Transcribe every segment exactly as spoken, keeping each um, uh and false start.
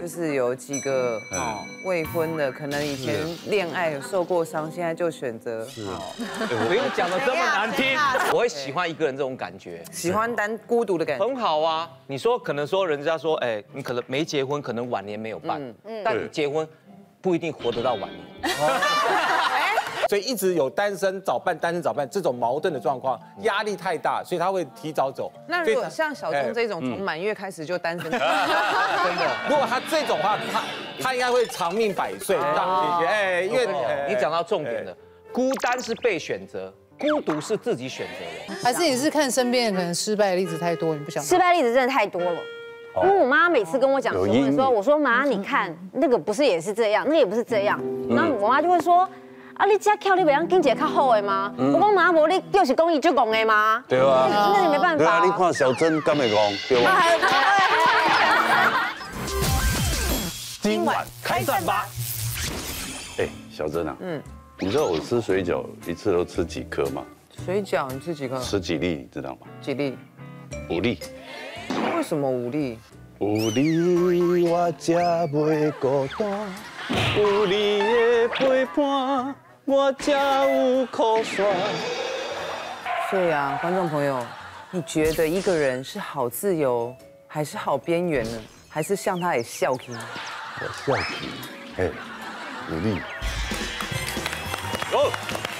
就是有几个哦未婚的，可能以前恋爱有受过伤，现在就选择哦， 不用讲的这么难听。我会喜欢一个人这种感觉， 喜欢单孤独的感觉， 很好啊。你说可能说人家说，哎，你可能没结婚，可能晚年没有伴，但你结婚不一定活得到晚年。 所以一直有单身早伴、单身早伴这种矛盾的状况，压力太大，所以他会提早走。 那如果像小钟这种从满月开始就单身，真的， 如果他这种话，他他应该会长命百岁。哎，因为你讲到重点了，孤单是被选择，孤独是自己选择的。 还是你是看身边可能失败的例子太多，你不想？ 失败例子真的太多了。因为我妈每次跟我讲结婚的时候，我说妈，你看那个不是也是这样，那个也不是这样，然后我妈就会说。啊，你这跳你袂当经济较好的吗？我讲妈，无你就是讲伊足戆的吗？ 对啊， 那你没办法。 对啊，你看小珍敢会戆，对吧？ 今晚开战吧！ 哎，小珍啊，嗯，你知道我吃水饺一次都吃几颗吗？ 水饺你吃几颗？ 吃几粒，你知道吗？ 几粒？ 五粒。 为什么五粒？ 有你我才袂孤单，有你的陪伴。我才有苦酸。 所以啊，观众朋友，你觉得一个人是好自由，还是好边缘呢？还是像他也笑听？ 我笑听，哎，努力。 哦，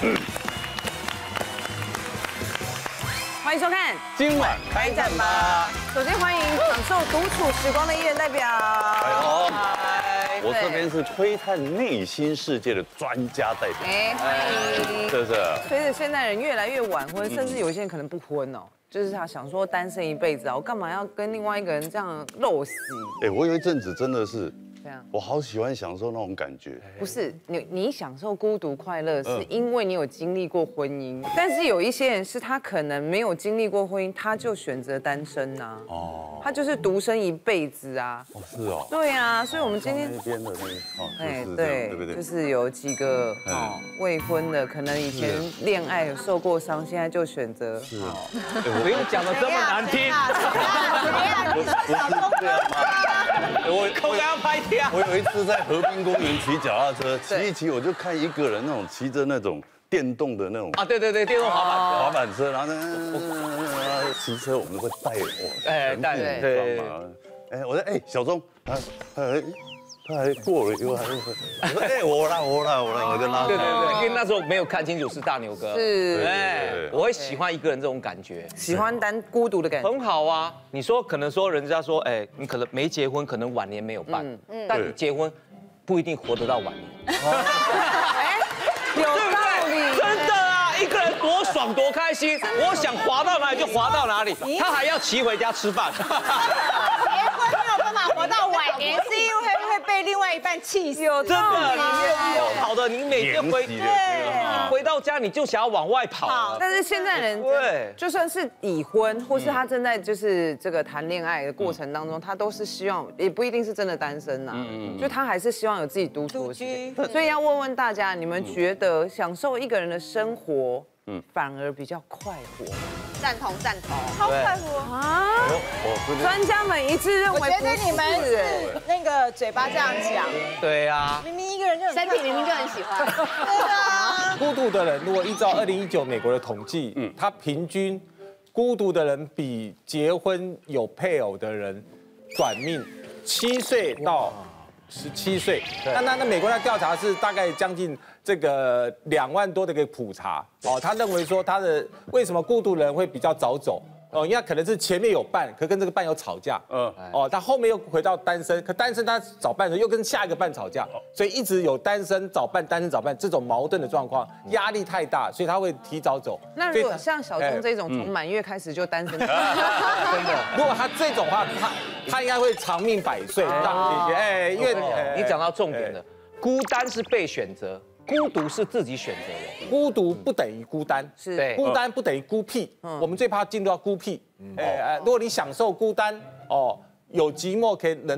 欢迎收看， 今晚开战吧！ 首先欢迎享受独处时光的艺人代表。哎呦， 我这边是窥探内心世界的专家代表。 哎，欢迎， 是不是？ 随着现代人越来越晚婚，甚至有些人可能不婚哦，就是他想说单身一辈子啊，我干嘛要跟另外一个人这样陋习？ 哎，我有一阵子真的是。 这样， 我好喜欢享受那种感觉。 不是你，你享受孤独快乐，是因为你有经历过婚姻。但是有一些人是他可能没有经历过婚姻，他就选择单身呐。哦，他就是独身一辈子啊。 哦，是哦。 对啊，所以我们今天那边的那个哦， 哎，对，对不对？就是有几个哦未婚的，可能以前恋爱有受过伤，现在就选择是哦，不用讲的这么难听。 小钟这样吗？ 我我刚刚拍贴。 我有一次在河滨公园骑脚踏车，骑一骑我就看一个人那种骑着那种电动的那种啊，对对对，电动滑板滑板车，然后呢骑车我们会带我哎带对嘛，哎我说哎小钟他他他还过了以后还我说哎我啦我啦我啦我就拉对对对，因为那时候没有看清楚是大牛哥， 是， 哎，我会喜欢一个人这种感觉， 喜欢单孤独的感觉， 很好啊。你说可能说人家说，哎，你可能没结婚，可能晚年没有伴，但你结婚不一定活得到晚年。 哎，有道理， 真的啊，一个人多爽多开心，我想滑到哪里就滑到哪里，他还要骑回家吃饭。 结婚没有办法活到晚年，是因为会被另外一半气死。 有真的，你有好的，你每天回回到家你就想要往外跑。 但是现在人对，就算是已婚，或是他正在就是这个谈恋爱的过程当中，他都是希望，也不一定是真的单身呐，就他还是希望有自己独处的时间。所以要问问大家，你们觉得享受一个人的生活，嗯，反而比较快活？ 赞同赞同，超快活啊！专家们一致认为， 我觉得你们是那个嘴巴这样讲， 对啊， 明明一个人就身体明明就很喜欢， 对啊。 孤独的人，如果依照二零一九美国的统计，嗯，他平均孤独的人比结婚有配偶的人短命七岁到十七岁。那那那美国的调查是大概将近这个两万多的一个普查哦，他认为说他的为什么孤独人会比较早走？哦，因为他可能是前面有伴，可跟这个伴有吵架，嗯，哦，他后面又回到单身，可单身他找伴的时候又跟下一个伴吵架，所以一直有单身找伴、单身找伴这种矛盾的状况，压力太大，所以他会提早走。 那如果像小钟这种从满月开始就单身，真的， 如果他这种话，他他应该会长命百岁，哎，因为你讲到重点了，孤单是被选择。孤独是自己选择的， 孤独不等于孤单， 是对， 孤单不等于孤僻。我们最怕进入到孤僻。哎，如果你享受孤单，哦，有寂寞可以能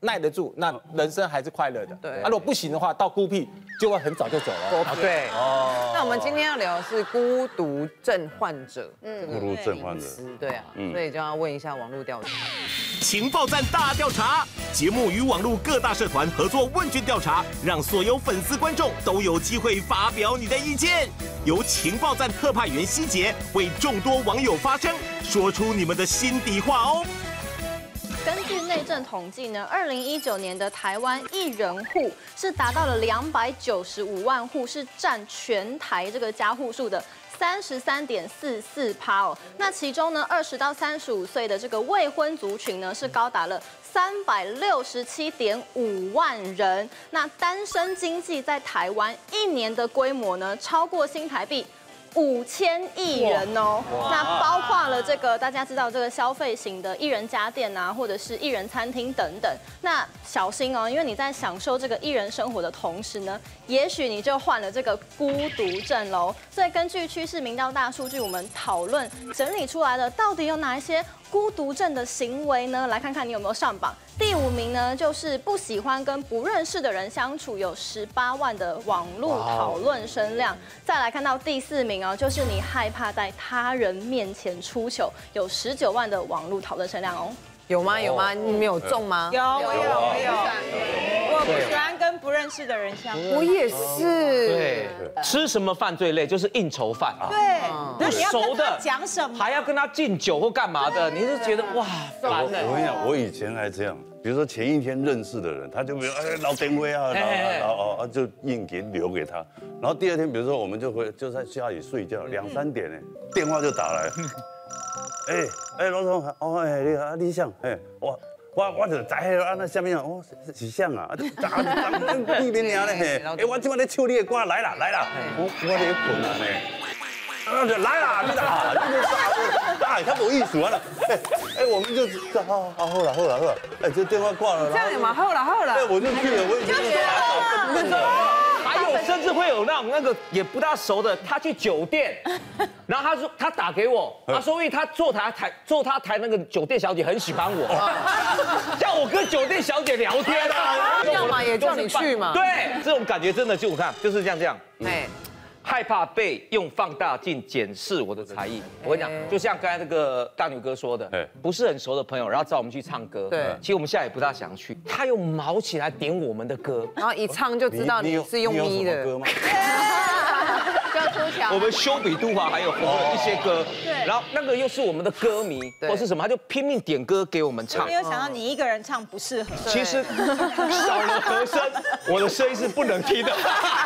耐得住，那人生还是快乐的。 对啊，如果不行的话，到孤僻就会很早就走了。 啊对哦。那我们今天要聊的是孤独症患者， 嗯，孤独症患者， 对啊，所以就要问一下网络调查。 情报站大调查节目与网络各大社团合作问卷调查，让所有粉丝观众都有机会发表你的意见。由情报站特派员希杰为众多网友发声，说出你们的心底话哦。 根据内政统计呢，二零一九年的台湾一人户是达到了两百九十五万户，是占全台这个家户数的三十三点四四趴哦。那其中呢，二十到三十五岁的这个未婚族群呢，是高达了三百六十七点五万人。那单身经济在台湾一年的规模呢，超过新台币五千亿人哦，那包括了这个大家知道这个消费型的一人家电啊，或者是一人餐厅等等。那小心哦，因为你在享受这个一人生活的同时呢，也许你就患了这个孤独症喽。所以根据趋势明道大数据，我们讨论整理出来的到底有哪一些孤独症的行为呢？来看看你有没有上榜。第五名呢，就是不喜欢跟不认识的人相处，有十八万的网络讨论声量。再来看到第四名哦，就是你害怕在他人面前出糗，有十九万的网络讨论声量哦。 有吗？有吗？你们有中吗？ 有，我有，我有。我不喜欢跟不认识的人相处。 我也是。 对，吃什么犯最累？就是应酬饭。 对， 不熟的讲什么？ 还要跟他敬酒或干嘛的，你是觉得哇烦的。 我跟你讲，我以前还这样，比如说前一天认识的人，他就比如哎老电话啊，然后哦啊就硬给留给他，然后第二天比如说我们就回就在家里睡觉，两三点呢，电话就打来。哎哎，罗总，哦哎，你好，你想，哎，我我我就知迄啊那下面哦是像啊，啊咋咋你边尔咧？哎，我今晚咧唱你的歌，来啦来啦，我我咧困啊呢，啊就来啦，你啦，你咧啥？哎，他无意思啊啦，哎哎，我们就好好好啦好啦好啦，哎这电话挂了， 这样也蛮好了好了， 哎我就去了，我已经那个。还有甚至会有那种那个也不大熟的，他去酒店，然后他说他打给我，他说因为他坐台台坐他台那个酒店小姐很喜欢我，叫我跟酒店小姐聊天啊， 要嘛也叫你去嘛， 对，这种感觉真的就我看就是这样这样， 哎。 害怕被用放大镜检视我的才艺，我跟你讲，就像刚才那个大牛哥说的，不是很熟的朋友，然后找我们去唱歌，对，其实我们现在也不大想去，他又毛起来点我们的歌， 然后一唱就知道你是用咪的歌吗？ 就出墙。 我们修比杜华还有红了一些歌，对，然后那个又是我们的歌迷或是什么，他就拼命点歌给我们唱。 没有想到你一个人唱不适合， 其实少了和声，我的声音是不能听的。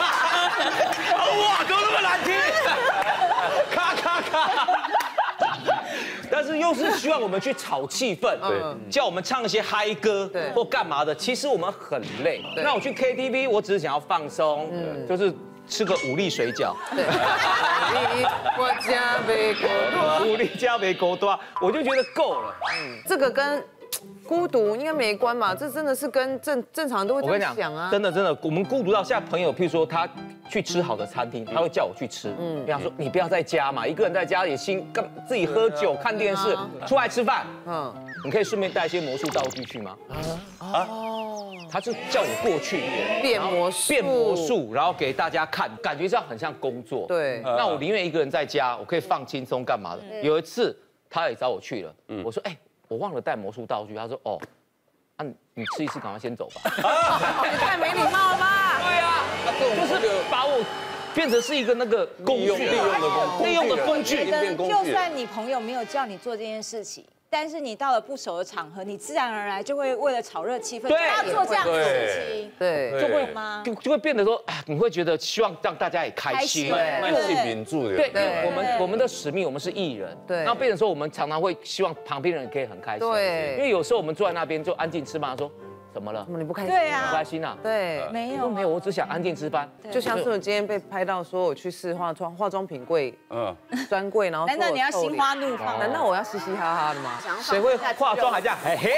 哇，怎么那么难听？咔咔咔！但是又是希望我们去炒气氛，对，叫我们唱一些嗨歌，对，或干嘛的。其实我们很累。那我去 K T V， 我只是想要放松，就是吃个五粒水饺。对， 我加杯果多， 五粒加杯果多，我就觉得够了。 嗯，这个跟孤独应该没关吧？这真的是跟正正常都会这样想啊。 真的真的，我们孤独到现在，朋友譬如说他去吃好的餐厅，他会叫我去吃。嗯，比方说你不要在家嘛，一个人在家也心干自己喝酒看电视，出来吃饭。嗯，你可以顺便带一些魔术道具去吗？啊哦，他是叫我过去变魔术， 变魔术，然后给大家看，感觉这样很像工作。 对， 那我宁愿一个人在家，我可以放轻松干嘛的。有一次他也找我去了，我说哎。我忘了带魔术道具，他说哦，啊你吃一次，赶快先走吧。 也太没礼貌了吧？ 对啊，就是把我变成是一个那个工具，利用的工，利用的工具。 就算你朋友没有叫你做这件事情，但是你到了不熟的场合，你自然而然就会为了炒热气氛， 对， 要做这样的事情， 对， 就会吗？就就会变得说，啊，你会觉得希望让大家也开心， 慢性屏住的。 对，我们我们的使命，我们是艺人，对，然后变成说，我们常常会希望旁边人可以很开心，对，因为有时候我们坐在那边就安静吃饭，说。怎么了？ 怎么你不开心？ 对啊， 不开心啊？ 对， 没有没有，我只想安静吃饭。 就像是我今天被拍到说我去试化妆，化妆品柜，嗯，专柜，然后难道你要心花怒放？ 难道我要嘻嘻哈哈的吗？ 谁会化妆还这样？嘿嘿，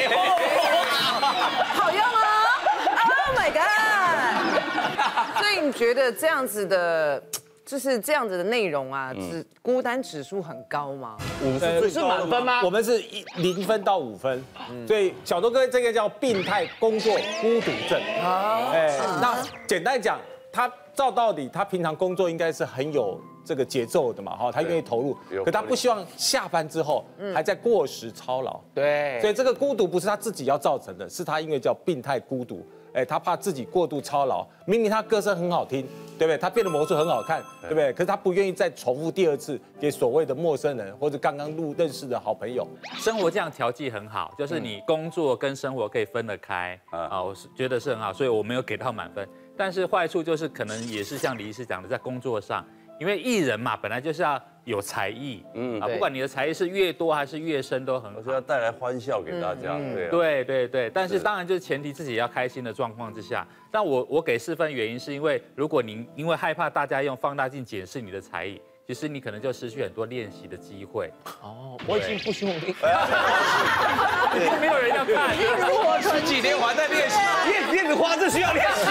好用哦 ！Oh my god！所以你觉得这样子的就是这样子的内容啊，指孤单指数很高吗？ 五是最满分吗？ 我们是一零分到五分，所以小周哥这个叫病态工作孤独症。哎，那简单讲，他照道理他平常工作应该是很有这个节奏的嘛，哈，他愿意投入，可他不希望下班之后还在过时操劳。 对， 所以这个孤独不是他自己要造成的，是他因为叫病态孤独。哎，他怕自己过度操劳，明明他歌声很好听，对不对？他变的魔术很好看，对不对？可是他不愿意再重复第二次给所谓的陌生人或者刚刚入认识的好朋友。 生活这样调剂很好，就是你工作跟生活可以分得开啊，我是觉得是很好，所以我没有给到满分。但是坏处就是可能也是像李医师讲的，在工作上，因为艺人嘛，本来就是要有才艺，嗯啊，不管你的才艺是越多还是越深都很好， 是要带来欢笑给大家，对对对对。但是当然就是前提自己要开心的状况之下。但我我给四分原因是因为，如果您因为害怕大家用放大镜检视你的才艺，其实你可能就失去很多练习的机会。 哦，我已经不用练， 已经没有人要看， 十几年我还在练习，叶子叶子花是需要练习。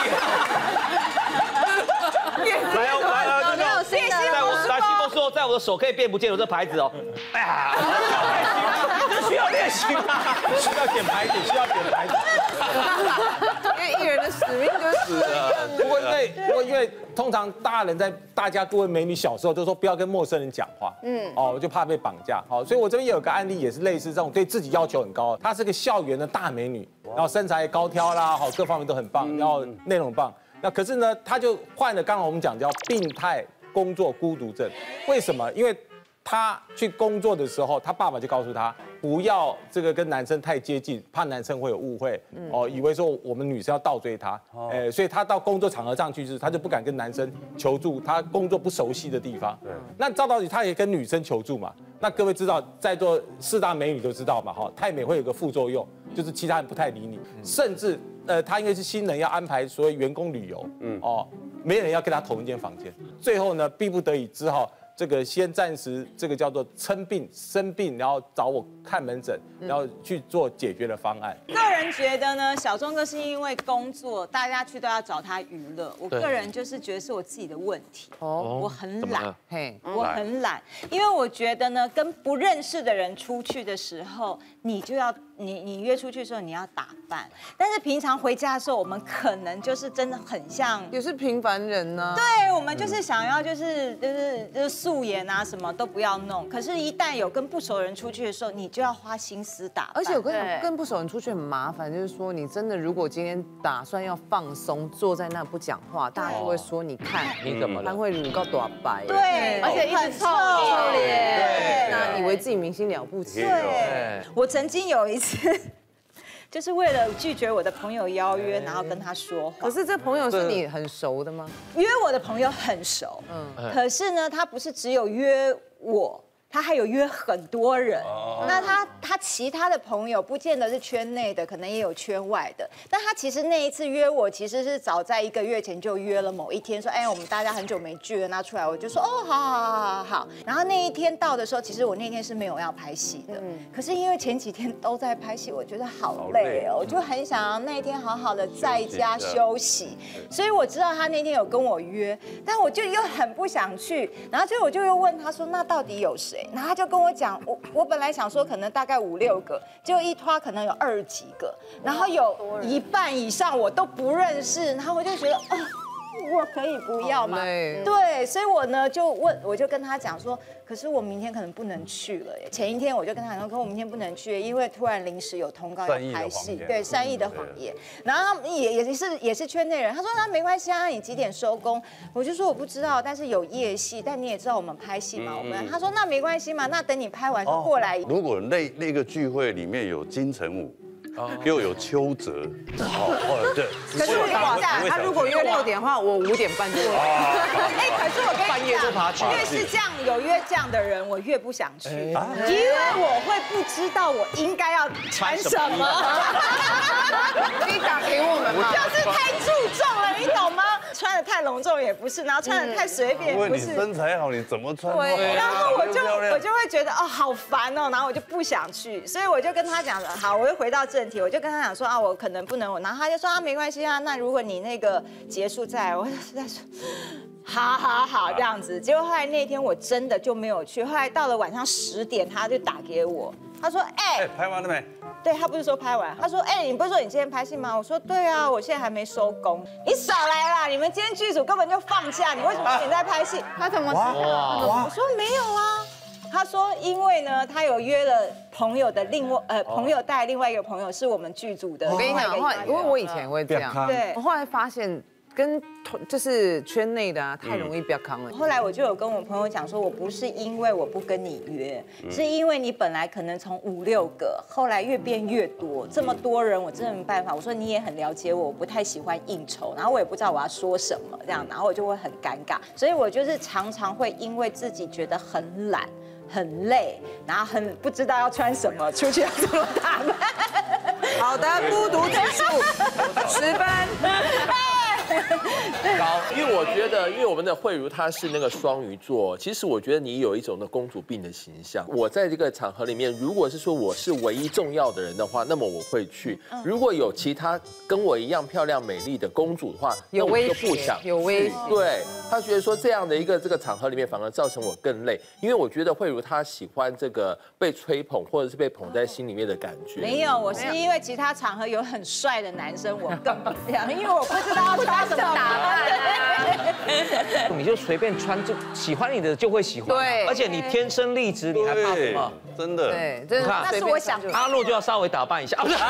来哦来哦，这个在我来西莫说，在我的手可以变不见我这牌子哦。哎呀，这需要练习吗？ 需要点牌子，需要点牌子。 因为艺人的使命就是。 不过因为不过因为通常大人在大家各位美女小时候都说不要跟陌生人讲话，嗯，哦，就怕被绑架，好，所以我这边也有个案例，也是类似这种对自己要求很高，她是个校园的大美女，然后身材高挑啦，好，各方面都很棒，然后内容很棒。那可是呢，他就患了刚刚我们讲叫病态工作孤独症。为什么？因为他去工作的时候，他爸爸就告诉他不要这个跟男生太接近，怕男生会有误会，哦，以为说我们女生要倒追他，哎，所以他到工作场合上去是，他就不敢跟男生求助，他工作不熟悉的地方。那照道理他也跟女生求助嘛。那各位知道，在座四大美女都知道嘛，哈，太美会有个副作用，就是其他人不太理你，甚至。呃，他因为是新人，要安排所谓员工旅游，嗯，哦，没人要跟他同一间房间，最后呢，逼不得已只好这个先暂时这个叫做称病生病，然后找我看门诊，然后去做解决的方案。 个人觉得呢，小钟哥是因为工作，大家去都要找他娱乐。我个人就是觉得是我自己的问题，哦，我很懒，嘿，我很懒，因为我觉得呢，跟不认识的人出去的时候，你就要。你你约出去的时候你要打扮，但是平常回家的时候，我们可能就是真的很像， 也是平凡人呢。 对，我们就是想要就是就是就是素颜啊，什么都不要弄。可是，一旦有跟不熟人出去的时候，你就要花心思打扮。 而且我跟你跟不熟人出去很麻烦，就是说你真的如果今天打算要放松，坐在那不讲话，大家就会说你看你怎么了？ 潘慧茹够短白， 对， 而且一直臭脸， 对，那以为自己明星了不起。 对，我曾经有一次。就是为了拒绝我的朋友邀约，然后跟他说话。 可是这朋友是你很熟的吗？ 约我的朋友很熟，嗯，可是呢，他不是只有约我。他还有约很多人，那他他其他的朋友不见得是圈内的，可能也有圈外的。但他其实那一次约我，其实是早在一个月前就约了某一天，说，哎，我们大家很久没聚了，那出来我就说，哦，好好好好好。然后那一天到的时候，其实我那天是没有要拍戏的，可是因为前几天都在拍戏，我觉得好累哦，我就很想要那一天好好的在家休息。所以我知道他那天有跟我约，但我就又很不想去，然后就我就又问他说，那到底有谁？然后他就跟我讲，我我本来想说可能大概五六个，结果一拖可能有二十几个，然后有一半以上我都不认识，然后我就觉得啊。我可以不要吗？对，所以我呢就问，我就跟他讲说，可是我明天可能不能去了耶。前一天我就跟他讲说，可我明天不能去，因为突然临时有通告要拍戏，对，善意的谎言。然后他也也是也是圈内人，他说那没关系啊，你几点收工？我就说我不知道，但是有夜戏，但你也知道我们拍戏嘛，我们他说那没关系嘛，那等你拍完就过来。 如果那那个聚会里面有金城武。又有邱泽，哦，对。 可是我跟你讲，他如果约六点的话，我五点半就来。 哎，可是我跟你讲， 半夜就爬起来。 越是这样有约这样的人，我越不想去，因为我会不知道我应该要穿什么。 你打给我们嘛， 就是太注重了，你懂吗？穿的太隆重也不是，然后穿的太随便也不是。 因为你身材好，你怎么穿？ 对，然后我就我就会觉得哦，好烦哦，然后我就不想去，所以我就跟他讲了，好，我又回到正题，我就跟他讲说啊，我可能不能，然后他就说啊，没关系啊，那如果你那个结束再来，我实在说。 好好好，这样子。结果后来那天我真的就没有去。后来到了晚上十点，他就打给我，他说：“哎、 哎，拍完了没？” 对他不是说拍完，他说：“哎、你不是说你今天拍戏吗？”我说：“对啊，我现在还没收工。”你少来啦！你们今天剧组根本就放假，你为什么现在拍戏？ 他怎么知道？ 我说没有啊。他说：“因为呢，他有约了朋友的另外呃朋友带另外一个朋友是我们剧组的。 我跟你讲，后来因为我以前也会这样， 对， 我后来发现跟同就是圈内的啊太容易不要扛了。 后来我就有跟我朋友讲说，我不是因为我不跟你约，是因为你本来可能从五六个，后来越变越多，这么多人我真的没办法。我说你也很了解我，我不太喜欢应酬，然后我也不知道我要说什么这样，然后我就会很尴尬，所以我就是常常会因为自己觉得很懒。很累，然后很不知道要穿什么，出去要怎么打扮。 好的，孤独指数十分。 高，因为我觉得，因为我们的慧茹她是那个双鱼座，其实我觉得你有一种的公主病的形象。我在这个场合里面，如果是说我是唯一重要的人的话，那么我会去。如果有其他跟我一样漂亮美丽的公主的话， 有威胁， 就不想有威胁。 对，他觉得说这样的一个这个场合里面，反而造成我更累，因为我觉得慧茹她喜欢这个被吹捧或者是被捧在心里面的感觉。 没有，我是因为其他场合有很帅的男生，我更不这样，因为我不知道要穿什么打扮。 你就随便穿，就喜欢你的就会喜欢。 对， 而且你天生丽质，你还怕什么？ 真的。 对，真的。 那是我想， 阿洛就要稍微打扮一下啊，不是。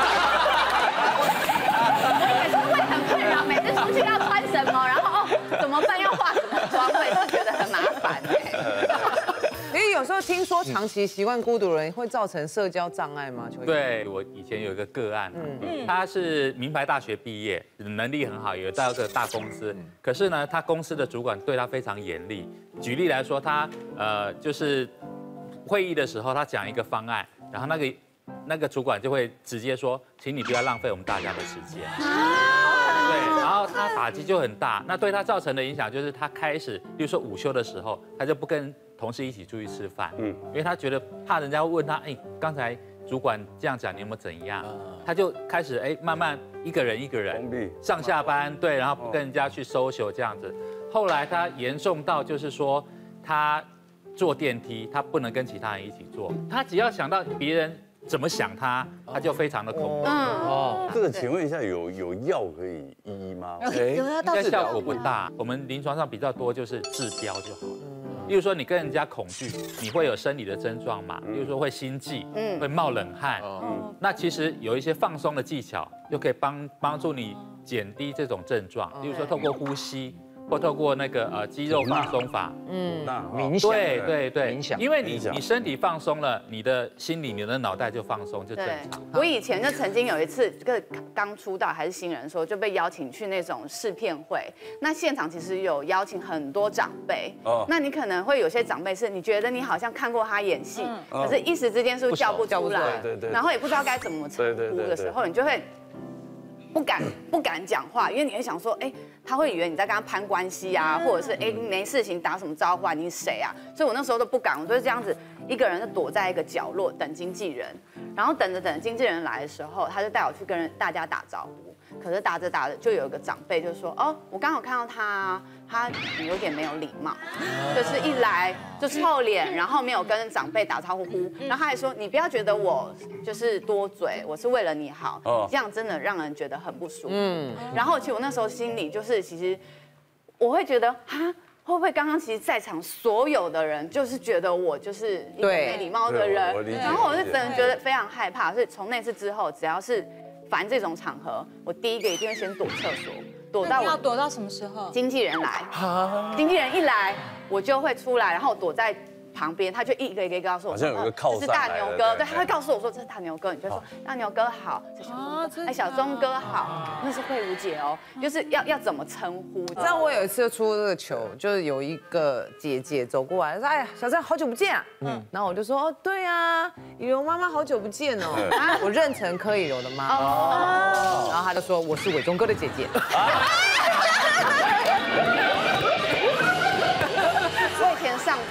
也是会很困扰，每次出去要穿什么，然后哦怎么办，要化什么妆，我也是觉得很麻烦哎。 因为有时候听说长期习惯孤独的人会造成社交障碍吗？ 对，我以前有一个个案，嗯，他是名牌大学毕业，能力很好，有到个大公司，可是呢，他公司的主管对他非常严厉。举例来说，他呃就是会议的时候，他讲一个方案，然后那个那个主管就会直接说，请你不要浪费我们大家的时间。对，然后他打击就很大，那对他造成的影响就是他开始，比如说午休的时候，他就不跟同事一起出去吃饭，嗯，因为他觉得怕人家问他，哎，刚才主管这样讲，你有没有怎样？他就开始哎，慢慢一个人一个人上下班，对，然后不跟人家去 social 这样子。后来他严重到就是说，他坐电梯，他不能跟其他人一起坐，他只要想到别人怎么想他，他就非常的恐惧。 哦，这个请问一下，有有药可以医吗？ 有啊， 应该效果不大。我们临床上比较多就是治标就好了。例如说你跟人家恐惧，你会有生理的症状嘛？例如说会心悸，嗯，会冒冷汗，嗯，那其实有一些放松的技巧，就可以帮帮助你减低这种症状。例如说透过呼吸。或透过那个呃肌肉放松法， 嗯，冥想， 对对对， 冥想， 因为你你身体放松了，你的心理、你的脑袋就放松，就正常。 我以前就曾经有一次，这个刚出道还是新人的时候，就被邀请去那种试片会。那现场其实有邀请很多长辈，哦，那你可能会有些长辈是你觉得你好像看过他演戏，可是一时之间是不是叫不出来， 对对， 然后也不知道该怎么称呼的时候，你就会。不敢不敢讲话，因为你会想说，哎，他会以为你在跟他攀关系啊，或者是哎没事情打什么招呼啊，你是谁啊？所以我那时候都不敢，我就是这样子一个人就躲在一个角落等经纪人，然后等着等着经纪人来的时候，他就带我去跟大家打招呼。可是打着打着，就有一个长辈就说，哦，我刚好看到他，他有点没有礼貌，就是一来就臭脸，然后没有跟长辈打招呼，然后他还说，你不要觉得我就是多嘴，我是为了你好，这样真的让人觉得很不舒服。嗯，然后其实我那时候心里就是，其实我会觉得，哈。会不会刚刚其实在场所有的人就是觉得我就是一个没礼貌的人，然后我是真的觉得非常害怕，所以从那次之后，只要是凡这种场合，我第一个一定会先躲厕所，躲到我要躲到什么时候？ 经纪人来，经纪人一来，我就会出来，然后躲在旁边，他就一个一个告诉我， 好像有一个靠山， 这是大牛哥，对，他会告诉我说这是大牛哥，你就说大牛哥好，这小钟哥，哎，小钟哥好，那是慧茹姐哦，就是要要怎么称呼？ 知道我有一次就出这个球，就是有一个姐姐走过来说，哎呀，小郑好久不见啊，嗯，然后我就说，哦，对啊，以柔妈妈好久不见哦，我认成柯以柔的妈妈，哦，然后他就说我是伟忠哥的姐姐。 我以前上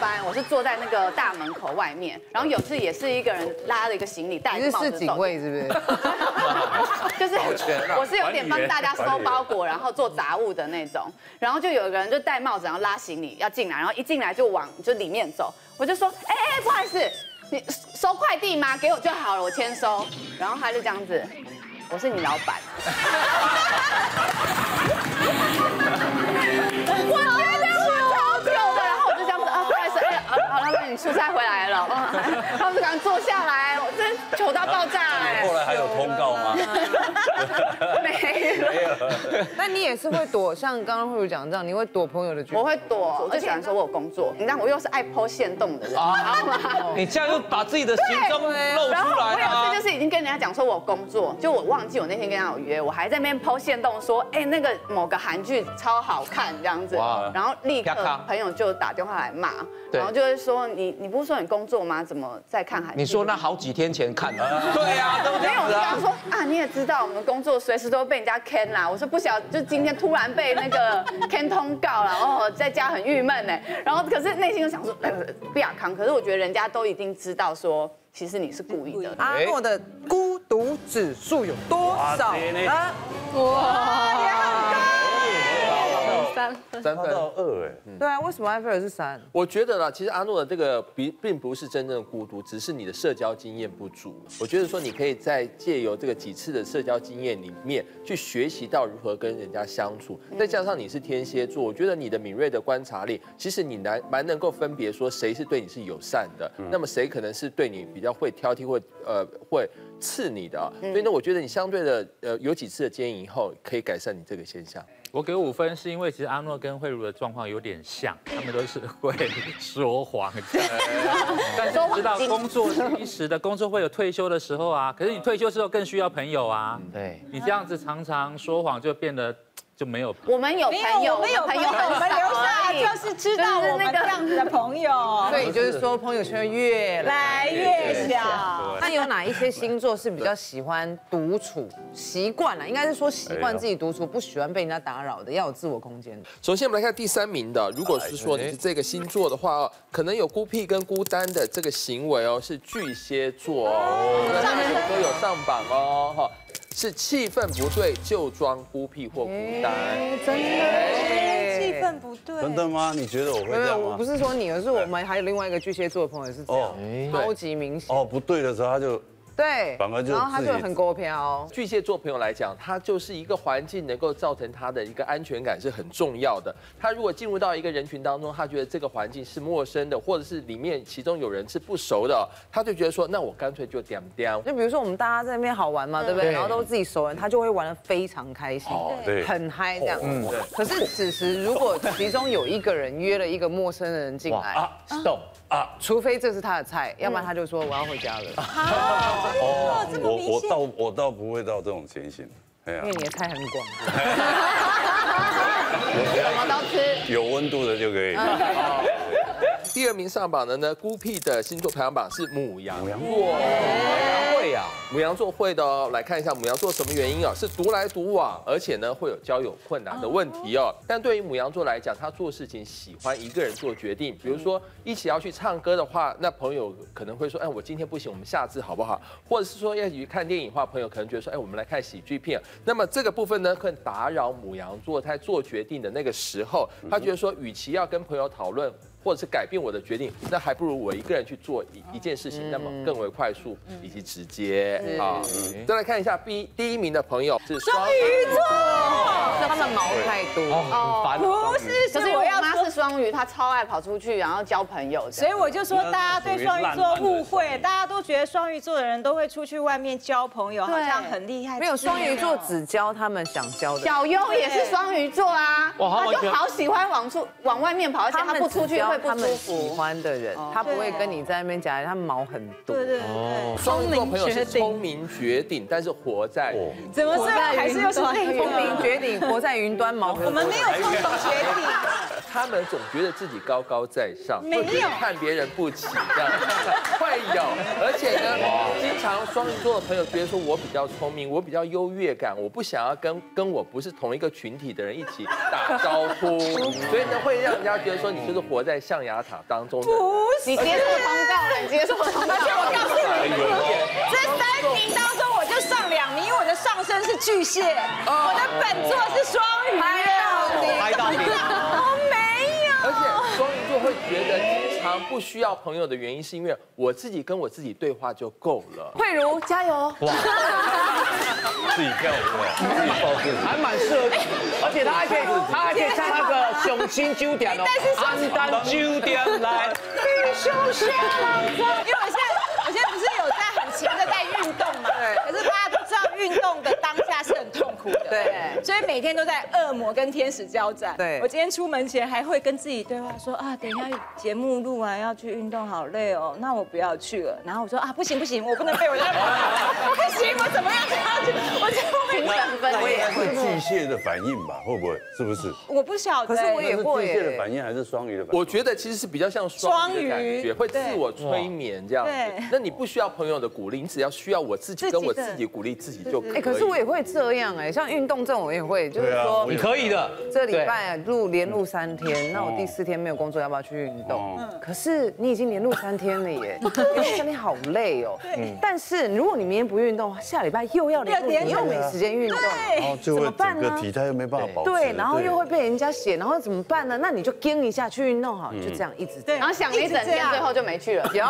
班，我是坐在那个大门口外面，然后有次也是一个人拉了一个行李袋， 你是市警卫是不是？ 就是我是有点帮大家收包裹，然后做杂物的那种，然后就有一个人就戴帽子，然后拉行李要进来，然后一进来就往就里面走，我就说，哎哎，不好意思，你收快递吗？给我就好了，我签收。然后他就这样子，我是你老板。我觉得我超久的，然后我就这样子啊，不好意思，哎，好，老板你出差回来了，他们就赶紧坐下来，我真糗到爆炸哎。 后来还有通告吗？ 没有。 那你也是会躲，像刚刚慧茹讲这样，你会躲朋友的局？ 我会躲，我就喜欢说我有工作。你知道我又是爱po限动的人， 你这样又把自己的行踪露出然后我来有次就是已经跟人家讲说我有工作，就我忘记我那天跟他有约，我还在那边po限动说，哎，那个某个韩剧超好看这样子，然后立刻朋友就打电话来骂，然后就会说你你不是说你工作吗？怎么在看韩剧？ 你说那好几天前看的，对啊，都这样子啊。 没有，我就说啊，你也知道我们工作随时都被人家 can 啦，我说不晓，就今天突然被那个 can 通告了，哦，在家很郁闷呢。然后可是内心就想说，呃，不亚康。可是我觉得人家都已经知道说，其实你是故意的。 阿诺的孤独指数有多少呢？哇，也很高。 三三分到二哎， 对啊，为什么埃菲尔是三？ 我觉得啦，其实阿诺的这个并并不是真正的孤独，只是你的社交经验不足。我觉得说你可以在借由这个几次的社交经验里面去学习到如何跟人家相处，再加上你是天蝎座，我觉得你的敏锐的观察力，其实你难蛮能够分别说谁是对你是友善的，那么谁可能是对你比较会挑剔或呃会刺你的。所以呢，我觉得你相对的呃有几次的经验以后，可以改善你这个现象。 我给五分，是因为其实阿诺跟慧茹的状况有点像，他们都是会说谎，但是知道工作是一时的，工作会有退休的时候啊。可是你退休之后更需要朋友啊，对你这样子常常说谎，就变得就没有。 我们有朋友， 我们有朋友，我们留下就是知道我们这样子的朋友。 所以就是说朋友圈越来越小。 那有哪一些星座是比较喜欢独处习惯了？应该是说习惯自己独处，不喜欢被人家打扰的，要有自我空间。 首先我们来看第三名的，如果是说你是这个星座的话哦，可能有孤僻跟孤单的这个行为哦，是巨蟹座哦，他们都有上榜哦哈。是气氛不对就装孤僻或孤单， 真的， 气氛不对， 真的吗？你觉得我会这样吗？ 我不是说你，而是我们还有另外一个巨蟹座的朋友是这样，超级明显。 哦，不对的时候他就。 对， 反而就然后他就很狗飘。 巨蟹座朋友来讲，他就是一个环境能够造成他的一个安全感是很重要的。他如果进入到一个人群当中，他觉得这个环境是陌生的，或者是里面其中有人是不熟的，他就觉得说，那我干脆就点点。 就比如说我们大家在那边好玩嘛，对不对？然后都是自己熟人，他就会玩得非常开心， 对， 很嗨这样。嗯，可是此时如果其中有一个人约了一个陌生的人进来啊，stop。啊，除非这是他的菜，要不然他就说我要回家了。 哦，这么明显。 我我倒我倒不会到这种情形， 因为你的菜很广。 什么都吃， 有温度的就可以。 第二名上榜的呢，孤僻的星座排行榜是牡羊座。 牡羊会啊， 牡羊座会的哦。来看一下牡羊座什么原因啊？是独来独往，而且呢会有交友困难的问题哦。但对于牡羊座来讲，他做事情喜欢一个人做决定。比如说一起要去唱歌的话，那朋友可能会说，哎，我今天不行，我们下次好不好？或者是说要一起去看电影的话，朋友可能觉得说，哎，我们来看喜剧片。那么这个部分呢，会打扰牡羊座在做决定的那个时候，他觉得说，与其要跟朋友讨论，或者是改变我的决定，那还不如我一个人去做一一件事情，那么更为快速以及直接啊。再来看一下 B 第一名的朋友是双鱼座， 他们毛太多哦， 不是， 可是我妈是双鱼，她超爱跑出去然后交朋友， 所以我就说大家对双鱼座误会，大家都觉得双鱼座的人都会出去外面交朋友，好像很厉害。 没有，双鱼座只交他们想交的。 小优也是双鱼座啊，他就好喜欢往出往外面跑，而且他不出去。 他们喜欢的人，他不会跟你在那边夹，他毛很多。 对对对， 双鱼座朋友是聪明绝顶，但是活在怎么是还是又是聪明绝顶，活在云端毛。 我们没有聪明绝顶， 他们总觉得自己高高在上， 没有看别人不起这样，会有，而且呢，经常双鱼座的朋友觉得说我比较聪明，我比较优越感，我不想要跟跟我不是同一个群体的人一起打招呼，所以呢会让人家觉得说你就是活在象牙塔当中的。 不是，你接受通告了，你接受通告。 而且我告诉你，这三名当中我就上两名，因为我的上升是巨蟹，我的本座是双鱼。 拍到你， 我没有。 而且双鱼座会觉得经常不需要朋友的原因，是因为我自己跟我自己对话就够了。 慧茹加油！哇， 自己跳舞，自己报自己， 还蛮适合，而且他还可以，他还可以唱那个雄心酒店哦，安丹酒店来， 玉树下浪潮。因为我现在我现在不是有在很勤的在运动嘛，可是大家都知道运动的当下是很痛苦的，对，所以每天都在恶魔跟天使交战。 对， 我今天出门前还会跟自己对话说啊，等一下节目录完要去运动，好累哦，那我不要去了。然后我说啊，不行不行，我不能被我的不行，我怎么样都要去，我就评审分那也会巨蟹的反应吧？会不会？是不是？ 我不晓得， 可是我也会巨蟹的反应还是双鱼的反应？ 我觉得其实是比较像双鱼的感觉，会自我催眠这样子。那你不需要朋友的鼓励，你只要需要我自己跟我自己鼓励自己就可以。 哎，可是我也会这样哎，像运动这种我也会，就是说你可以的。 这礼拜录连录三天，那我第四天没有工作，要不要去运动？可是你已经连录三天了耶，连录三天好累哦。但是如果你明天不运动，下礼拜又要连录，你又没时间运动， 怎么办呢？体态又没办法保持。 对，然后又会被人家写，然后怎么办呢？那你就跟一下去运动好，就这样一直。 然后想了一整天，最后就没去了。有，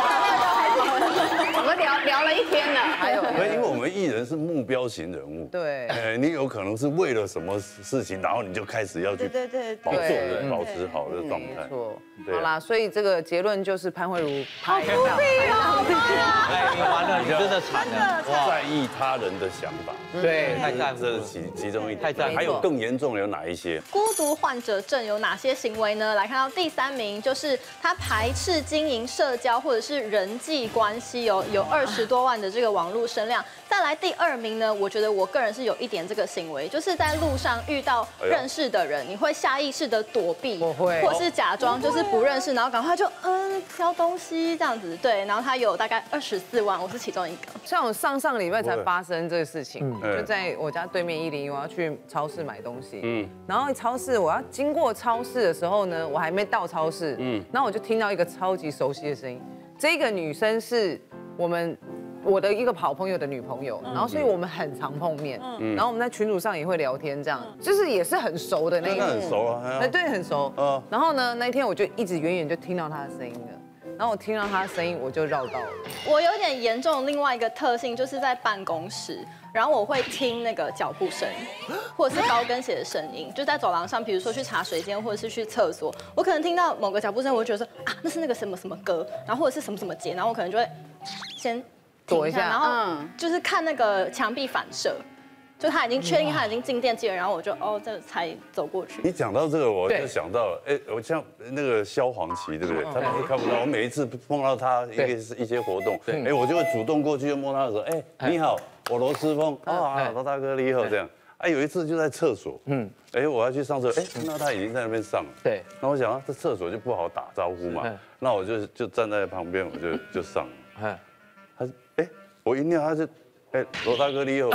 我们聊聊了一天了，还有。 因为我们艺人是目标型人物， 对， 哎，你有可能是为了什么事情，然后你就开始要去对对保持保持好的状态。 没错，好啦，所以这个结论就是潘慧茹拍到。 哎，你完了，你真的惨了， 在意他人的想法， 对，太在乎， 这是其其中一太在乎。 还有更严重的有哪一些？ 孤独患者症有哪些行为呢？来看到第三名，就是他排斥经营社交或者是人际关系，有有二十多万的这个网络声量。再来第二名呢，我觉得我个人是有一点这个行为，就是在路上遇到认识的人，你会下意识的躲避， 我会， 或是假装就是不认识，然后赶快就嗯挑东西这样子，对。然后他有大概二十四万，我是其中一个。 像我上上礼拜才发生这个事情，就在我家对面一零一，我要去超市买东西，嗯，然后超市我要经过超市的时候呢，我还没到超市，嗯，然后我就听到一个超级熟悉的声音，这个女生是我们。我的一个好朋友的女朋友，然后所以我们很常碰面，然后我们在群组上也会聊天，这样就是也是很熟的那一种， 很熟啊， 哎对，很熟。嗯，然后呢，那一天我就一直远远就听到她的声音了，然后我听到她的声音，我就绕道了。 我有点严重的另外一个特性，就是在办公室，然后我会听那个脚步声，或者是高跟鞋的声音，就在走廊上，比如说去茶水间或者是去厕所，我可能听到某个脚步声，我就觉得说啊，那是那个什么什么歌，然后或者是什么什么节，然后我可能就会先。 躲一下， 然后就是看那个墙壁反射，就他已经确定他已经进电梯了，然后我就哦，这才走过去。 你讲到这个，我就想到了，哎，我像那个萧煌奇，对不对？他们都看不到，我每一次碰到他一个一些活动，哎，我就会主动过去摸他的手，哎，你好，我罗斯峰，啊，罗大哥你好，这样。哎，有一次就在厕所，嗯，哎，我要去上厕所，哎，看到他已经在那边上了， 对。 那我想啊，这厕所就不好打招呼嘛，那我就就站在旁边，我就就上了。他哎，我一尿他就，哎，罗大哥你好。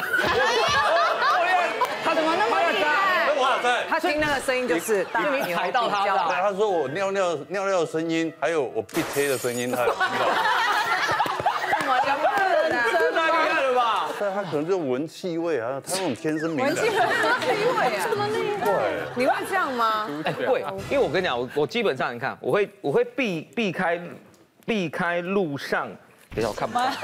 他怎么那么厉害？ 哇塞！ 他听那个声音就是大你踩到他了。 他说我尿尿尿尿的声音，还有我闭车的声音，他有听到。 怎么了？ 这太厉害了吧？ 但他可能就闻气味啊，他那种天生敏感。 闻气味啊？这么厉害？你会这样吗？ 哎，会，因为我跟你讲，我我基本上你看，我会我会避避开避开路上。等一下我看不到。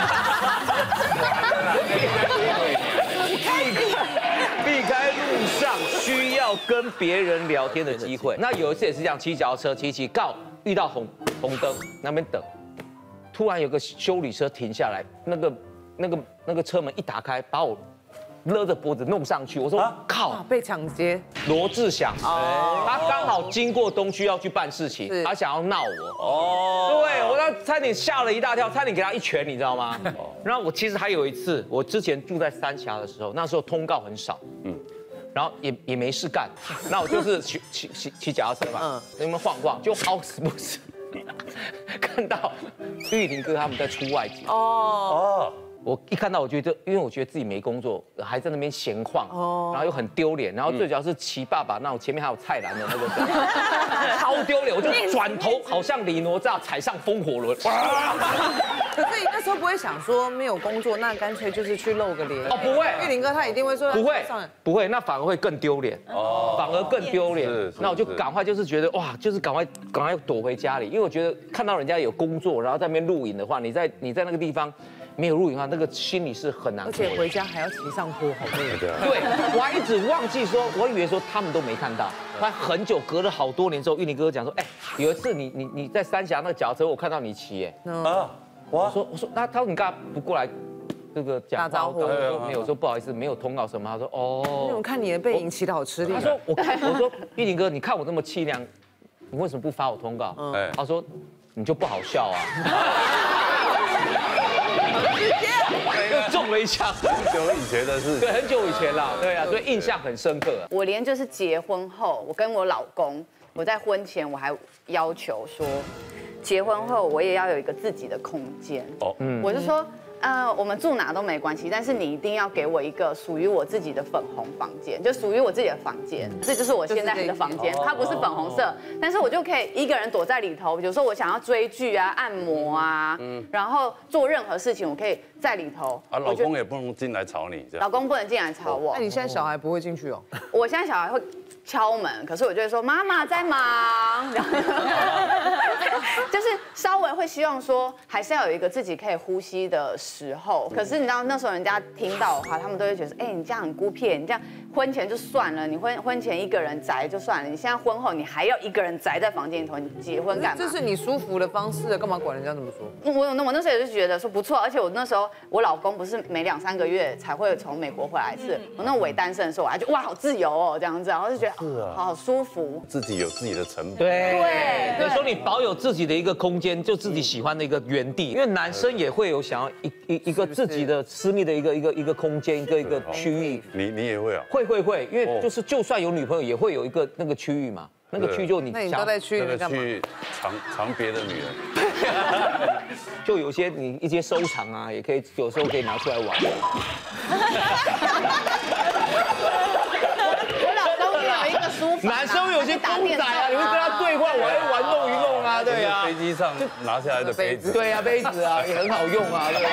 避开路上需要跟别人聊天的机会。那有一次也是这样，骑脚踏车骑骑，告遇到红红灯那边等，突然有个休旅车停下来，那个那个那个车门一打开，把我勒着脖子弄上去。我说靠， 被抢劫。 罗志祥，他刚好经过东区要去办事情，他想要闹我。哦，对我那差点吓了一大跳，差点给他一拳，你知道吗？然后我其实还有一次，我之前住在三峡的时候，那时候通告很少，嗯， 然后也也没事干，那我就是骑骑骑骑脚踏车嘛，嗯，在那边晃晃，就好死不死看到玉林哥他们在出外景哦哦。我一看到，我觉得，因为我觉得自己没工作，还在那边闲晃，然后又很丢脸，然后最主要是骑爸爸那种前面还有菜篮的那个，超丢脸，我就转头，好像李哪吒踩上风火轮。 可是你那时候不会想说没有工作，那干脆就是去露个脸？ 哦，不会， 玉林哥他一定会说不会，不会，那反而会更丢脸，哦，反而更丢脸。那我就赶快就是觉得哇，就是赶快赶快躲回家里，因为我觉得看到人家有工作，然后在那边录影的话，你在你在那个地方。没有录影的话，那个心里是很难过， 而且回家还要骑上坡，好累。 对，我还一直忘记说，我以为说他们都没看到，后来很久隔了好多年之后，玉林哥讲说，哎，有一次你你你在三峡那个脚踏车，我看到你骑，哎，啊，我说我说那他说你干嘛不过来这个讲打招呼？ 我说没有，我说不好意思，没有通告什么。他说哦， 我看你的背影骑得好吃力。 他说我看我说玉林哥，你看我这么凄凉，你为什么不发我通告？他说你就不好笑啊。又中了一枪， 很久以前的事， 对，很久以前啦，对啊，所以印象很深刻。 我连就是结婚后，我跟我老公，我在婚前我还要求说，结婚后我也要有一个自己的空间。哦，嗯，我就说。呃，我们住哪都没关系，但是你一定要给我一个属于我自己的粉红房间，就属于我自己的房间。这就是我现在的房间，它不是粉红色，但是我就可以一个人躲在里头。比如说我想要追剧啊、按摩啊，然后做任何事情，我可以在里头。 啊，老公也不能进来吵你，这样。 老公不能进来吵我。 那你现在小孩不会进去哦？ 我现在小孩会敲门，可是我就会说妈妈在忙，就是稍微会希望说，还是要有一个自己可以呼吸的时候。可是你知道那时候人家听到的话，他们都会觉得，哎，你这样很孤僻，你这样婚前就算了，你婚婚前一个人宅就算了，你现在婚后你还要一个人宅在房间里头，你结婚干嘛？ 这是你舒服的方式，干嘛管人家怎么说？ 我那我那时候也是觉得说不错，而且我那时候我老公不是每两三个月才会从美国回来一次，我那伪单身的时候，我还觉得哇好自由哦这样子，然后就觉得好好舒服， 自己有自己的成本。 对，有时候你保有自己的一个空间，就自己喜欢的一个原地，因为男生也会有想要一一一个自己的私密的一个一个一个空间，一个一个区域。 你你也会啊？ 会会会，因为就是就算有女朋友，也会有一个那个区域嘛。那个区就你， 那你都在区里干嘛？ 去藏藏别的女人， 就有些你一些收藏啊，也可以有时候可以拿出来玩。 我老公有一个书房， 男生有些公仔啊，你会跟他对话，玩玩弄一弄啊，对啊。 飞机上拿下来的杯子， 对啊，杯子啊也很好用啊，对不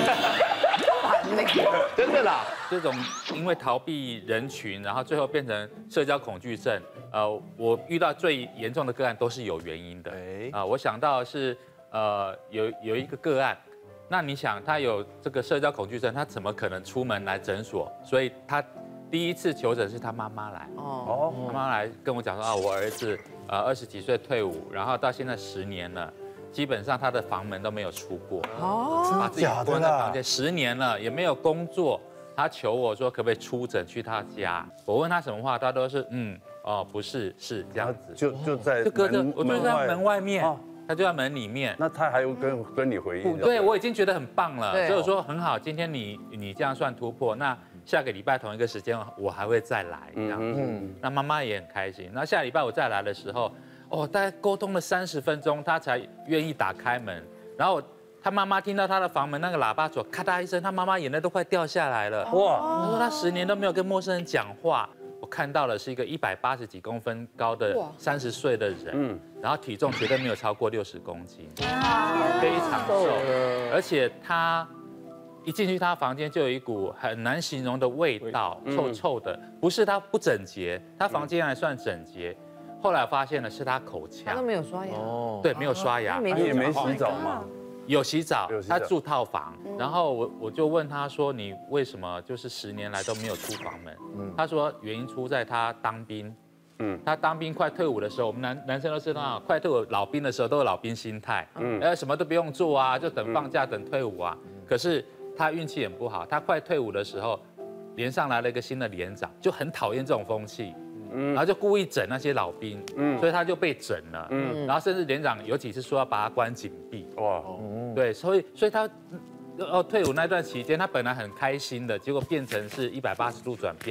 对？真的啦， 这种因为逃避人群，然后最后变成社交恐惧症。呃，我遇到最严重的个案都是有原因的。啊、呃，我想到是呃有有一个个案，那你想他有这个社交恐惧症，他怎么可能出门来诊所？所以他第一次求诊是他妈妈来。哦，他妈妈来跟我讲说啊，我儿子呃二十几岁退伍，然后到现在十年了。基本上他的房门都没有出过，哦，把自己关在房间十年了，也没有工作。他求我说可不可以出诊去他家？我问他什么话，他都是嗯哦不是是这样子， 就就在就隔着，我就在门外面，他就在门里面。 那他还有跟跟你回应？ 对，我已经觉得很棒了，所以我说很好，今天你你这样算突破，那下个礼拜同一个时间我还会再来这样子。那妈妈也很开心。那下礼拜我再来的时候。哦，大概沟通了三十分钟，他才愿意打开门。然后他妈妈听到他的房门那个喇叭锁咔嗒一声，他妈妈眼泪都快掉下来了。哇！他说他十年都没有跟陌生人讲话。我看到的是一个一百八十几公分高的三十岁的人，嗯，然后体重绝对没有超过六十公斤，非常瘦，而且他一进去他房间就有一股很难形容的味道，臭臭的。不是他不整洁，他房间还算整洁。后来发现了是他口腔， 他都没有刷牙， 哦，对，没有刷牙， 他也没洗澡嘛， 有洗澡，他住套房，然后我我就问他说，你为什么就是十年来都没有出房门？他说原因出在他当兵，嗯，他当兵快退伍的时候，我们男男生都知道，快退伍老兵的时候都有老兵心态，嗯，呃，什么都不用做啊，就等放假等退伍啊。可是他运气很不好，他快退伍的时候，连上来了一个新的连长，就很讨厌这种风气。然后就故意整那些老兵，嗯，所以他就被整了，嗯，然后甚至连长有几次说要把他关紧闭，哇，对，所以所以他哦退伍那段期间，他本来很开心的，结果变成是一百八十度转变。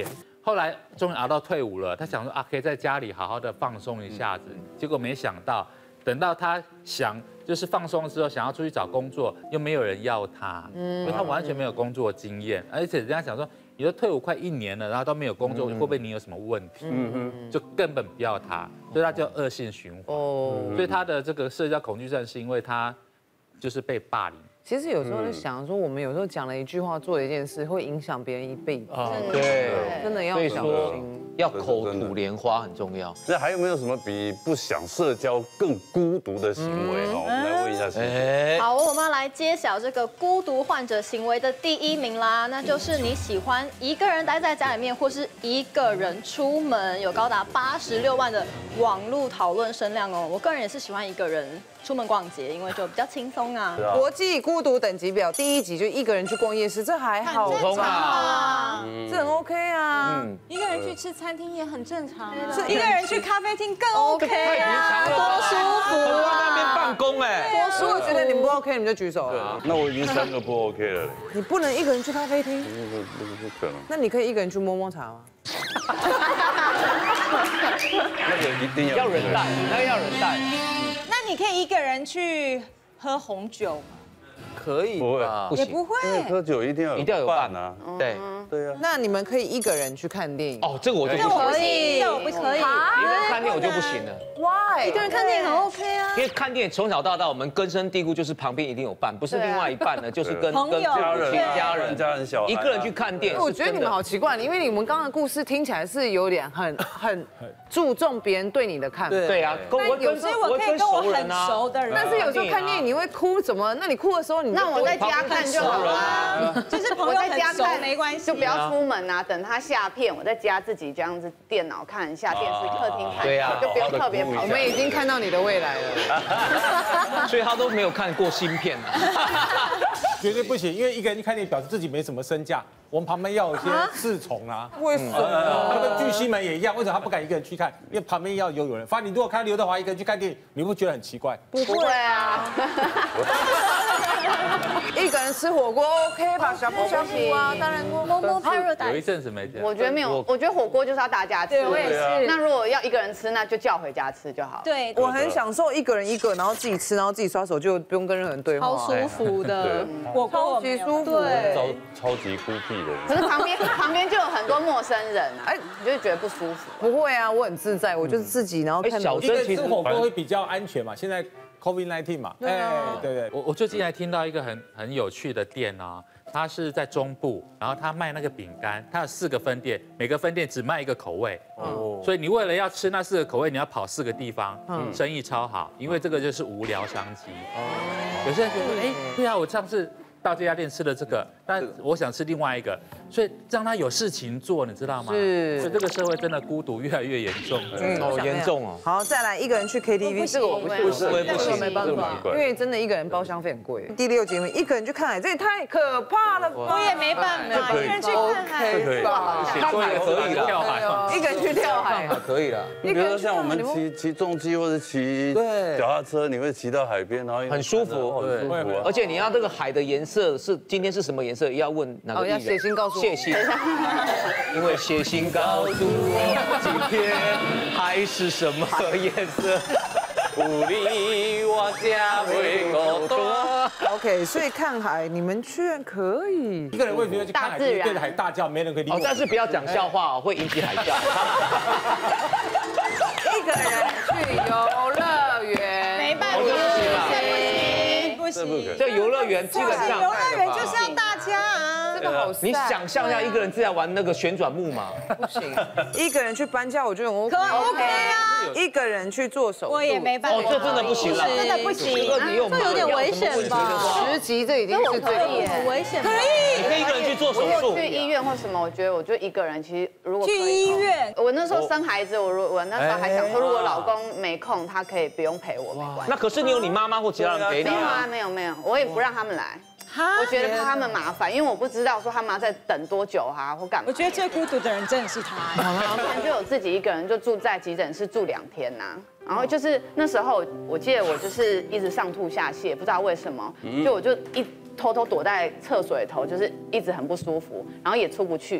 后来终于熬到退伍了，他想说啊，可以在家里好好的放松一下子。结果没想到，等到他想就是放松之后，想要出去找工作，又没有人要他，因为他完全没有工作经验，而且人家想说，你都退伍快一年了，然后都没有工作，会不会你有什么问题？嗯嗯，就根本不要他，所以他就恶性循环。哦，所以他的这个社交恐惧症是因为他就是被霸凌。 其实有时候在想说，我们有时候讲了一句话，做了一件事，会影响别人一辈子。 啊，对， 真的要小心。 要口吐莲花很重要。 那还有没有什么比不想社交更孤独的行为？哈，我们来问一下谁。 好，我们要来揭晓这个孤独患者行为的第一名啦，那就是你喜欢一个人待在家里面，或是一个人出门，有高达八十六万的网络讨论声量哦。我个人也是喜欢一个人出门逛街，因为就比较轻松啊。 国际孤独等级表第一集就一个人去逛夜市，这还好吧？这很 OK 啊。 一个人去吃餐厅也很正常，是一个人去咖啡厅更 OK 啊， 多舒服啊！那边办公哎， 多舒服。我觉得你们不 OK，你们就举手。 那我已经三个不 OK 了。 你不能一个人去咖啡厅？ 不不不可能。 那你可以一个人去摸摸茶吗？ 那个一定要要人带，那个要人带。 那你可以一个人去喝红酒吗？ 可以， 不会， 也不会。 喝酒一定要一定要有伴啊。 对对啊。 那你们可以一个人去看电影？ 哦，这个我就不可以，这我不可以。 一个人看电影我就不行了。 Why？ 一个人看电影很 OK 啊。 因为看电影从小到大我们根深蒂固就是旁边一定有伴，不是另外一半呢，就是跟跟家人、 家人、 家人小孩。 一个人去看电影， 我觉得你们好奇怪，因为你们刚刚的故事听起来是有点很很注重别人对你的看法。 对啊，跟我有时候我可以跟我很熟的人， 但是有时候看电影你会哭，怎么？那你哭的时候你那我在家看就好了， 就是朋友很熟没关系， 就不要出门啊，等他下片，我在家自己这样子电脑看一下电视，客厅看一下，就不用特别跑。 我们已经看到你的未来了， 所以他都没有看过新片啊， 绝对不行，因为一个人去看电影表示自己没什么身价，我们旁边要有一些侍从啊。 为什么？ 他跟巨星们也一样，为什么他不敢一个人去看？因为旁边要有有人。反正你如果看刘德华一个人去看电影，你不觉得很奇怪？ 不会啊。 一个人吃火锅 OK 吧？小布小布啊，当然摸摸摸 Paradise。 有一阵子没见。 我觉得没有，我觉得火锅就是要大家吃。 对，我也是。 那如果要一个人吃，那就叫回家吃就好。 对， 我很享受一个人一个，然后自己吃，然后自己刷手，就不用跟任何人对话。 超舒服的，火锅超级舒服。 对， 超超级孤僻的人。 可是旁边旁边就有很多陌生人啊，哎，你就会觉得不舒服。 不会啊，我很自在，我就是自己，然后看小生吃火锅会比较安全嘛，现在 COVID 十九 嘛，哎，对对。 我我最近还听到一个很很有趣的店啊，它是在中部，然后它卖那个饼干，它有四个分店，每个分店只卖一个口味，哦，所以你为了要吃那四个口味，你要跑四个地方，嗯，生意超好，因为这个就是无聊商机。哦，有些人觉得，哎，对啊，我上次到这家店吃了这个，但我想吃另外一个，所以让他有事情做，你知道吗？是，所以这个社会真的孤独越来越严重。 嗯，好严重哦。 好，再来一个人去 K T V， 这个我不行， 我也不行， 没办法，因为真的一个人包厢费很贵。第六节目，一个人去看海，这也太可怕了吧！ 我也没办法，一个人去看海， 可以，看海也可以了， 跳海， 一个人去跳海可以了。 你比如说像我们骑骑重机或者骑脚踏车，你会骑到海边，然后很舒服， 很舒服。 而且你要这个海的颜色是今天是什么颜色？要问哪个艺人？ 要写信告诉我。 写信，因为写信告诉我今天海是什么颜色。有你我家会够多。 OK， 所以看海你们去可以。 一个人会觉得去看海对着海大叫，没人可以理我。 但是不要讲笑话哦，会引起海啸。 一个人去游乐园， 没办法，不行不行。 这游乐园基本上， 游乐园就是要大家啊。 这个好， 你想象一下，一个人自己玩那个旋转木马， 不行。一个人去搬家，我觉得很 OK。 可 OK 啊。 一个人去做手术， 我也没办法。 哦，这真的不行了， 真的不行。 这你有这有点危险吧？ 十级这已经是最危险。 可以， 你可以一个人去做手术。 去医院或什么，我觉得我就一个人，其实如果去医院， 我那时候生孩子，我如我那时候还想说，如果老公没空，他可以不用陪我，没关系。 那可是你有你妈妈或其他人陪你没有啊，没有没有，我也不让他们来。我觉得怕他们麻烦，因为我不知道说他们要在等多久啊，或干嘛。 我觉得最孤独的人真的是他。 然后就有自己一个人就住在急诊室住两天呐。然后就是那时候，我记得我就是一直上吐下泻，不知道为什么，就我就一偷偷躲在厕所里头，就是一直很不舒服，然后也出不去。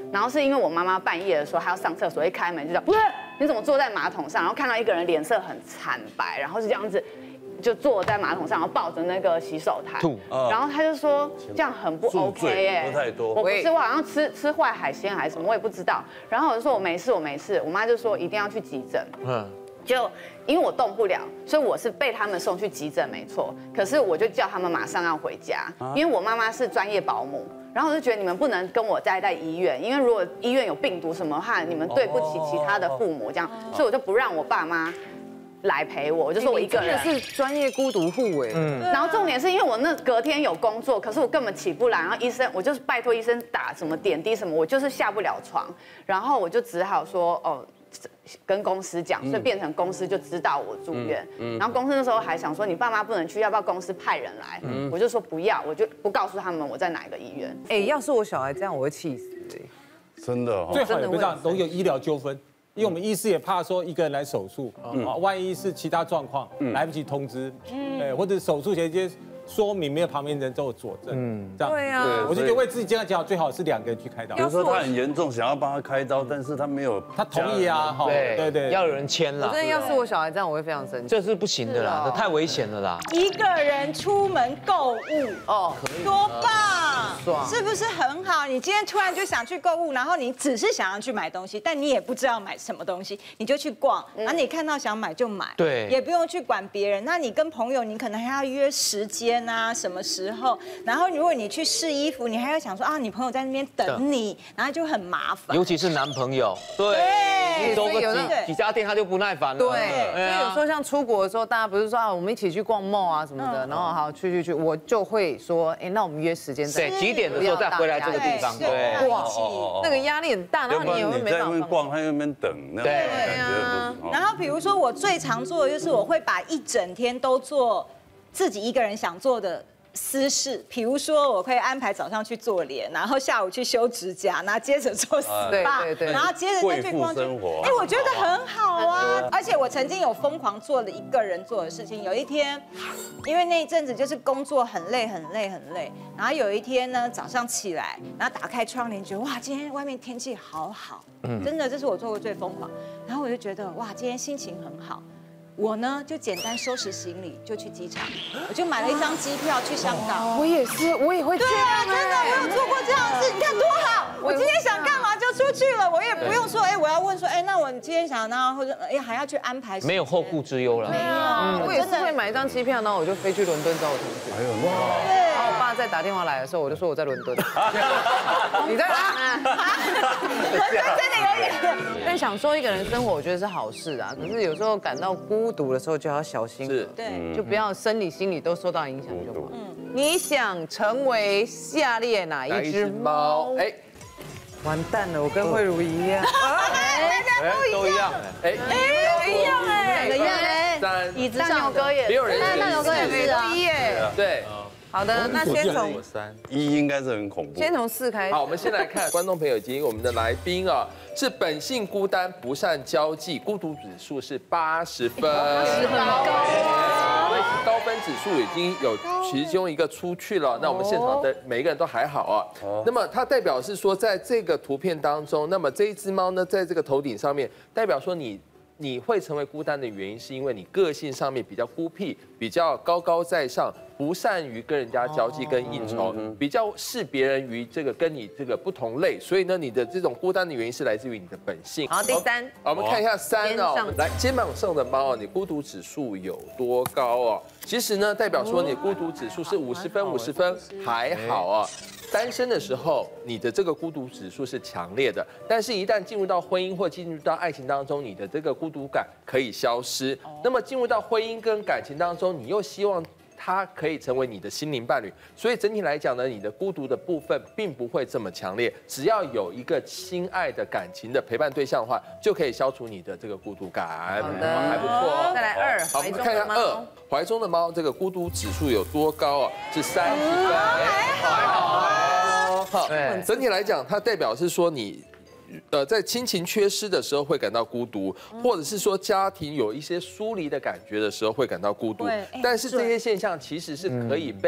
然后是因为我妈妈半夜的时候还要上厕所，一开门就讲，你怎么坐在马桶上？然后看到一个人脸色很惨白，然后是这样子。就坐在马桶上，然后抱着那个洗手台，吐，然后他就说这样很不 OK 哎， 喝太多， 我不是我好像吃吃坏海鲜还是什么，我也不知道。然后我就说我没事，我没事。我妈就说一定要去急诊，嗯，就因为我动不了，所以我是被他们送去急诊，没错。可是我就叫他们马上要回家，因为我妈妈是专业保姆。然后我就觉得你们不能跟我待在医院，因为如果医院有病毒什么的话，你们对不起其他的父母这样，所以我就不让我爸妈。来陪我，我就说我一个人是专业孤独户哎， 嗯，然后重点是因为我那隔天有工作，可是我根本起不来，然后医生我就是拜托医生打什么点滴什么，我就是下不了床，然后我就只好说哦，跟公司讲，所以变成公司就知道我住院，然后公司那时候还想说你爸妈不能去，要不要公司派人来？我就说不要，我就不告诉他们我在哪一个医院。 哎，要是我小孩这样，我会气死哎， 真的， 最好也不这样，容易有医疗纠纷。因为我们医师也怕说一个人来手术，啊，万一是其他状况，来不及通知，哎，或者手术前直接说明没有旁边人都有佐证，嗯，这样，对啊， 我就觉得为自己健康讲好，最好是两个人去开刀。 比如说他很严重，想要帮他开刀，但是他没有， 他同意啊，哈，对对， 要有人签啦。 真的要是我小孩这样，我会非常生气， 这是不行的啦，这太危险了啦。 一个人出门购物，哦，多棒， 爽， 是不是很好？你今天突然就想去购物，然后你只是想要去买东西，但你也不知道买什么东西，你就去逛，然后你看到想买就买， 对， 也不用去管别人。那你跟朋友，你可能还要约时间啊，什么时候？然后如果你去试衣服，你还要想说啊，你朋友在那边等你，然后就很麻烦。 尤其是男朋友，对，走个几几家店他就不耐烦了。 对，所以有时候像出国的时候，大家不是说啊，我们一起去逛 mall 啊什么的，然后好去去去，我就会说，哎，那我们约时间再几点的时候再回来这个地方。 对，哇，那个压力很大，然后你也会没办法。 在那边逛，他在那边等，那种感觉不是。 然后比如说我最常做的就是我会把一整天都做自己一个人想做的私事，比如说我会安排早上去做脸，然后下午去修指甲，然后接着做 S P A， 然后接着再去逛街。哎，我觉得很好啊！而且我曾经有疯狂做了一个人做的事情。有一天，因为那一阵子就是工作很累很累很累，然后有一天呢早上起来，然后打开窗帘，觉得哇，今天外面天气好好，真的这是我做过最疯狂。然后我就觉得哇，今天心情很好。我呢就简单收拾行李就去机场，我就买了一张机票去香港。 我也是，我也会这样。 对啊，真的，我有做过这样的事，你看多好！我今天想干嘛就出去了，我也不用说，哎，我要问说，哎，那我今天想那或者哎还要去安排。 没有后顾之忧了。 没有， 我也是会买一张机票，然后我就飞去伦敦找我同学。 还有哇，然后我爸在打电话来的时候，我就说我在伦敦。你在哪？ 伦敦真的有点。 但想说一个人生活，我觉得是好事啊。可是有时候感到孤独的时候，就要小心了。 对， 就不要生理、心理都受到影响就好。嗯，你想成为下列哪一只猫？哎，完蛋了，我跟慧茹一样。 哎，都一样。哎， 哎，一样哎， 一样哎。 三， 椅子上牛哥也， 没有人那牛哥也是啊。 一耶。 对。 好的，那先从一应该是很恐怖。 先从四开始。 好，我们先来看观众朋友以及我们的来宾啊，是本性孤单，不善交际，孤独指数是八十分， 很高啊。 高分指数已经有其中一个出去了，那我们现场的每一个人都还好啊。那么它代表是说，在这个图片当中，那么这一只猫呢，在这个头顶上面，代表说你。你会成为孤单的原因，是因为你个性上面比较孤僻，比较高高在上，不善于跟人家交际跟应酬，比较视别人于这个跟你这个不同类，所以呢，你的这种孤单的原因是来自于你的本性。 好，第三， 好，我们看一下三哦，来肩膀上的猫哦，你孤独指数有多高哦？其实呢，代表说你孤独指数是五十分，五十分还好啊。单身的时候，你的这个孤独指数是强烈的，但是一旦进入到婚姻或进入到爱情当中，你的这个孤独感可以消失。那么进入到婚姻跟感情当中，你又希望他可以成为你的心灵伴侣，所以整体来讲呢，你的孤独的部分并不会这么强烈。只要有一个亲爱的感情的陪伴对象的话，就可以消除你的这个孤独感。 好的， 还不错。 再来二， 好，我们看一下二，怀中的猫这个孤独指数有多高啊？是三十分，还好。好，整体来讲，它代表是说你。呃，在亲情缺失的时候会感到孤独，或者是说家庭有一些疏离的感觉的时候会感到孤独。但是这些现象其实是可以被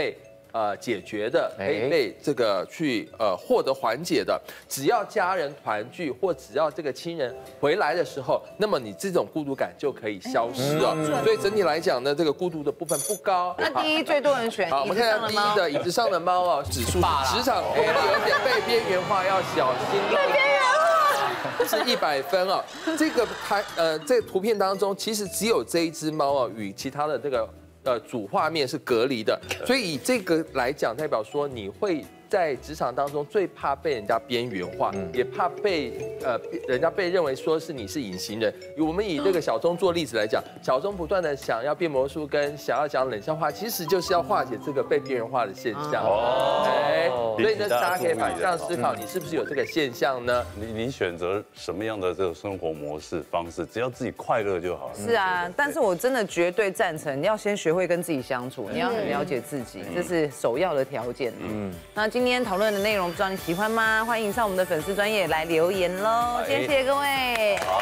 呃解决的，可以被这个去呃获得缓解的。只要家人团聚或只要这个亲人回来的时候，那么你这种孤独感就可以消失了。所以整体来讲呢，这个孤独的部分不高。 那第一最多人选， 好，我们看看第一的椅子上的猫啊，指数职场有一点被边缘化，要小心。被边缘化是一百分啊。这个它呃，这个图片当中，其实只有这一只猫啊，与其他的这个呃主画面是隔离的，所以以这个来讲，代表说你会在职场当中最怕被人家边缘化，也怕被呃人家被认为说是你是隐形人。我们以这个小钟做例子来讲，小钟不断的想要变魔术跟想要讲冷笑话，其实就是要化解这个被边缘化的现象。哦，哎，所以呢，大家可以反向思考，你是不是有这个现象呢？ 你你选择什么样的这个生活模式方式，只要自己快乐就好了。 是啊，但是我真的绝对赞成，你要先学会跟自己相处，你要很了解自己，这是首要的条件。嗯，那今天讨论的内容不知道你喜欢吗？欢迎上我们的粉丝专页来留言喽！今天谢谢各位。好。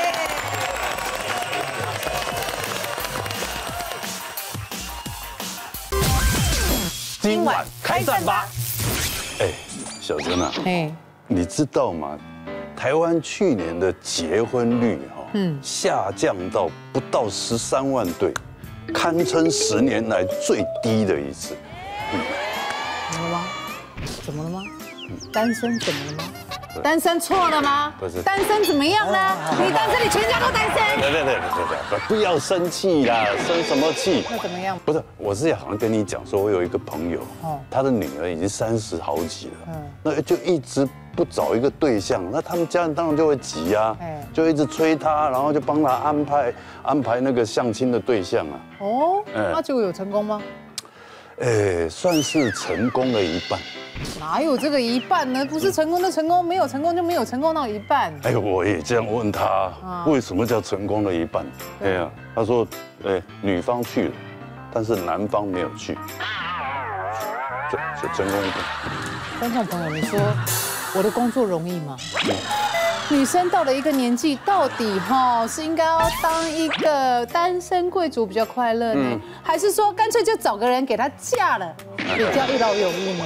今晚开战吧！哎，小珍啊，哎，你知道吗？台湾去年的结婚率哈，嗯，下降到不到十三万对，堪称十年来最低的一次。 嗯，怎么了吗？怎么了吗？单身怎么了吗？单身错了吗？ 不是， 单身怎么样呢？你单身，你全家都单身。 对对对对对，不要生气啦，生什么气？ 那怎么样？ 不是，我是好像跟你讲说，我有一个朋友，他的女儿已经三十好几了，那就一直不找一个对象，那他们家人当然就会急啊，就一直催他，然后就帮他安排安排那个相亲的对象啊。 哦，那结果有成功吗？ 哎，算是成功了一半。 哪有这个一半呢？不是成功的成功，没有成功就没有成功到一半。 哎，我也这样问他，为什么叫成功了一半？哎呀，他说，哎，女方去了，但是男方没有去，就就成功一半。 观众朋友，你说我的工作容易吗？女生到了一个年纪，到底哈是应该要当一个单身贵族比较快乐呢，嗯、还是说干脆就找个人给她嫁了，比较一劳永逸呢？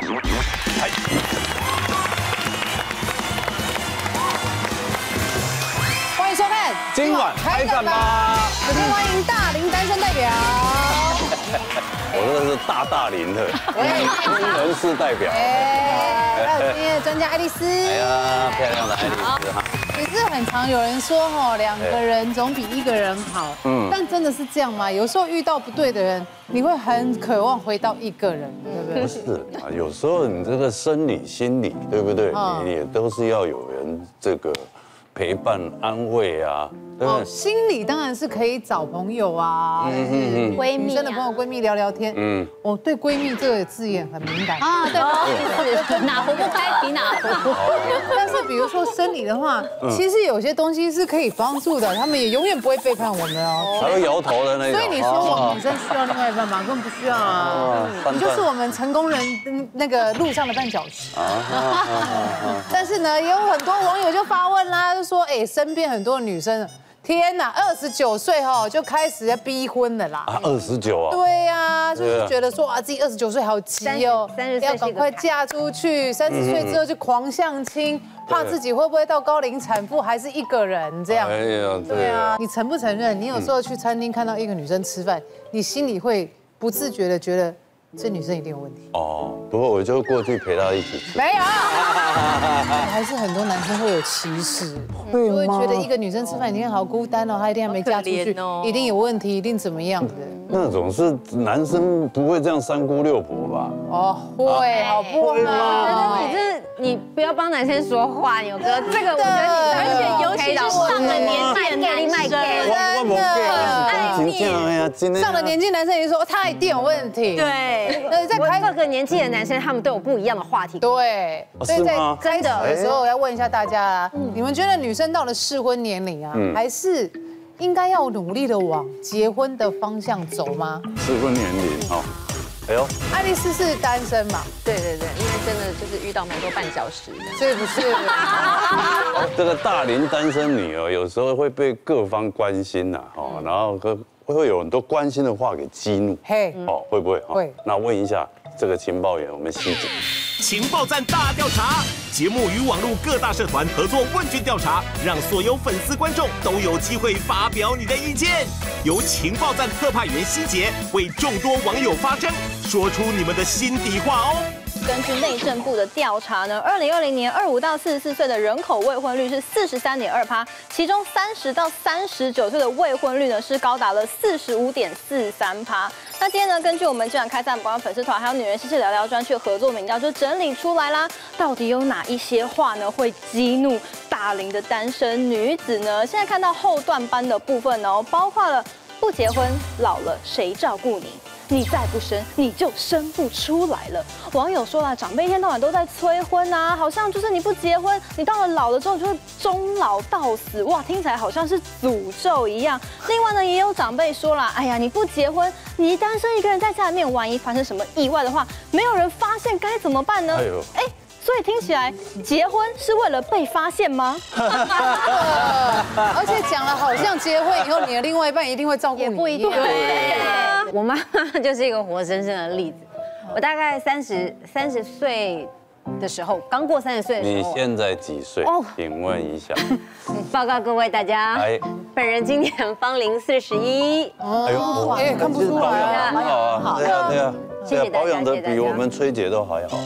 欢迎收看今晚开战吧！ 首先欢迎大龄单身代表。 我真的是大大龄的工人士代表。 还有今天的专家爱丽丝。哎呀，漂亮的爱丽丝哈。 也是很常有人说哈，两个人总比一个人好。嗯。但真的是这样吗？有时候遇到不对的人，你会很渴望回到一个人，对不对？ 不是啊，有时候你这个生理、心理，对不对？你也都是要有人这个陪伴、安慰啊。 哦，心里当然是可以找朋友啊，闺蜜、女生的朋友、闺蜜聊聊天。嗯，我对闺蜜这个字眼很敏感啊，对，哪壶不开提哪壶。 但是比如说生理的话，其实有些东西是可以帮助的，他们也永远不会背叛我们哦。 还会摇头的那种。 所以你说我们女生需要另外一半吗？根本不需要啊，你就是我们成功人那个路上的绊脚石。但是呢，也有很多网友就发问啦，就说，哎，身边很多女生。天哪，二十九岁哈就开始要逼婚了啦！ 啊，二十九啊？ 对呀，就是觉得说啊，自己二十九岁好急哦，要赶快嫁出去。三十岁之后就狂相亲，怕自己会不会到高龄产妇，还是一个人这样？哎呀，对啊，你承不承认？你有时候去餐厅看到一个女生吃饭，你心里会不自觉的觉得这女生一定有问题。 哦，不过我就过去陪她一起吃。 没有，还是很多男生会有歧视。就会觉得一个女生吃饭一定好孤单哦，她一定还没嫁出去，一定有问题，一定怎么样的。 那种是男生不会这样三姑六婆吧？ 哦，会，好不好？ 我觉得你这你不要帮男生说话，牛哥，这个我觉得你，而且尤其是上了年纪的男生，上了年纪男生也说他一定有问题。 对，呃，在开各个年纪的男生，他们都有不一样的话题。 对，所以在开始的时候，我要问一下大家啊，你们觉得女生到了适婚年龄啊，还是应该要努力的往结婚的方向走吗？ 适婚年龄哦，哎呦， 爱丽丝是单身嘛？ 对对对，因为真的就是遇到蛮多绊脚石的， 是不是？ 这个大龄单身女哦，有时候会被各方关心呐，哦，然后会会有很多关心的话给激怒，嘿，哦，会不会？ 会。 那问一下这个情报员，我们希姐。 情报站大调查节目与网络各大社团合作问卷调查，让所有粉丝观众都有机会发表你的意见。由情报站特派员希杰为众多网友发声，说出你们的心底话哦。 根据内政部的调查呢，二零二零年二十五到四十四岁的人口未婚率是四十三点二趴，其中三十到三十九岁的未婚率呢是高达了四十五点四三趴。那今天呢，根据我们这场开战保安粉丝团还有女人希切聊聊专区的合作民调，就整理出来啦，到底有哪一些话呢会激怒大龄的单身女子呢？现在看到后段班的部分哦，包括了不结婚老了谁照顾你？你再不生，你就生不出来了。网友说了，长辈一天到晚都在催婚啊，好像就是你不结婚，你到了老了之后就会终老到死，哇，听起来好像是诅咒一样。另外呢，也有长辈说了，哎呀，你不结婚，你单身一个人在家里面，万一发生什么意外的话，没有人发现该怎么办呢？哎呦，哎。所以听起来，结婚是为了被发现吗？ 而且讲了，好像结婚以后，你的另外一半一定会照顾你， 不一定。我妈就是一个活生生的例子。我大概三十三十岁的时候，刚过三十岁的时候。 你现在几岁？请问一下。 报告各位大家，哎，本人今年芳龄四十一。 哎呦， 哎，看不出来啊， 很好啊，对啊，对啊， 谢谢大家， 保养的比我们崔姐都还好。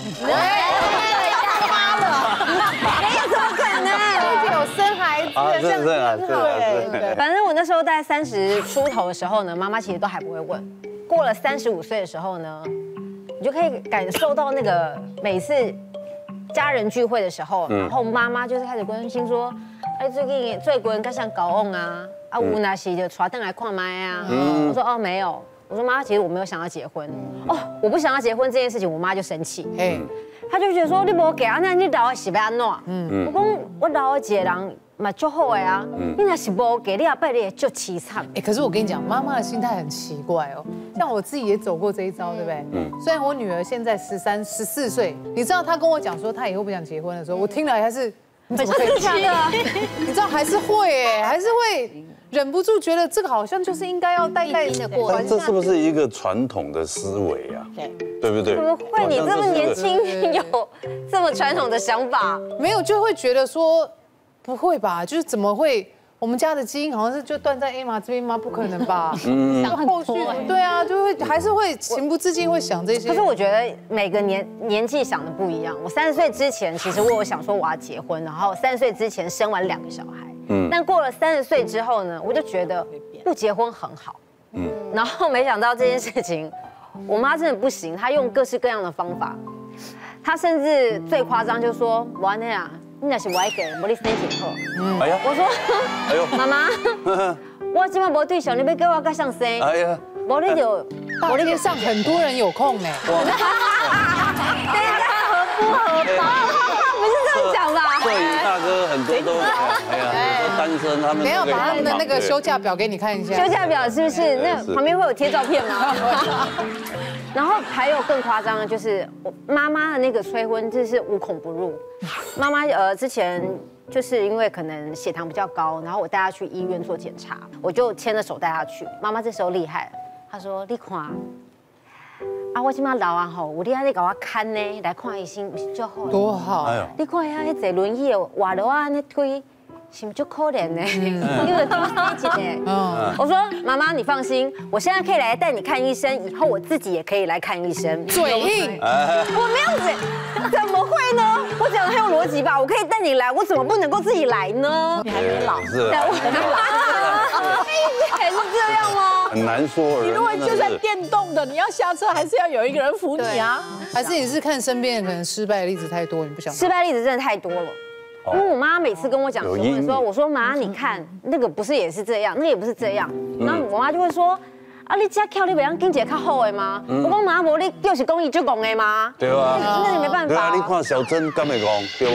没有，怎么可能？ 最近有生孩子， 啊，是是啊，是啊，反正我那时候大概三十出头的时候呢，妈妈其实都还不会问。过了三十五岁的时候呢，你就可以感受到那个每次家人聚会的时候，然后妈妈就是开始关心说，哎，最近最近该像搞翁啊，啊，有哪些就传灯来看麦啊？我说哦，没有。我说妈，其实我没有想要结婚。哦，我不想要结婚这件事情，我妈就生气。哎。他就觉得说你无给啊，那你老的是要安怎？嗯，我讲我老的一个人嘛足好的啊，你若是无给，你阿伯你也就凄惨。 哎，可是我跟你讲，妈妈的心态很奇怪哦。像我自己也走过这一招，对不对？嗯。虽然我女儿现在十三、十四岁，你知道她跟我讲说她以后不想结婚的时候，我听了还是你怎么可以讲的？你知道还是会哎，还是会忍不住觉得这个好像就是应该要带带的过。 这是不是一个传统的思维啊？对。对不对？ 怎么会？你这么年轻有这么传统的想法？ 没有，就会觉得说不会吧？就是怎么会？我们家的基因好像是就断在 A 妈这边吗？不可能吧？嗯，后续对啊，就会还是会情不自禁会想这些。 可是我觉得每个年年纪想的不一样。我三十岁之前，其实我有想说我要结婚，然后三十岁之前生完两个小孩。嗯。但过了三十岁之后呢，我就觉得不结婚很好。嗯。然后没想到这件事情。我妈真的不行，她用各式各样的方法，她甚至最夸张就说：“我那样，你那是我给，我你生几后。”哎呀，我说：“哎呦，妈妈，我今晚没对象，你要给我跟上生。”哎呀，我你就， 大街上很多人有空哎。 对呀，合不合法？不是这样讲吧？ 摄影大哥很多都，哎呀，单身他们。 没有把他们的那个休假表给你看一下。 休假表是不是？那旁边会有贴照片吗？然后还有更夸张的，就是我妈妈的那个催婚，就是无孔不入。妈妈呃之前就是因为可能血糖比较高，然后我带她去医院做检查，我就牵着手带她去。妈妈这时候厉害了，她说：“你看。”啊，我今麦老啊吼，有你安尼甲我看呢，来看医生是足好。 多好！ 你看遐迄坐轮椅的活落啊，安尼推，是不是足可怜呢？你有听说一个？我说妈妈，你放心，我现在可以来带你看医生，以后我自己也可以来看医生。 嘴硬， 我没有嘴，怎么会呢？我讲的很有逻辑吧？我可以带你来，我怎么不能够自己来呢？ 你还没老， 是， 我还没老，还是这样吗？ 很难说。 你如果就算电动的，你要下车还是要有一个人扶你啊？ 还是你是看身边可能失败的例子太多，你不想？ 失败例子真的太多了。因为我妈每次跟我讲说，我说我说妈，你看那个不是也是这样，那也不是这样。然后我妈就会说，啊，你这跳你不让金姐较好的吗？我讲妈，无你就是讲伊就讲的吗？ 对啊， 那你没办法。 对啊，你看小珍敢会讲，对吧？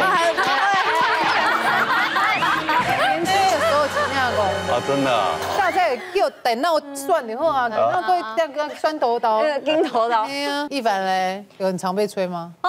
年轻的时候怎么样讲？ 啊，真的啊。 下菜叫电脑算就好啊，电脑会那个酸头刀。 那个金头刀。 哎呀，一凡嘞，有很常被催吗？啊，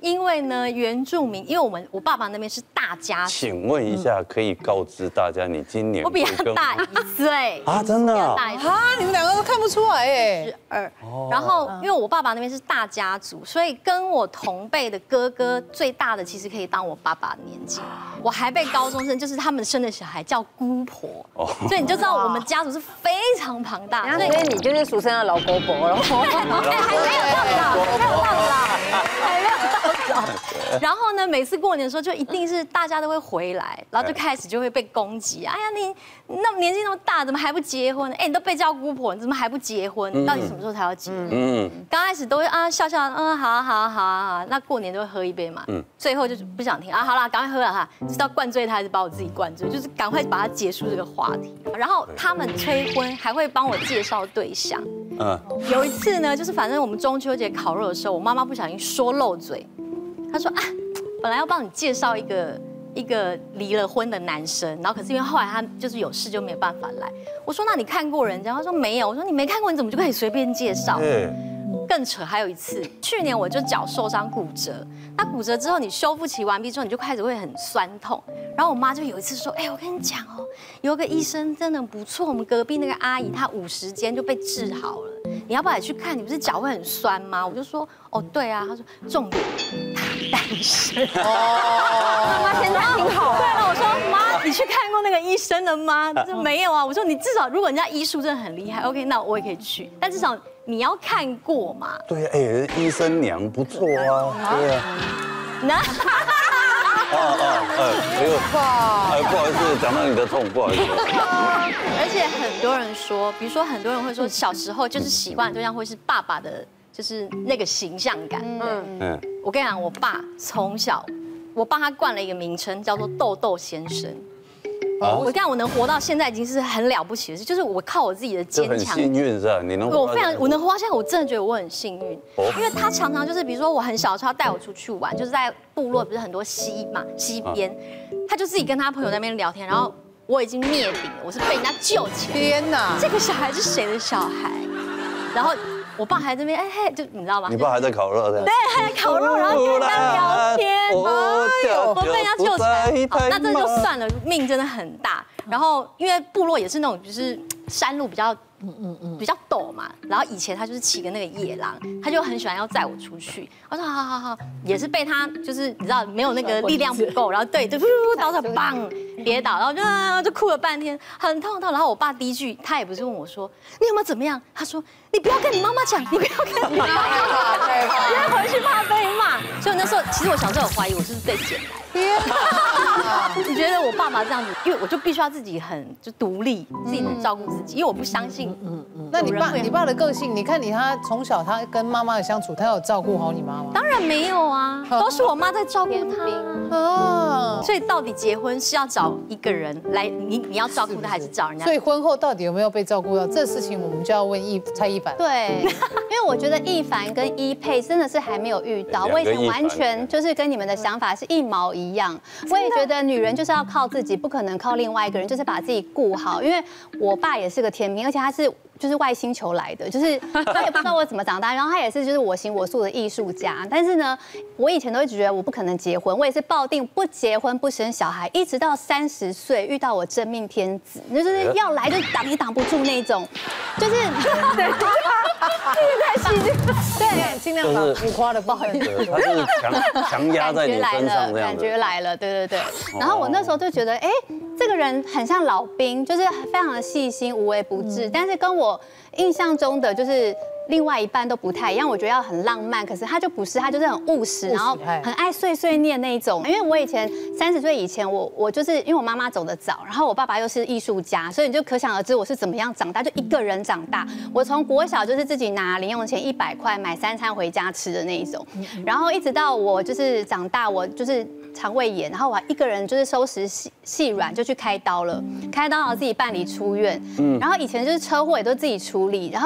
因为呢，原住民，因为我们我爸爸那边是大家族。 请问一下，可以告知大家你今年？ 我比他大一岁啊，真的啊？ 啊，你们两个都看不出来哎。 十二。然后因为我爸爸那边是大家族，所以跟我同辈的哥哥最大的其实可以当我爸爸年纪。我还被高中生，就是他们生的小孩叫姑婆，所以你就知道我们家族是非常庞大。 所以你就是俗称的老姑婆了。 哎，还没有到啦，还没有到啦，还没有到啦。然后呢，每次过年的时候，就一定是大家都会回来，然后就开始就会被攻击。哎呀，你那么年纪那么大，怎么还不结婚？哎，你都被叫姑婆，你怎么还不结婚？你到底什么时候才要结婚？嗯，刚开始都会啊笑笑，嗯，好啊好啊好啊好。那过年都会喝一杯嘛，嗯，最后就是不想听啊，好啦，赶快喝了哈，知道灌醉他还是把我自己灌醉，就是赶快把它结束这个话题。然后他们催婚还会帮我介绍对象。嗯，有一次呢，就是反正我们中秋节烤肉的时候，我妈妈不小心说漏嘴，她说啊，本来要帮你介绍一个一个离了婚的男生，然后可是因为后来他就是有事就没办法来。我说那你看过人家？她说没有。我说你没看过，你怎么就可以随便介绍？更扯，还有一次，去年我就脚受伤骨折，那骨折之后你修复期完毕之后，你就开始会很酸痛。然后我妈就有一次说，哎，我跟你讲哦，有个医生真的不错，我们隔壁那个阿姨她五十间就被治好了，你要不要也去看？你不是脚会很酸吗？我就说，哦，对啊。她说重点，她单身。哦，妈妈现在挺好。对了，我说妈，你去看过那个医生了吗？她说没有啊。我说你至少如果人家医术真的很厉害 ，OK， 那我也可以去，但至少。你要看过嘛？ 对，哎，医生娘不错啊，对啊。 那， 哦哦，哎呦，哎，不好意思，讲到你的痛，不好意思。 而且很多人说，比如说很多人会说，小时候就是习惯的对象会是爸爸的，就是那个形象感。嗯嗯。我跟你讲，我爸从小，我帮他冠了一个名称，叫做豆豆先生。我跟你讲，我能活到现在已经是很了不起的事，就是我靠我自己的坚强。 很幸运是吧？你能我非常我能活到现在，我真的觉得我很幸运，因为他常常就是比如说我很小的时候，他带我出去玩，就是在部落不是很多溪嘛，溪边，他就自己跟他朋友在那边聊天，然后我已经灭顶了，我是被人家救起来。 天哪！ 这个小孩是谁的小孩？然后。我爸还在那边，哎嘿，就你知道吗？ 你爸还在烤肉的。 对，还在烤肉，然后跟他聊天。哎呦，我被人家救起来，那这就算了，命真的很大。然后因为部落也是那种就是山路比较。嗯嗯嗯，比较陡嘛，然后以前他就是骑个那个野狼，他就很喜欢要载我出去。我说好好好好，也是被他就是你知道没有那个力量不够，然后对，就噗噗倒着棒跌倒，然后就就哭了半天，很痛痛。然后我爸第一句他也不是问我说你有没有怎么样，他说你不要跟你妈妈讲，你不要跟你妈妈讲，因为回去怕被骂。所以那时候其实我小时候有怀疑我是不是被捡来。你觉得我爸爸这样子，因为我就必须要自己很就独立，自己能照顾自己，因为我不相信。嗯嗯。 那你爸你爸的个性，你看你他从小他跟妈妈的相处，他有照顾好你妈妈？ 当然没有啊，都是我妈在照顾他啊。所以到底结婚是要找一个人来，你你要照顾他，还是找人家？ 所以婚后到底有没有被照顾到？这事情我们就要问易蔡一凡。 对，因为我觉得易凡跟一佩真的是还没有遇到，我以前完全就是跟你们的想法是一毛一样。我也觉得女人就是要靠自己，不可能靠另外一个人，就是把自己顾好。因为我爸也是个天兵，而且他是就是外星球来的，就是他也不知道我怎么长大，然后他也是就是我行我素的艺术家。但是呢，我以前都会觉得我不可能结婚，我也是抱定不结婚不生小孩，一直到三十岁遇到我真命天子，就是要来就挡也挡不住那种，就是对，太戏剧，对， 尽量把浮夸的不好意思， 他是强强压在你身上这样感觉来了，对对对。然后我那时候就觉得，哎，这个人很像老兵，就是非常的细心、无微不至，但是跟我印象中的就是另外一半都不太一样。我觉得要很浪漫，可是他就不是，他就是很务实，然后很爱碎碎念那一种。因为我以前三十岁以前，我我就是因为我妈妈走得早，然后我爸爸又是艺术家，所以你就可想而知我是怎么样长大，就一个人长大。我从国小就是自己拿零用钱一百块买三餐回家吃的那一种，然后一直到我就是长大，我就是肠胃炎，然后我还一个人就是收拾细细软就去开刀了，开刀然后自己办理出院。然后以前就是车祸也都自己处理，然后。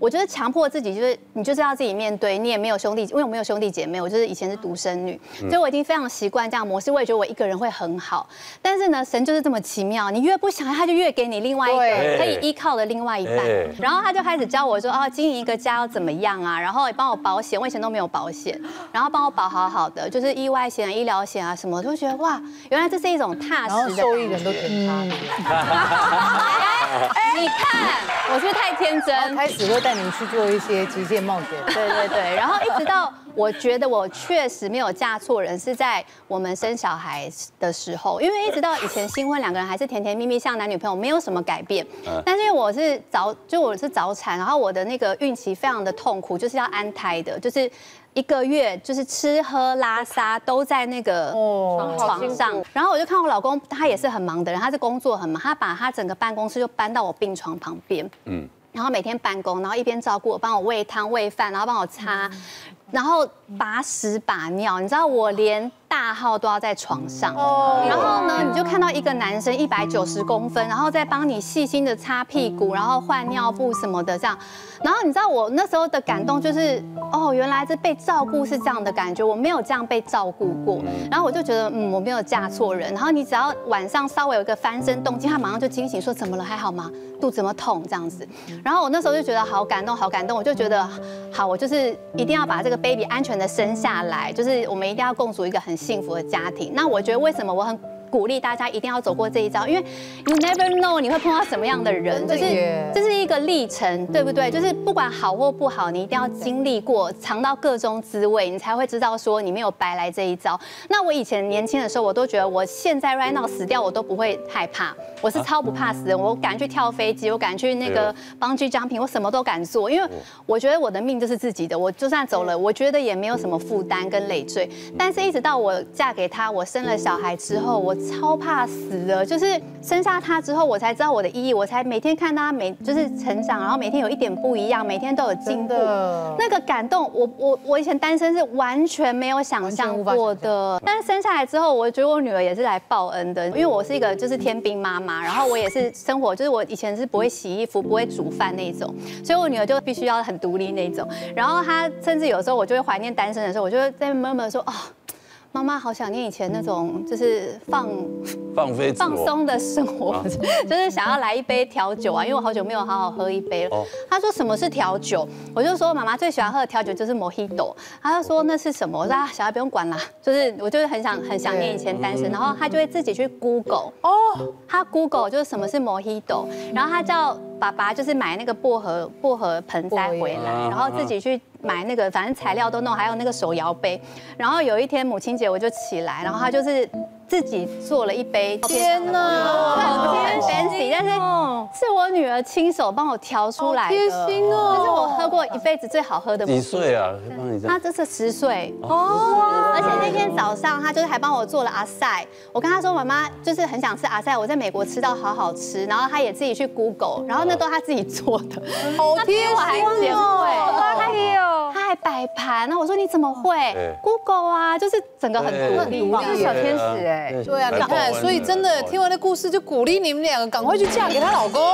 我觉得强迫自己就是你就是要自己面对，你也没有兄弟，因为我没有兄弟姐妹，我就是以前是独生女，所以我已经非常习惯这样模式。我也觉得我一个人会很好，但是呢，神就是这么奇妙，你越不想要，他就越给你另外一个可以依靠的另外一半。然后他就开始教我说，哦，经营一个家要怎么样啊，然后也帮我保险，我以前都没有保险，然后帮我保好好的，就是意外险、医疗险啊什么，我就觉得哇，原来这是一种踏实的。受益人都挺他。你看，我是不是太天真？ 开始会带你去做一些极限冒险。 对对对，然后一直到我觉得我确实没有嫁错人，是在我们生小孩的时候，因为一直到以前新婚两个人还是甜甜蜜蜜像男女朋友，没有什么改变。但是因为我是早，就我是早产，然后我的那个孕期非常的痛苦，就是要安胎的，就是一个月就是吃喝拉撒都在那个床上。然后我就看我老公，他也是很忙的人，他是工作很忙，他把他整个办公室就搬到我病床旁边。嗯。然后每天办公，然后一边照顾我，帮我喂汤喂饭，然后帮我擦，然后把屎把尿，你知道我连大号都要在床上。然后呢，你就看到一个男生一百九十公分，然后再帮你细心的擦屁股，然后换尿布什么的这样。然后你知道我那时候的感动就是，哦，原来这被照顾是这样的感觉，我没有这样被照顾过。然后我就觉得，嗯，我没有嫁错人。然后你只要晚上稍微有一个翻身动静，他马上就惊醒说怎么了，还好吗？肚子有没有痛这样子。然后我那时候就觉得好感动，好感动，我就觉得好，我就是一定要把这个 baby 安全的生下来，就是我们一定要共组一个很幸福的家庭。那我觉得为什么我很鼓励大家一定要走过这一招，因为 you never know 你会碰到什么样的人，就是这是一个历程，对不对？就是不管好或不好，你一定要经历过，尝到各种滋味，你才会知道说你没有白来这一招。那我以前年轻的时候，我都觉得我现在 right now 死掉我都不会害怕，我是超不怕死人，我敢去跳飞机，我敢去那个 bungee jumping， 我什么都敢做，因为我觉得我的命就是自己的，我就算走了，我觉得也没有什么负担跟累赘。但是一直到我嫁给他，我生了小孩之后，我超怕死的，就是生下他之后，我才知道我的意义，我才每天看他每就是成长，然后每天有一点不一样，每天都有进步，那个感动，我我我以前单身是完全没有想象过的，但是生下来之后，我觉得我女儿也是来报恩的，因为我是一个就是天兵妈妈，然后我也是生活，就是我以前是不会洗衣服、不会煮饭那种，所以我女儿就必须要很独立那种，然后她甚至有时候我就会怀念单身的时候，我就会在默默说哦。妈妈好想念以前那种，就是放放飞放松的生活，就是想要来一杯调酒啊，因为我好久没有好好喝一杯了。他说什么是调酒，我就说妈妈最喜欢喝的调酒就是 Mojito， 他就说那是什么？我说啊，小孩不用管啦，就是我就是很想很想念以前单身，然后他就会自己去 Google， 哦，他 Google 就是什么是 Mojito， 然后他叫爸爸就是买那个薄荷薄荷盆栽回来，然后自己去买那个反正材料都弄，还有那个手摇杯，然后有一天母亲节我就起来，然后他就是自己做了一杯， 天哪， 很 fancy， 但是是我女儿亲手帮我调出来的，贴心哦，这是我喝过一辈子最好喝的。 几岁啊？ 他这是十岁哦，而且那天早上他就是还帮我做了阿塞，我跟他说妈妈就是很想吃阿塞，我在美国吃到好好吃，然后他也自己去 Google， 然后那都他自己做的， 好贴心哦，他贴哦，他还摆盘，那我说你怎么会 Google 啊？就是整个很独立， 是小天使哎。对啊，你看，所以真的听完的故事就鼓励你们两个赶快去嫁给她老公。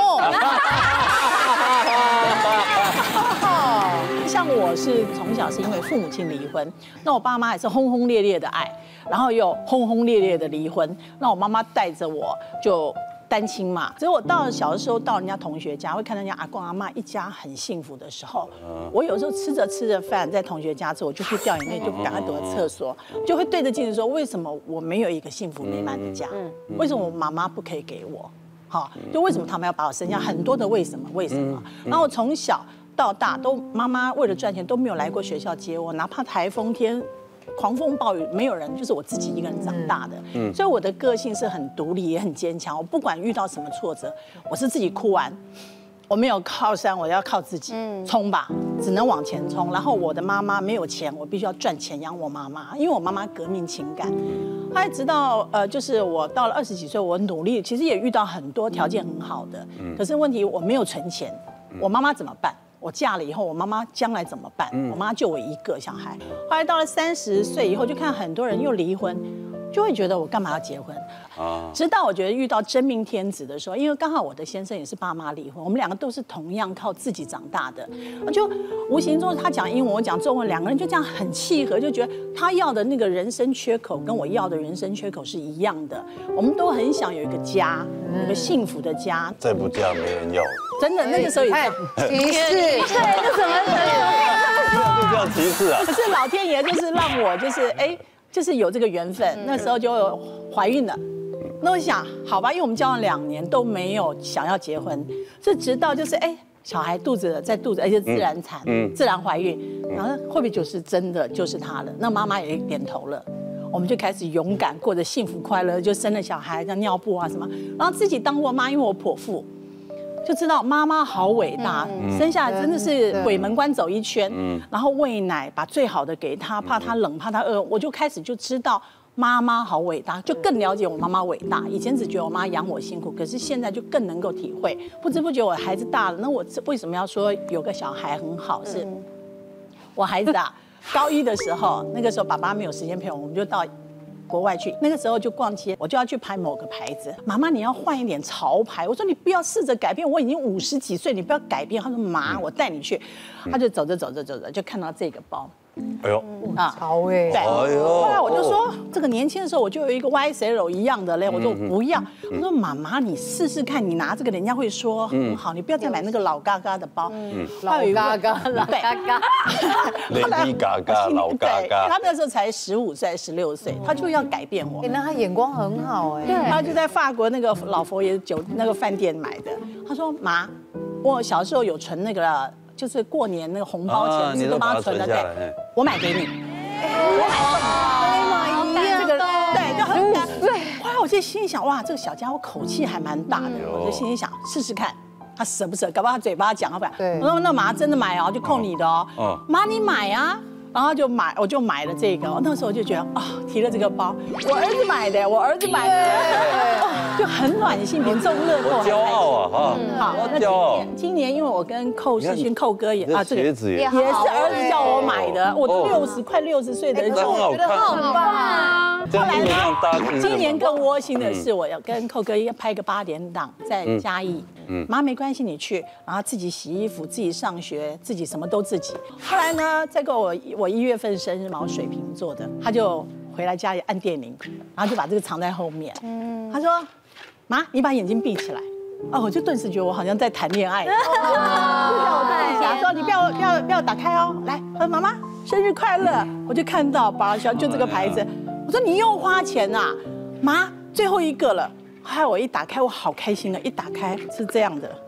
像我是从小是因为父母亲离婚，那我爸妈也是轰轰烈烈的爱，然后又轰轰烈烈的离婚，那我妈妈带着我就单亲嘛，所以我到了小的时候到人家同学家，会看到人家阿公阿嬷一家很幸福的时候，我有时候吃着吃着饭在同学家之后，我就去掉眼泪，就赶快躲在厕所，就会对着镜子说，为什么我没有一个幸福美满的家？为什么我妈妈不可以给我？好，就为什么他们要把我生下？很多的为什么？为什么？然后我从小到大都妈妈为了赚钱都没有来过学校接我，哪怕台风天。狂风暴雨，没有人，就是我自己一个人长大的，嗯，所以我的个性是很独立，也很坚强。我不管遇到什么挫折，我是自己哭完，我没有靠山，我要靠自己，冲吧，只能往前冲。然后我的妈妈没有钱，我必须要赚钱养我妈妈，因为我妈妈革命情感。后来直到呃，就是我到了二十几岁，我努力，其实也遇到很多条件很好的，可是问题我没有存钱，我妈妈怎么办？我嫁了以后，我妈妈将来怎么办？我妈就我一个小孩。后来到了三十岁以后，就看很多人又离婚， 就会觉得我干嘛要结婚啊？直到我觉得遇到真命天子的时候，因为刚好我的先生也是爸妈离婚，我们两个都是同样靠自己长大的，我就无形中他讲英文，我讲中文，两个人就这样很契合，就觉得他要的那个人生缺口跟我要的人生缺口是一样的，我们都很想有一个家，有个幸福的家。 再不嫁没人要。 真的，那个时候也歧视， 对，这怎么怎么这叫歧视啊？ 可是老天爷就是让我就是哎。就是有这个缘分，那时候就怀孕了。那我想，好吧，因为我们交往两年都没有想要结婚，是直到就是哎，小孩肚子在肚子，而且自然产，自然怀孕，然后会不会就是真的就是他了？那妈妈也点头了，我们就开始勇敢过着幸福快乐，就生了小孩，像尿布啊什么，然后自己当过妈，因为我剖腹。就知道妈妈好伟大，生下来真的是鬼门关走一圈，然后喂奶，把最好的给他，怕他冷，怕他饿，我就开始就知道妈妈好伟大，就更了解我妈妈伟大。以前只觉得我妈养我辛苦，可是现在就更能够体会。不知不觉我孩子大了，那我为什么要说有个小孩很好？是我孩子啊，高一的时候，那个时候爸爸没有时间陪我，我们就到国外去，那个时候就逛街，我就要去拍某个牌子。妈妈，你要换一点潮牌。我说你不要试着改变，我已经五十几岁，你不要改变。他说妈，我带你去。他就走着走着走着，就看到这个包。 哎呦， 啊，潮哎！ 对，后来我就说，这个年轻的时候我就有一个 Y S L 一样的嘞，我说我不要。我说妈妈，你试试看，你拿这个人家会说很好，你不要再买那个老嘎嘎的包。 老嘎嘎， 老嘎嘎。 Lady Gaga，老嘎嘎。 他那时候才十五岁、十六岁，他就要改变我。 那他眼光很好哎。 对，他就在法国那个老佛爷酒那个饭店买的。他说妈，我小时候有存那个。就是过年那个红包钱，你都帮他存了，对，我买给你，我买送你，这个对，就很感对。后来我就心里想，哇，这个小家伙口气还蛮大的，我就心里想试试看，他舍不舍？搞不好他嘴巴讲，要不然，我说那妈真的买哦，就扣你的哦，妈你买啊。然后就买，我就买了这个。那时候我就觉得啊，提了这个包，我儿子买的，我儿子买的，就很暖心，比中乐透还开心。 骄傲啊，哈！ 好，那今年今年因为我跟寇世勋寇哥也啊，这个鞋子也是儿子叫我买的，我都六十快六十岁的人， 我觉得很棒啊。 后来呢，今年更窝心的是，我要跟寇哥拍个八点档，在嘉义。嗯，妈没关系，你去，然后自己洗衣服，自己上学，自己什么都自己。后来呢，再过我我一月份生日嘛，我水瓶座的，他就回来家里按电铃，然后就把这个藏在后面。嗯，他说：“妈，你把眼睛闭起来。”哦，我就顿时觉得我好像在谈恋爱。他说：“你不要不要不要打开哦，来，呃，妈妈生日快乐。”我就看到保小就这个牌子，我说：“你又花钱啊，妈，最后一个了。”害我一打开，我好开心啊！一打开是这样的，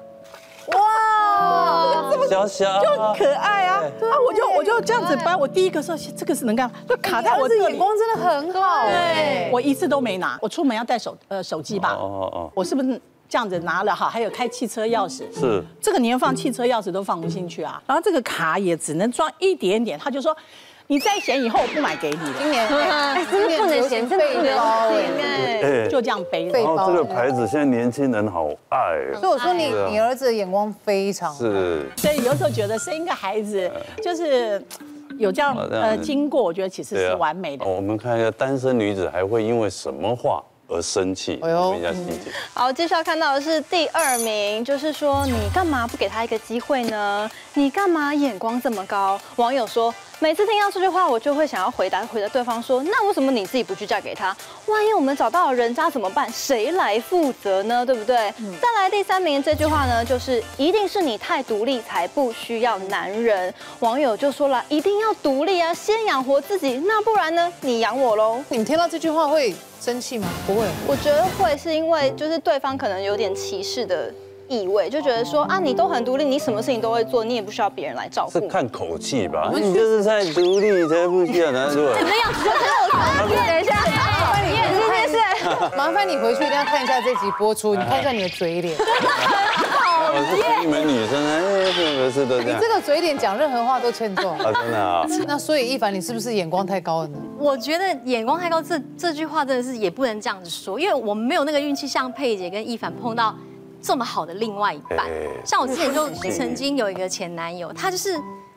哇， 小小就很可爱啊！啊，我就我就这样子掰，我第一个说这个是能干嘛？就卡在我这里， 眼光真的很好哎！ 我一次都没拿，我出门要带手呃手机吧？哦哦，我是不是这样子拿了哈？还有开汽车钥匙， 是这个你要放汽车钥匙都放不进去啊！然后这个卡也只能装一点点，他就说。你再嫌以后我不买给你了。 今年哎， 真的不能嫌，真的不能嫌哎，就这样背。 然后这个牌子现在年轻人好爱。 所以我说你你儿子的眼光非常好。 是。 所以有时候觉得生一个孩子就是有这样呃经过，我觉得其实是完美的。 我们看一个单身女子还会因为什么话而生气？哎呦，问一下细节。 好，接下来看到的是第二名，就是说你干嘛不给他一个机会呢？你干嘛眼光这么高？网友说。每次听到这句话，我就会想要回答，回答对方说：“那为什么你自己不去嫁给他？万一我们找到了人渣怎么办？谁来负责呢？对不对？”嗯、再来第三名这句话呢，就是一定是你太独立才不需要男人。网友就说了，一定要独立啊，先养活自己，那不然呢？你养我喽。 你们听到这句话会生气吗？不会， 我觉得会，是因为就是对方可能有点歧视的。意味就觉得说啊，你都很独立，你什么事情都会做，你也不需要别人来照顾。 是看口气吧，你就是太独立才不需要男人。 怎么样？等一下，你也今天是麻烦你回去一定要看一下这集播出，你看一下你的嘴脸。 我是你们女生哎，是不是都这样？ 你这个嘴脸讲任何话都欠揍啊，真的啊。 那所以一凡，你是不是眼光太高了呢？ 我觉得眼光太高这这句话真的是也不能这样子说，因为我们没有那个运气，像佩姐跟一凡碰到。这么好的另外一半，像我之前就曾经有一个前男友，他就是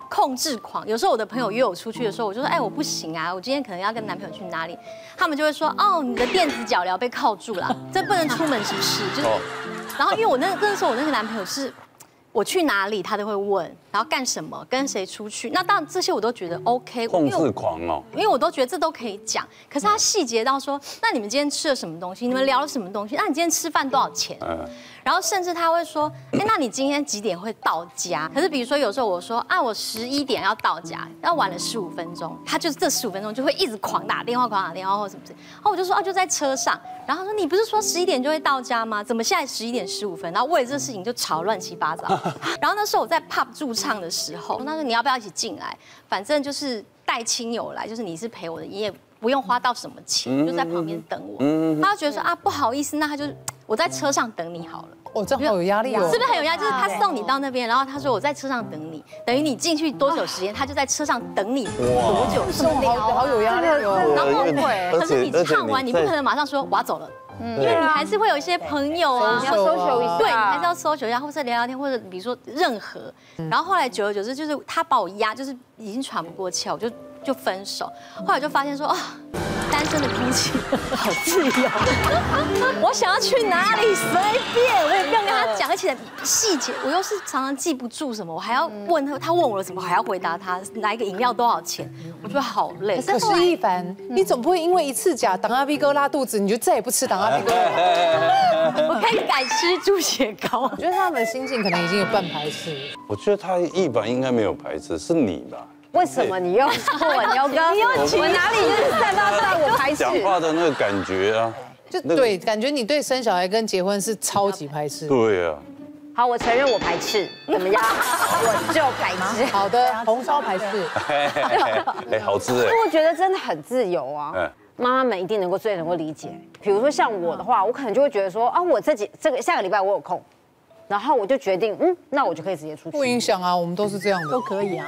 控制狂。有时候我的朋友约我出去的时候，我就说，哎，我不行啊，我今天可能要跟男朋友去哪里，他们就会说，哦，你的电子脚镣被铐住了，这不能出门是不是？就是，然后因为我那那时候我那个男朋友是。我去哪里，他都会问，然后干什么，跟谁出去。那当然这些我都觉得 OK。 控制狂哦， 因为我都觉得这都可以讲。可是他细节到说，那你们今天吃了什么东西？你们聊了什么东西？那你今天吃饭多少钱？嗯。然后甚至他会说，哎，那你今天几点会到家？可是比如说有时候我说啊，我十一点要到家，要晚了十五分钟，他就是这十五分钟就会一直狂打电话，狂打电话或什么之类。然后我就说啊，就在车上。然后他说你不是说十一点就会到家吗？怎么现在十一点十五分？然后为了这事情就吵乱七八糟。然后那时候我在 pub 驻唱的时候，他说你要不要一起进来？反正就是带亲友来，就是你是陪我的，你也不用花到什么钱，就在旁边等我。他就觉得说啊不好意思，那他就我在车上等你好了。 哦，这好有压力哦， 是不是很有压力？就是他送你到那边，然后他说我在车上等你，等于你进去多久时间，他就在车上等你多久时间， 好好有压力哦。 然后会，可是你唱完，你不可能马上说我要走了。因为你还是会有一些朋友啊， 你要social一下， 对，你还是要social一下，或者聊聊天，或者比如说任何。然后后来久而久之，就是他把我压，就是已经喘不过气，我就就分手。后来就发现说啊，单身的空气好自由，我想要去哪里随便，我也不用跟他讲，而且细节我又是常常记不住什么，我还要问他，他问我了什么，还要回答他，哪一个饮料多少钱，我觉得好累。 可是一凡，你总不会因为一次假党阿 B 哥拉肚子，你就再也不吃党阿 B 哥了？ 我可以改吃猪血糕。 我觉得他们的心境可能已经有半排斥。 我觉得他一凡应该没有排斥，是你吧？ 为什么你又说我牛哥？你又我哪里就是散发出来我排斥？ 讲话的那个感觉啊， 就对，感觉你对生小孩跟结婚是超级排斥。 对啊。 好，我承认我排斥，怎么样？我就排斥。 好的，红烧排斥。 哎，好吃哎。 我觉得真的很自由啊。妈妈们一定能够最能够理解。比如说像我的话，我可能就会觉得说啊，我这几这个下个礼拜我有空。然后我就决定，嗯，那我就可以直接出去。 不影响啊，我们都是这样的， 都可以啊。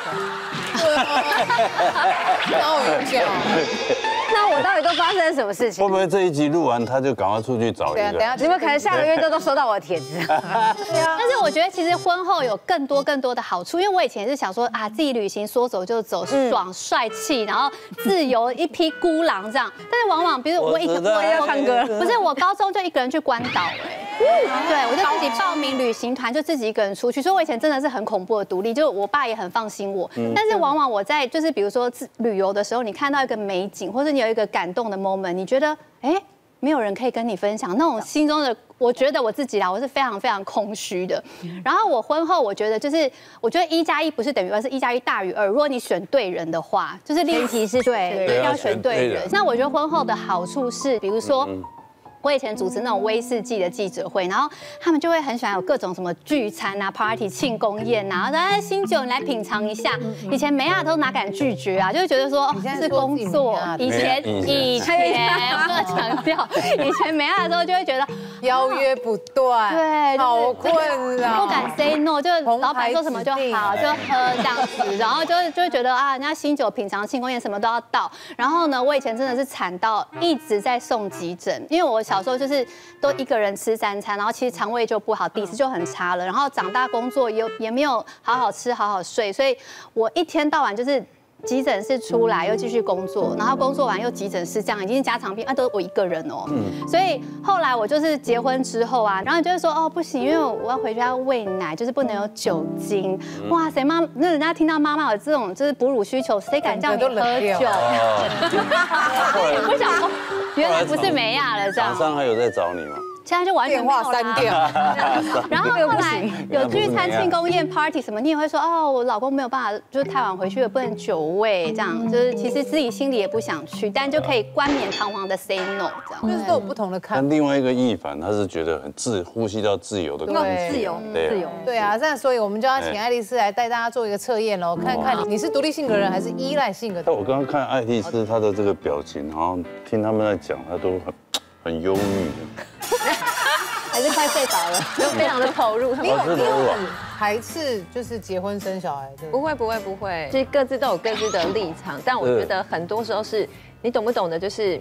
哪有影响？ 那我到底都发生了什么事情？ 会不会这一集录完，他就赶快出去找一个？ 等下，你们可能下个月就都收到我的帖子。 对啊。但是我觉得其实婚后有更多更多的好处，因为我以前是想说啊，自己旅行说走就走，爽帅气，然后自由一匹孤狼这样。但是往往，比如我以前我也要唱歌，不是我高中就一个人去关岛哎。对，我就自己报名旅行团，就自己一个人出去。所以我以前真的是很恐怖的独立，就我爸也很放心我。但是往往我在就是比如说旅游的时候，你看到一个美景，或者你有一个感动的 moment， 你觉得哎，没有人可以跟你分享，那种心中的，我觉得我自己啦，我是非常非常空虚的。然后我婚后，我觉得就是我觉得一加一不是等于二，是一加一大于二。如果你选对人的话，就是前提是对，要选对人。那我觉得婚后的好处是，比如说。我以前主持那种威士忌的记者会，然后他们就会很喜欢有各种什么聚餐啊、party 庆功宴啊，然后哎新酒你来品尝一下。以前梅亚都哪敢拒绝啊，就会觉得说是工作。以前以前我要强调，以前梅亚的时候就会觉得邀约不断， 对， 好困扰， 不敢 say no， 就老板说什么就好，就喝这样子，然后就就会觉得啊，人家新酒品尝庆功宴什么都要到。然后呢，我以前真的是惨到一直在送急诊，因为我小。小时候就是都一个人吃三餐，然后其实肠胃就不好，底子就很差了。然后长大工作也也没有好好吃、好好睡，所以我一天到晚就是急诊室出来又继续工作，然后工作完又急诊室，这样已经是家常便啊，都是我一个人哦。嗯。所以后来我就是结婚之后啊，然后就会说哦不行，因为我要回去要喂奶，就是不能有酒精。哇塞，妈，那人家听到妈妈有这种就是哺乳需求，谁敢叫你喝酒？我想说。原来不是梅亚了，这样。 厂商还有在找你吗？ 现在就完全电话删掉。 然后后来有聚餐、庆功宴、party 什么，你也会说哦，我老公没有办法，就是太晚回去了，不能久喂，这样就是其实自己心里也不想去，但就可以冠冕堂皇的 say no， 这样。 就是都有不同的看法。 但另外一个亦凡，他是觉得很自呼吸到自由的感觉， 自由，自由。 对啊，这样所以我们就要请爱丽丝来带大家做一个测验喽，看看你是独立性格人还是依赖性格。 但我刚刚看爱丽丝她的这个表情，好像听他们在讲，她都很很忧郁。 还是快睡着了，就非常的投入。 你有你有排斥就是结婚生小孩？ 不会不会不会，其实各自都有各自的立场，但我觉得很多时候是你懂不懂的，就是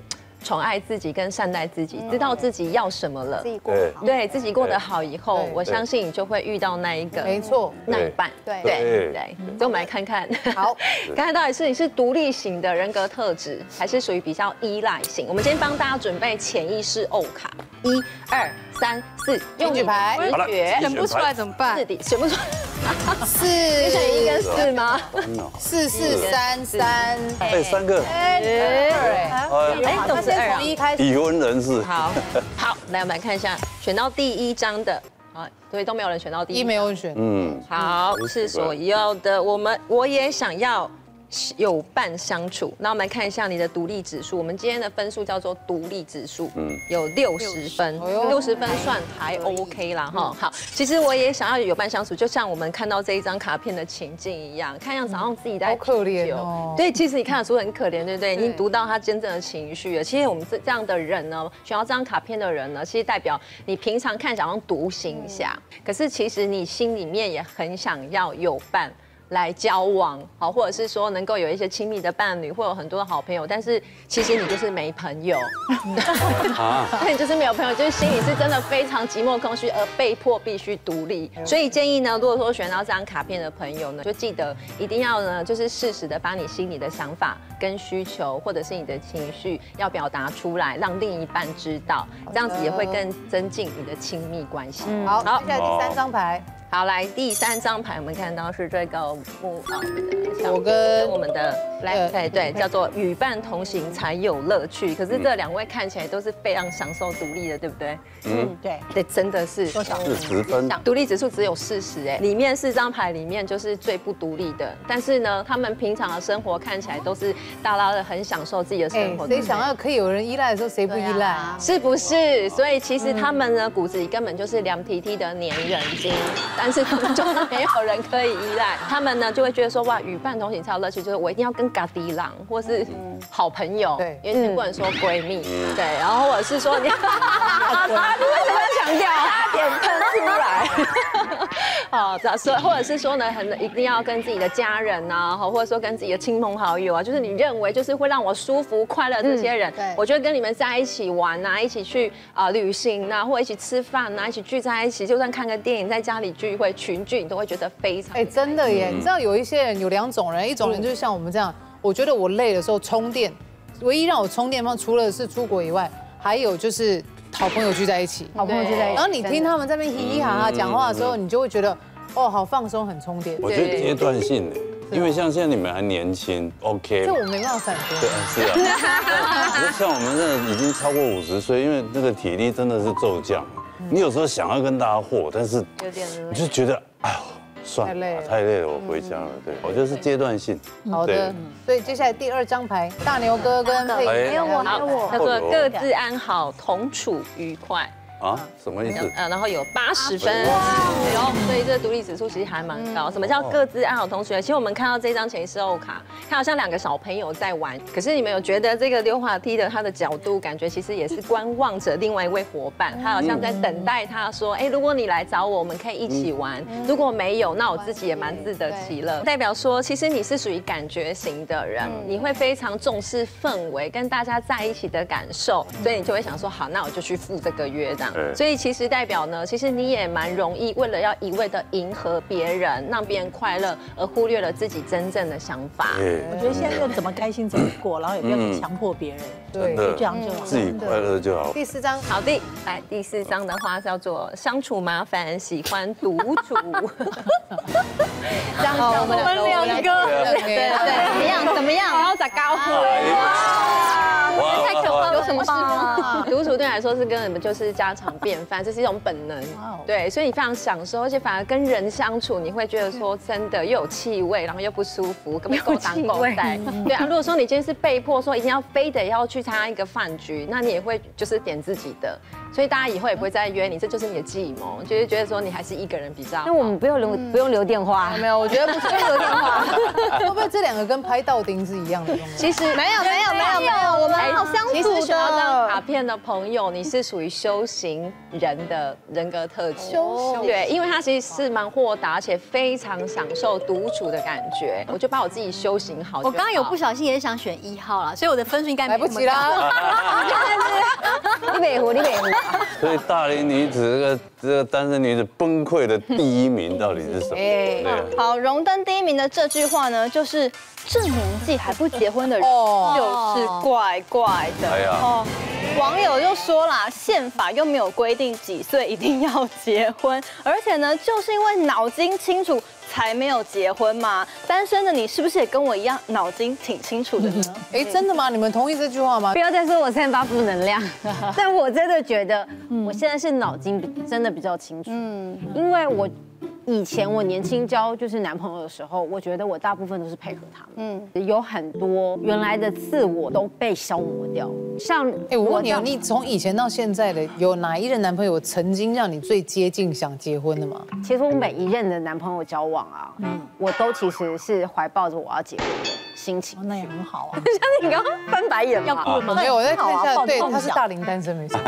宠爱自己跟善待自己，知道自己要什么了， 自己过得好， 对自己过得好以后，我相信你就会遇到那一个没错那一半。对对对，所以我们来看看，好，看看到底是你是独立型的人格特质，还是属于比较依赖型？我们今天帮大家准备潜意识O卡，一二三四，用举牌，直觉选不出来怎么办？ 是的，选不出来。 四， 你选一跟四吗？ 四四三三， 哎，三个， 二哎，都是二啊。 从一开始。 已婚人士。 好，好，来我们来看一下，选到第一张的，好，所以都没有人选到第一， 一没有人选。 嗯， 好，是所要的。我们我也想要有伴相处。那我们来看一下你的独立指数，我们今天的分数叫做独立指数，嗯，有六十分，六十分算还 OK 啦哈。好，其实我也想要有伴相处，就像我们看到这一张卡片的情境一样，看样子好像自己在好可怜哦。 对，其实你看得出很可怜，对不对？已经读到他真正的情绪了。其实我们这这样的人呢，选到这张卡片的人呢，其实代表你平常看起来好像独行侠，可是其实你心里面也很想要有伴来交往，好，或者是说能够有一些亲密的伴侣，或有很多的好朋友，但是其实你就是没朋友，啊，对，你就是没有朋友，就是心里是真的非常寂寞空虚，而被迫必须独立。所以建议呢，如果说选到这张卡片的朋友呢，就记得一定要呢，就是适时的把你心里的想法跟需求，或者是你的情绪要表达出来，让另一半知道，这样子也会更增进你的亲密关系。 好，好，接下来第三张牌。 好，来第三张牌，我们看到是这个木啊， 我跟我们的来，对对，叫做与伴同行才有乐趣。可是这两位看起来都是非常享受独立的，对不对？嗯，对，对，真的是四十分， 独立指数只有四十，哎，里面四张牌里面就是最不独立的。但是呢，他们平常的生活看起来都是大大的很享受自己的生活。 谁想要可以有人依赖的时候，谁不依赖？ 是不是？所以其实他们呢，骨子里根本就是凉踢踢的黏人精。但是他们就是没有人可以依赖，他们呢就会觉得说哇，与伴同行才有乐趣，就是我一定要跟嘎迪郎或是好朋友，对，因为你不能说闺蜜，对，然后或者是说你，他为什么要强调差点喷出来？好，所或者是说呢，很一定要跟自己的家人啊，或者说跟自己的亲朋好友啊，就是你认为就是会让我舒服快乐这些人，我觉得跟你们在一起玩啊，一起去啊旅行啊，或者一起吃饭啊，一起聚在一起，就算看个电影，在家里聚会群聚，你都会觉得非常。 哎，真的耶！你知道有一些人有两种人，一种人就是像我们这样，我觉得我累的时候充电，唯一让我充电方除了是出国以外，还有就是好朋友聚在一起， 好朋友聚在一起。 然后你听他们在那边嘻嘻哈哈讲话的时候，你就会觉得哦，好放松，很充电。 我觉得阶段性的，因为像现在你们还年轻 ，OK。 这我没办法反驳。 对，是啊。像我们这已经超过五十岁，因为那个体力真的是骤降。你有时候想要跟大家和，但是有点累， 你就觉得哎呦，算了，太累了，我回家了。对，我觉得是阶段性。 好的，所以接下来第二张牌，大牛哥跟佩仪， 还有我，还有我， 叫做各自安好，同处愉快。 啊，什么意思？ 呃，然后有八十分，有，所以这个独立指数其实还蛮高。什么叫各自安好同处？其实我们看到这张潜意识O卡，它好像两个小朋友在玩。可是你们有觉得这个溜滑梯的它的角度，感觉其实也是观望着另外一位伙伴，他好像在等待他说，哎，如果你来找我，我们可以一起玩；如果没有，那我自己也蛮自得其乐。代表说，其实你是属于感觉型的人，你会非常重视氛围，跟大家在一起的感受，所以你就会想说，好，那我就去赴这个约这样。所以其实代表呢，其实你也蛮容易为了要一味的迎合别人，让别人快乐，而忽略了自己真正的想法。 我觉得现在就怎么开心怎么过，然后也不要去强迫别人，对，就这样就好， 自己快乐就好。 第四张， 好的，来第四张的话叫做相处麻烦，喜欢独处。 这样我们两个，对对，怎么样？怎么样？ 然后咋高？太可怕了！有什么事吗？独处对你来说是根本就是家常便饭，这是一种本能。对，所以你非常享受，而且反而跟人相处，你会觉得说真的又有气味，然后又不舒服，根本狗当狗带。对啊，如果说你今天是被迫说一定要非得要去参加一个饭局，那你也会就是点自己的，所以大家以后也不会再约你，这就是你的计谋，就是觉得说你还是一个人比较好。 那我们不用留不用留电话， 没有，我觉得不用留电话。会不会这两个跟拍到钉是一样的东西？ 其实没有没有没有没有，我们来好相处的其实选到这张卡片的朋友，你是属于修行人的人格特质。 修行对，因为他其实是蛮豁达，而且非常享受独处的感觉。我就把我自己修行好。 我刚刚有不小心也想选一号了，所以我的分数应该来不及啦。 你美湖，你美湖。 所以大龄女子这个这个单身女子崩溃的第一名到底是什么？对， 好，荣登第一名的这句话呢，就是这年纪还不结婚的人就是怪怪的。哎呀，哦，网友就说啦，宪法又没有规定几岁一定要结婚，而且呢，就是因为脑筋清楚才没有结婚嘛。单身的你是不是也跟我一样脑筋挺清楚的呢？ 哎，真的吗？你们同意这句话吗？ 不要再说我散发负能量，但我真的觉得我现在是脑筋比真的比较清楚。嗯，因为我。以前我年轻交就是男朋友的时候，我觉得我大部分都是配合他们，嗯，有很多原来的自我都被消磨掉。像哎，我问你哦，你从以前到现在的有哪一任男朋友曾经让你最接近想结婚的吗？ 其实我每一任的男朋友交往啊，嗯，我都其实是怀抱着我要结婚的心情， 那也很好啊。 像你刚刚翻白眼嘛， 没有，我再看一下，对，他是大龄单身没错。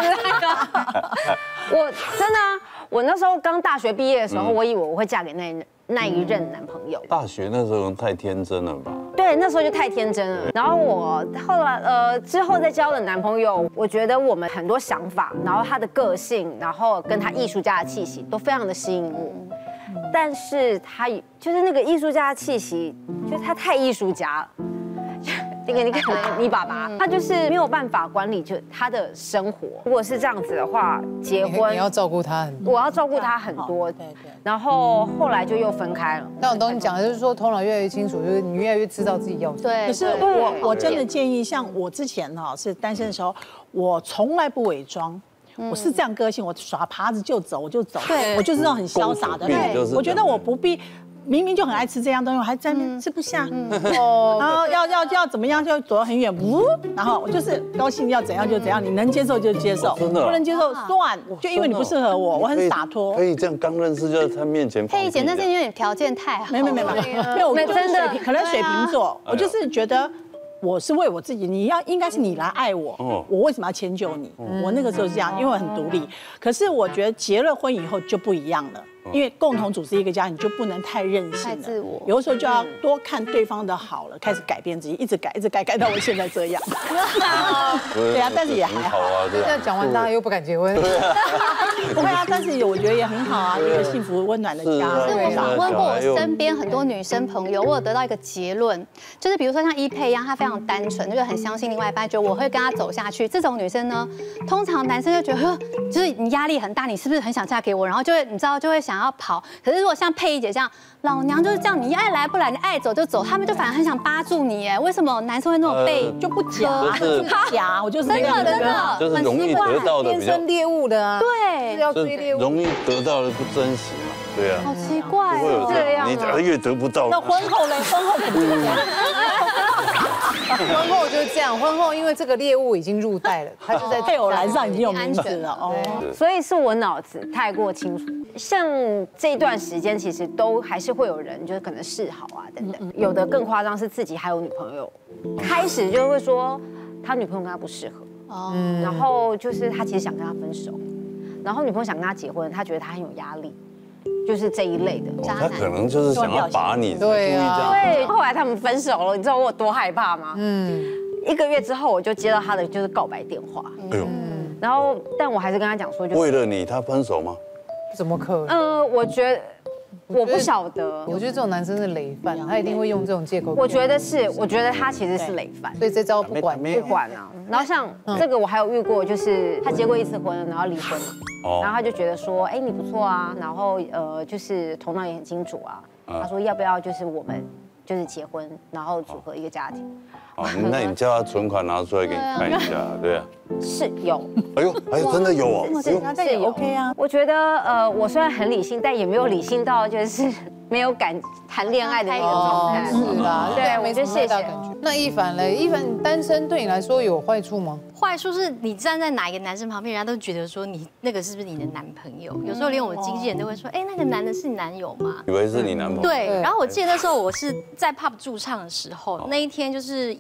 我真的啊。我那时候刚大学毕业的时候，我以为我会嫁给那那一任男朋友。 大学那时候太天真了吧？ 对，那时候就太天真了。然后我后来呃之后再交的男朋友，我觉得我们很多想法，然后他的个性，然后跟他艺术家的气息都非常的吸引我。但是他就是那个艺术家的气息，就是他太艺术家了。那个你可能你爸爸他就是没有办法管理就他的生活。如果是这样子的话，结婚你要照顾他很多， 我要照顾他很多。对对。然后后来就又分开了。 那我懂你讲的就是说头脑越来越清楚，就是你越来越知道自己要什么。 对。可是我我真的建议，像我之前哈是单身的时候，我从来不伪装。我是这样个性，我耍耙子就走，我就走。对。我就是那种很潇洒的。对。我觉得我不必。明明就很爱吃这样东西，我还在那吃不下，哦，然后要要要怎么样就走得很远，呜，然后我就是高兴要怎样就怎样，你能接受就接受，不能接受算，就因为你不适合我，我很洒脱。 可以这样刚认识就在他面前。 佩仪姐，那是因为你条件太好。 没没没没，没有，我真的可能水瓶座，我就是觉得。我是为我自己，你要应该是你来爱我，我为什么要迁就你？我那个时候是这样，因为我很独立。可是我觉得结了婚以后就不一样了，因为共同组织一个家，你就不能太任性了，太自我。有的时候就要多看对方的好了，开始改变自己，一直改，一直改，改到我现在这样。对啊，但是也还好啊。 现在讲完，大家又不敢结婚。 不会啊，但是我觉得也很好啊，一个幸福温暖的家。 可是我访问过我身边很多女生朋友，我有得到一个结论，就是比如说像一佩一样，她非常单纯，就是很相信另外一半，觉得我会跟她走下去。这种女生呢，通常男生就觉得，呵，就是你压力很大，你是不是很想嫁给我？然后就会你知道就会想要跑。可是如果像佩仪姐这样，老娘就是这样，你爱来不来，你爱走就走，他们就反而很想扒住你。哎，为什么男生会那种被就不假，不假？我就是真的真的， 就是容易得到的比较猎物的啊， 对， 要追猎物， 容易得到的不珍惜嘛，对啊。 好奇怪哦， 这样你越得不到。 那婚后呢？婚后肯定这样。 婚后就是这样，婚后因为这个猎物已经入袋了，他就在配偶栏上已经有名字了哦。 所以是我脑子太过清楚。像这一段时间，其实都还是会有人就是可能示好啊等等，有的更夸张是自己还有女朋友，开始就会说他女朋友跟他不适合，哦，然后就是他其实想跟他分手，然后女朋友想跟他结婚，他觉得他很有压力。就是这一类的渣男， 他可能就是想要把你对啊， 对。后来他们分手了，你知道我有多害怕吗？嗯，一个月之后我就接到他的就是告白电话，哎呦，然后但我还是跟他讲说，就为了你他分手吗？ 怎么可能？ 嗯，我觉得我不晓得， 我觉得这种男生是累犯，他一定会用这种借口。 我觉得是，我觉得他其实是累犯， 所以这招不管不管啊。然后像这个我还有遇过，就是他结过一次婚，然后离婚了。然后他就觉得说，哎，你不错啊，然后呃，就是头脑也很清楚啊。他说要不要就是我们就是结婚，然后组合一个家庭。 哦，那你叫他存款拿出来给你看一下，对啊。 是有。 哎呦，哎呦，真的有哦。 是有 OK 啊。我觉得呃，我虽然很理性，但也没有理性到就是没有敢谈恋爱的那个状态。 是啦， 对，我就谢谢。 那一凡嘞，一凡单身对你来说有坏处吗？ 坏处是你站在哪一个男生旁边，人家都觉得说你那个是不是你的男朋友？有时候连我经纪人都会说，哎，那个男的是你男友吗？ 以为是你男朋友。 对。然后我记得那时候我是在 pub 驻唱的时候，那一天就是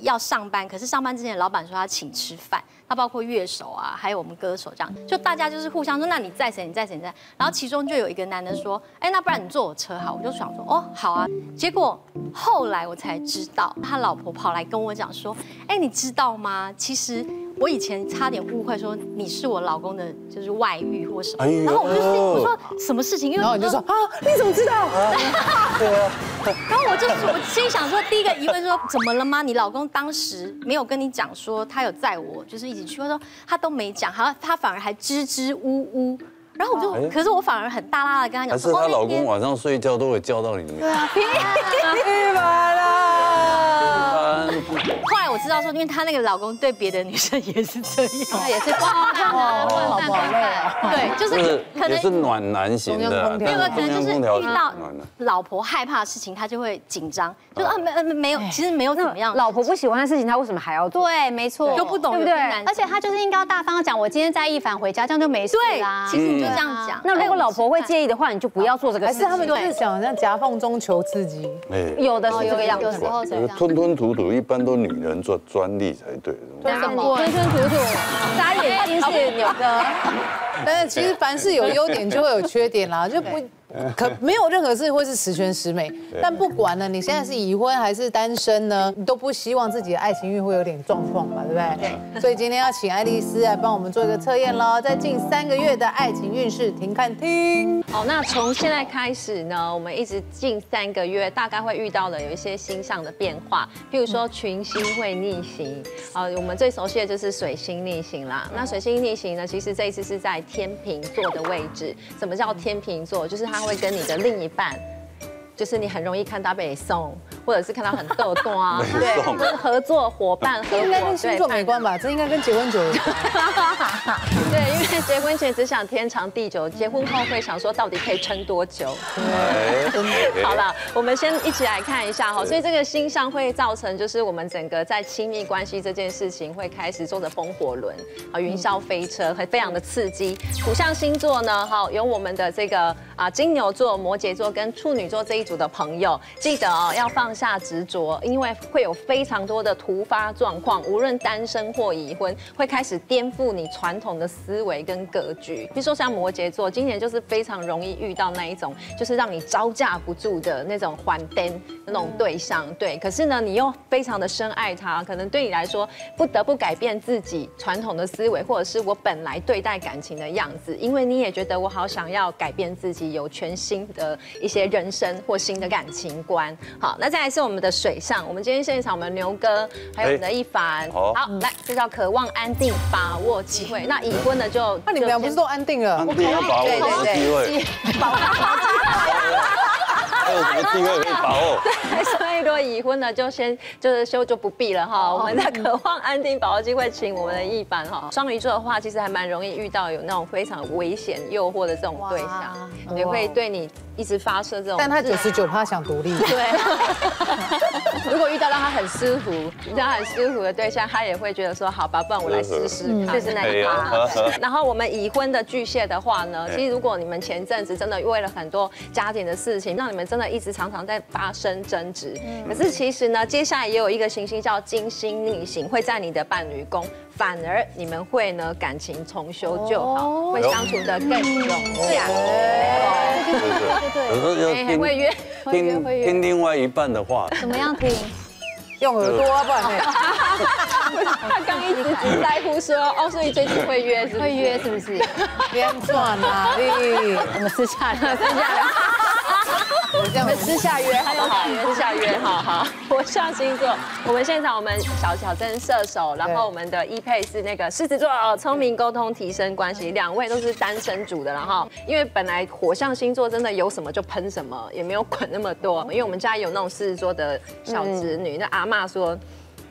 要上班，可是上班之前老板说他请吃饭，他包括乐手啊，还有我们歌手这样，就大家就是互相说，那你载谁？你载谁？你载。然后其中就有一个男的说，哎，那不然你坐我车好？我就想说，哦，好啊。结果后来我才知道，他老婆跑来跟我讲说，哎，你知道吗？其实。我以前差点误会说你是我老公的，就是外遇或什么，然后我就我说什么事情，因为然后你就说啊，你怎么知道？ 对啊。然后我就我心想说，第一个疑问说怎么了吗？你老公当时没有跟你讲说他有载我，就是一起去，他说他都没讲，他他反而还支支吾吾。然后我就，可是我反而很大拉的跟他讲， 还是她老公晚上睡觉都会叫到你们。 对啊， 一百了。 后来我知道说，因为她那个老公对别的女生也是这样， 他也是哇，这样子好不好累啊？ 对，就是可能也是暖男型的， 没有，可能就是遇到老婆害怕的事情，他就会紧张，就啊没没有，其实没有怎么样。 老婆不喜欢的事情，他为什么还要做？ 对，没错， 就不懂， 对不对？而且他就是应该大方的讲，我今天载一凡回家，这样就没事啦。 其实就这样讲。 那如果老婆会介意的话，你就不要做这个事情。 还是他们就是想像夹缝中求刺激， 有的是这个样子。 有时候这样。 吞吞吐吐，一般都女人做专利才对。 吞吞吐吐，眨眼睛是牛哥。 但是其实凡事有优点就会有缺点啦，就不。可没有任何事会是十全十美，但不管呢，你现在是已婚还是单身呢，你都不希望自己的爱情运会有点状况嘛，对不对？对。所以今天要请爱丽丝来帮我们做一个测验喽，在近三个月的爱情运势，听看听。 好，那从现在开始呢，我们一直近三个月，大概会遇到的有一些星象的变化，譬如说群星会逆行，啊，我们最熟悉的就是水星逆行啦。那水星逆行呢，其实这一次是在天秤座的位置。什么叫天秤座？就是它会跟你的另一半，就是你很容易看到被送，或者是看到很逗逗啊，对，或者合作伙伴合应该跟星座没关吧？这应该跟结婚久有关。 对，因为结婚前只想天长地久，结婚后会想说到底可以撑多久。好了，我们先一起来看一下哈，所以这个星象会造成就是我们整个在亲密关系这件事情会开始坐着风火轮啊，云霄飞车，会非常的刺激。土象星座呢，哈，有我们的这个啊金牛座、摩羯座跟处女座这一组的朋友，记得哦要放下执着，因为会有非常多的突发状况，无论单身或已婚，会开始颠覆你传统的思维跟格局。比如说像摩羯座，今年就是非常容易遇到那一种，就是让你招架不住的那种还灯那种对象，对。可是呢，你又非常的深爱他，可能对你来说不得不改变自己传统的思维，或者是我本来对待感情的样子，因为你也觉得我好想要改变自己，有全新的一些人生或新的感情观。好，那再来是我们的水象，我们今天现场我们牛哥还有我们的一凡，好，来，这叫渴望安定，把握机会。那已婚的就， 那你们俩不是都安定了？ 安定要把握什么机会？ 把握还有什么机会可以把握？ 对，所以如果已婚的就先就是修就不必了哈。我们在渴望安定把握机会，请我们的一凡哈。双鱼座的话，其实还蛮容易遇到有那种非常危险诱惑的这种对象，也会对你一直发射这种。 但他九十九趴想独立。 对。如果遇到让他很舒服、让他很舒服的对象，他也会觉得说好吧，不然我来试试看，就是那一趴。然后我们已婚的巨蟹的话呢，其实如果你们前阵子真的为了很多家庭的事情，让你们真的一直常常在发生争执，可是其实呢，接下来也有一个行星叫金星逆行，会在你的伴侣宫。反而你们会呢感情重修旧好，会相处得更融洽。 对对对，有时候要听会约听听另外一半的话。 怎么样听？ 用耳朵啊，不然他刚一直只在乎说哦，所以最近会约是会约是不是？ 编转哪里？ 我们私下聊， 私下聊。我这样私下约好不好？私下约好好。火象星座，我们现场我们小小珍射手，然后我们的一配是那个狮子座哦，聪明沟通提升关系，两位都是单身组的，然后因为本来火象星座真的有什么就喷什么，也没有管那么多，因为我们家有那种狮子座的小侄女，那阿嬷说。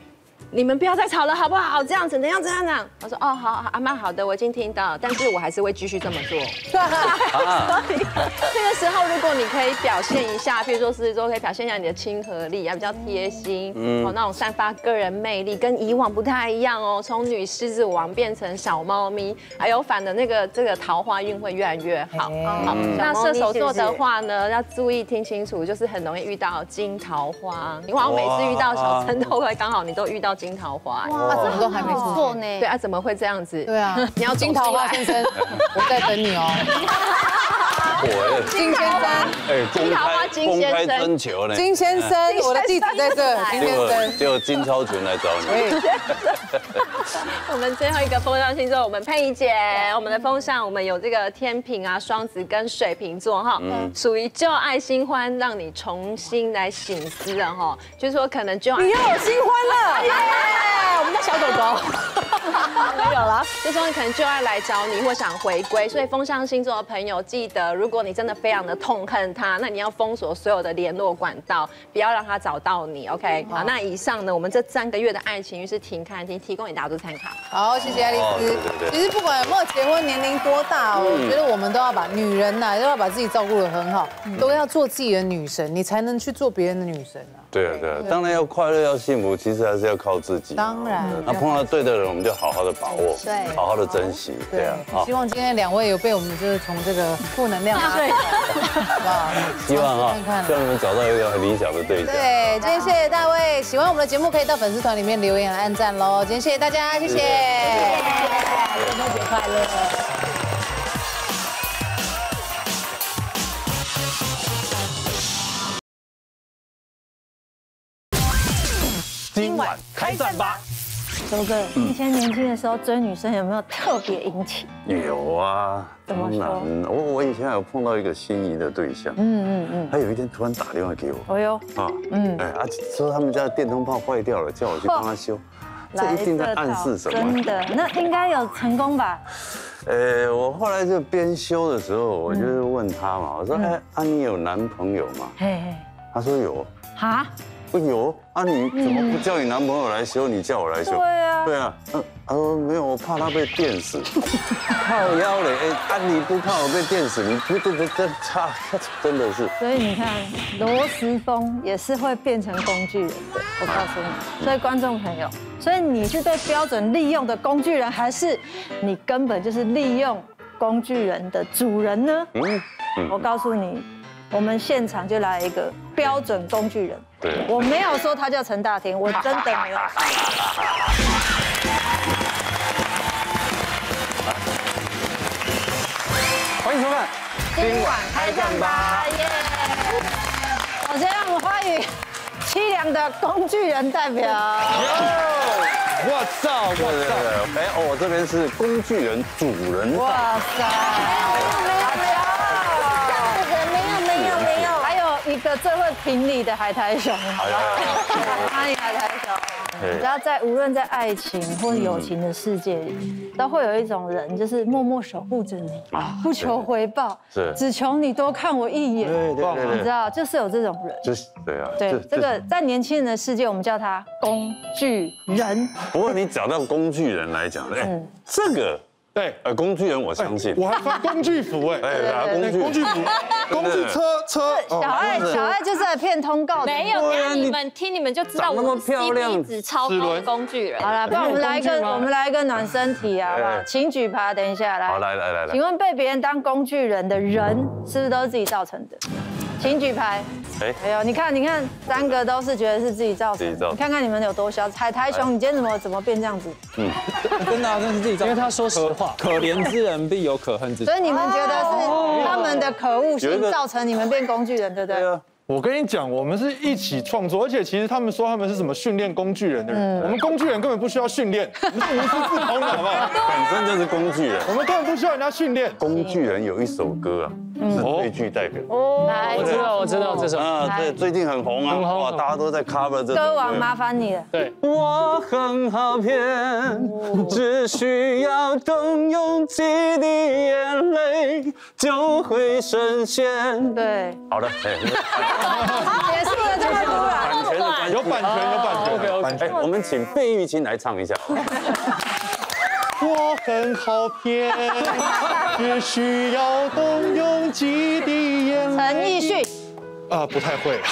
你们不要再吵了，好不好？这样子，怎样怎样怎样？我说哦，好，好，阿妈好的，我已经听到，但是我还是会继续这么做。所以这个时候，如果你可以表现一下，譬如说狮子座可以表现一下你的亲和力，啊，比较贴心，嗯，哦，那种散发个人魅力，跟以往不太一样哦。从女狮子王变成小猫咪，还有反的那个这个桃花运会越来越好。好，那射手座的话呢，要注意听清楚，就是很容易遇到金桃花。你好像每次遇到小陈都会刚好你都遇到金桃花。 哇，怎么都还没出错呢？对啊，怎么会这样子？ 对啊， 你要金桃花先生，我在等你哦。金先生， 哎，金桃花金先生，公开征求呢？ 金先生，我的地址在这，金先生， 就金超群来找你。 我们最后一个风象星座，我们佩仪姐，我们的风象，我们有这个天秤啊、双子跟水瓶座哈，属于旧爱新欢，让你重新来省思了哈，就是说可能就你又有新欢了，耶！我们家小狗狗没有了，就说你可能就爱来找你，或想回归，所以风象星座的朋友记得，如果你真的非常的痛恨他，那你要封锁所有的联络管道，不要让他找到你 ，OK？ 好，那以上呢，我们这三个月的爱情运是停看听，提供给大家做参考。 好，谢谢爱丽丝。其实不管有没有结婚，年龄多大，我觉得我们都要把女人呐，都要把自己照顾得很好，都要做自己的女神，你才能去做别人的女神啊。 对啊，对啊，当然要快乐，要幸福，其实还是要靠自己。 当然， 那碰到对的人，我们就好好的把握，对，好好的珍惜，对啊。 希望今天两位有被我们就是从这个负能量拉，好不好？ 希望哈，希望你们找到一个很理想的对象。 对，今天谢谢大卫，喜欢我们的节目可以到粉丝团里面留言按赞喽。今天谢谢大家，谢谢，元宵节快乐。 今晚开战吧， 周哥，以前年轻的时候追女生有没有特别殷勤？ 有啊， 怎么说？ 我我以前还有碰到一个心仪的对象，嗯嗯嗯，他有一天突然打电话给我， 哦哟，啊，嗯， 哎啊，说他们家的电灯泡坏掉了，叫我去帮他修，这一定在暗示什么？ 真的，那应该有成功吧？ 呃，我后来就边修的时候，我就是问他嘛，我说，哎，啊，你有男朋友吗？嘿嘿，他说有。哈？有啊，你怎么不叫你男朋友来修，你叫我来修？ 对啊， 对啊，嗯，他说没有，我怕他被电死。靠腰嘞，哎，啊你不怕我被电死，你不这这这差，真的是。 所以你看，罗时丰也是会变成工具人的，我告诉你。所以观众朋友，所以你是被标准利用的工具人，还是你根本就是利用工具人的主人呢？嗯，我告诉你。我们现场就来一个标准工具人。对，我没有说他叫陈大天，我真的没有。 欢迎收看， 今晚开战吧！耶！首先让我们欢迎凄凉的工具人代表。 我操！我操！哎哦，我这边是工具人主人。哇塞！ 一个最会评理的海苔熊，好不好？欢迎海苔熊。你知道，在无论在爱情或友情的世界里，都会有一种人，就是默默守护着你，不求回报，只求你多看我一眼。对对对，你知道，就是有这种人。就是对啊。对，这个在年轻人的世界，我们叫他工具人。 不过你找到工具人来讲，哎，这个。对，呃，工具人我相信， 我还穿工具服哎， 哎，工具工具服，工具车车。 小爱小爱就是来骗通告的， 没有，让你们听你们就知道我 C P 值超高的工具人。 好了，不然我们来一个，我们来一个暖身题啊，好不好？请举牌，等一下来。 好，来来来来。 请问被别人当工具人的人，是不是都是自己造成的？请举牌。哎，哎呦，你看，你看，三个都是觉得是自己造成的。你看看你们有多小。海苔熊，你今天怎么怎么变这样子？嗯， 真的，真的是自己造成。因为他说实话，可怜之人必有可恨之处。 所以你们觉得是他们的可恶性造成你们变工具人，对不对？对啊。 我跟你讲，我们是一起创作，而且其实他们说他们是什么训练工具人的人，我们工具人根本不需要训练，我们是无师自通的，好不好？ 本身就是工具人， 我们根本不需要人家训练。 工具人有一首歌啊，是最具代表。 哦， 我知道，我知道这首啊，对，最近很红啊，很红，哇，大家都在 cover 这首。 歌王麻烦你了。 对， 我很好骗，只需要动用几滴眼泪就会实现。 对， 好的， 结束了这么突然， 有版权，有版权。OK OK， 我们请费玉清来唱一下。 我很好骗，只需要动用几滴眼泪。 陈奕迅。 啊，不太会。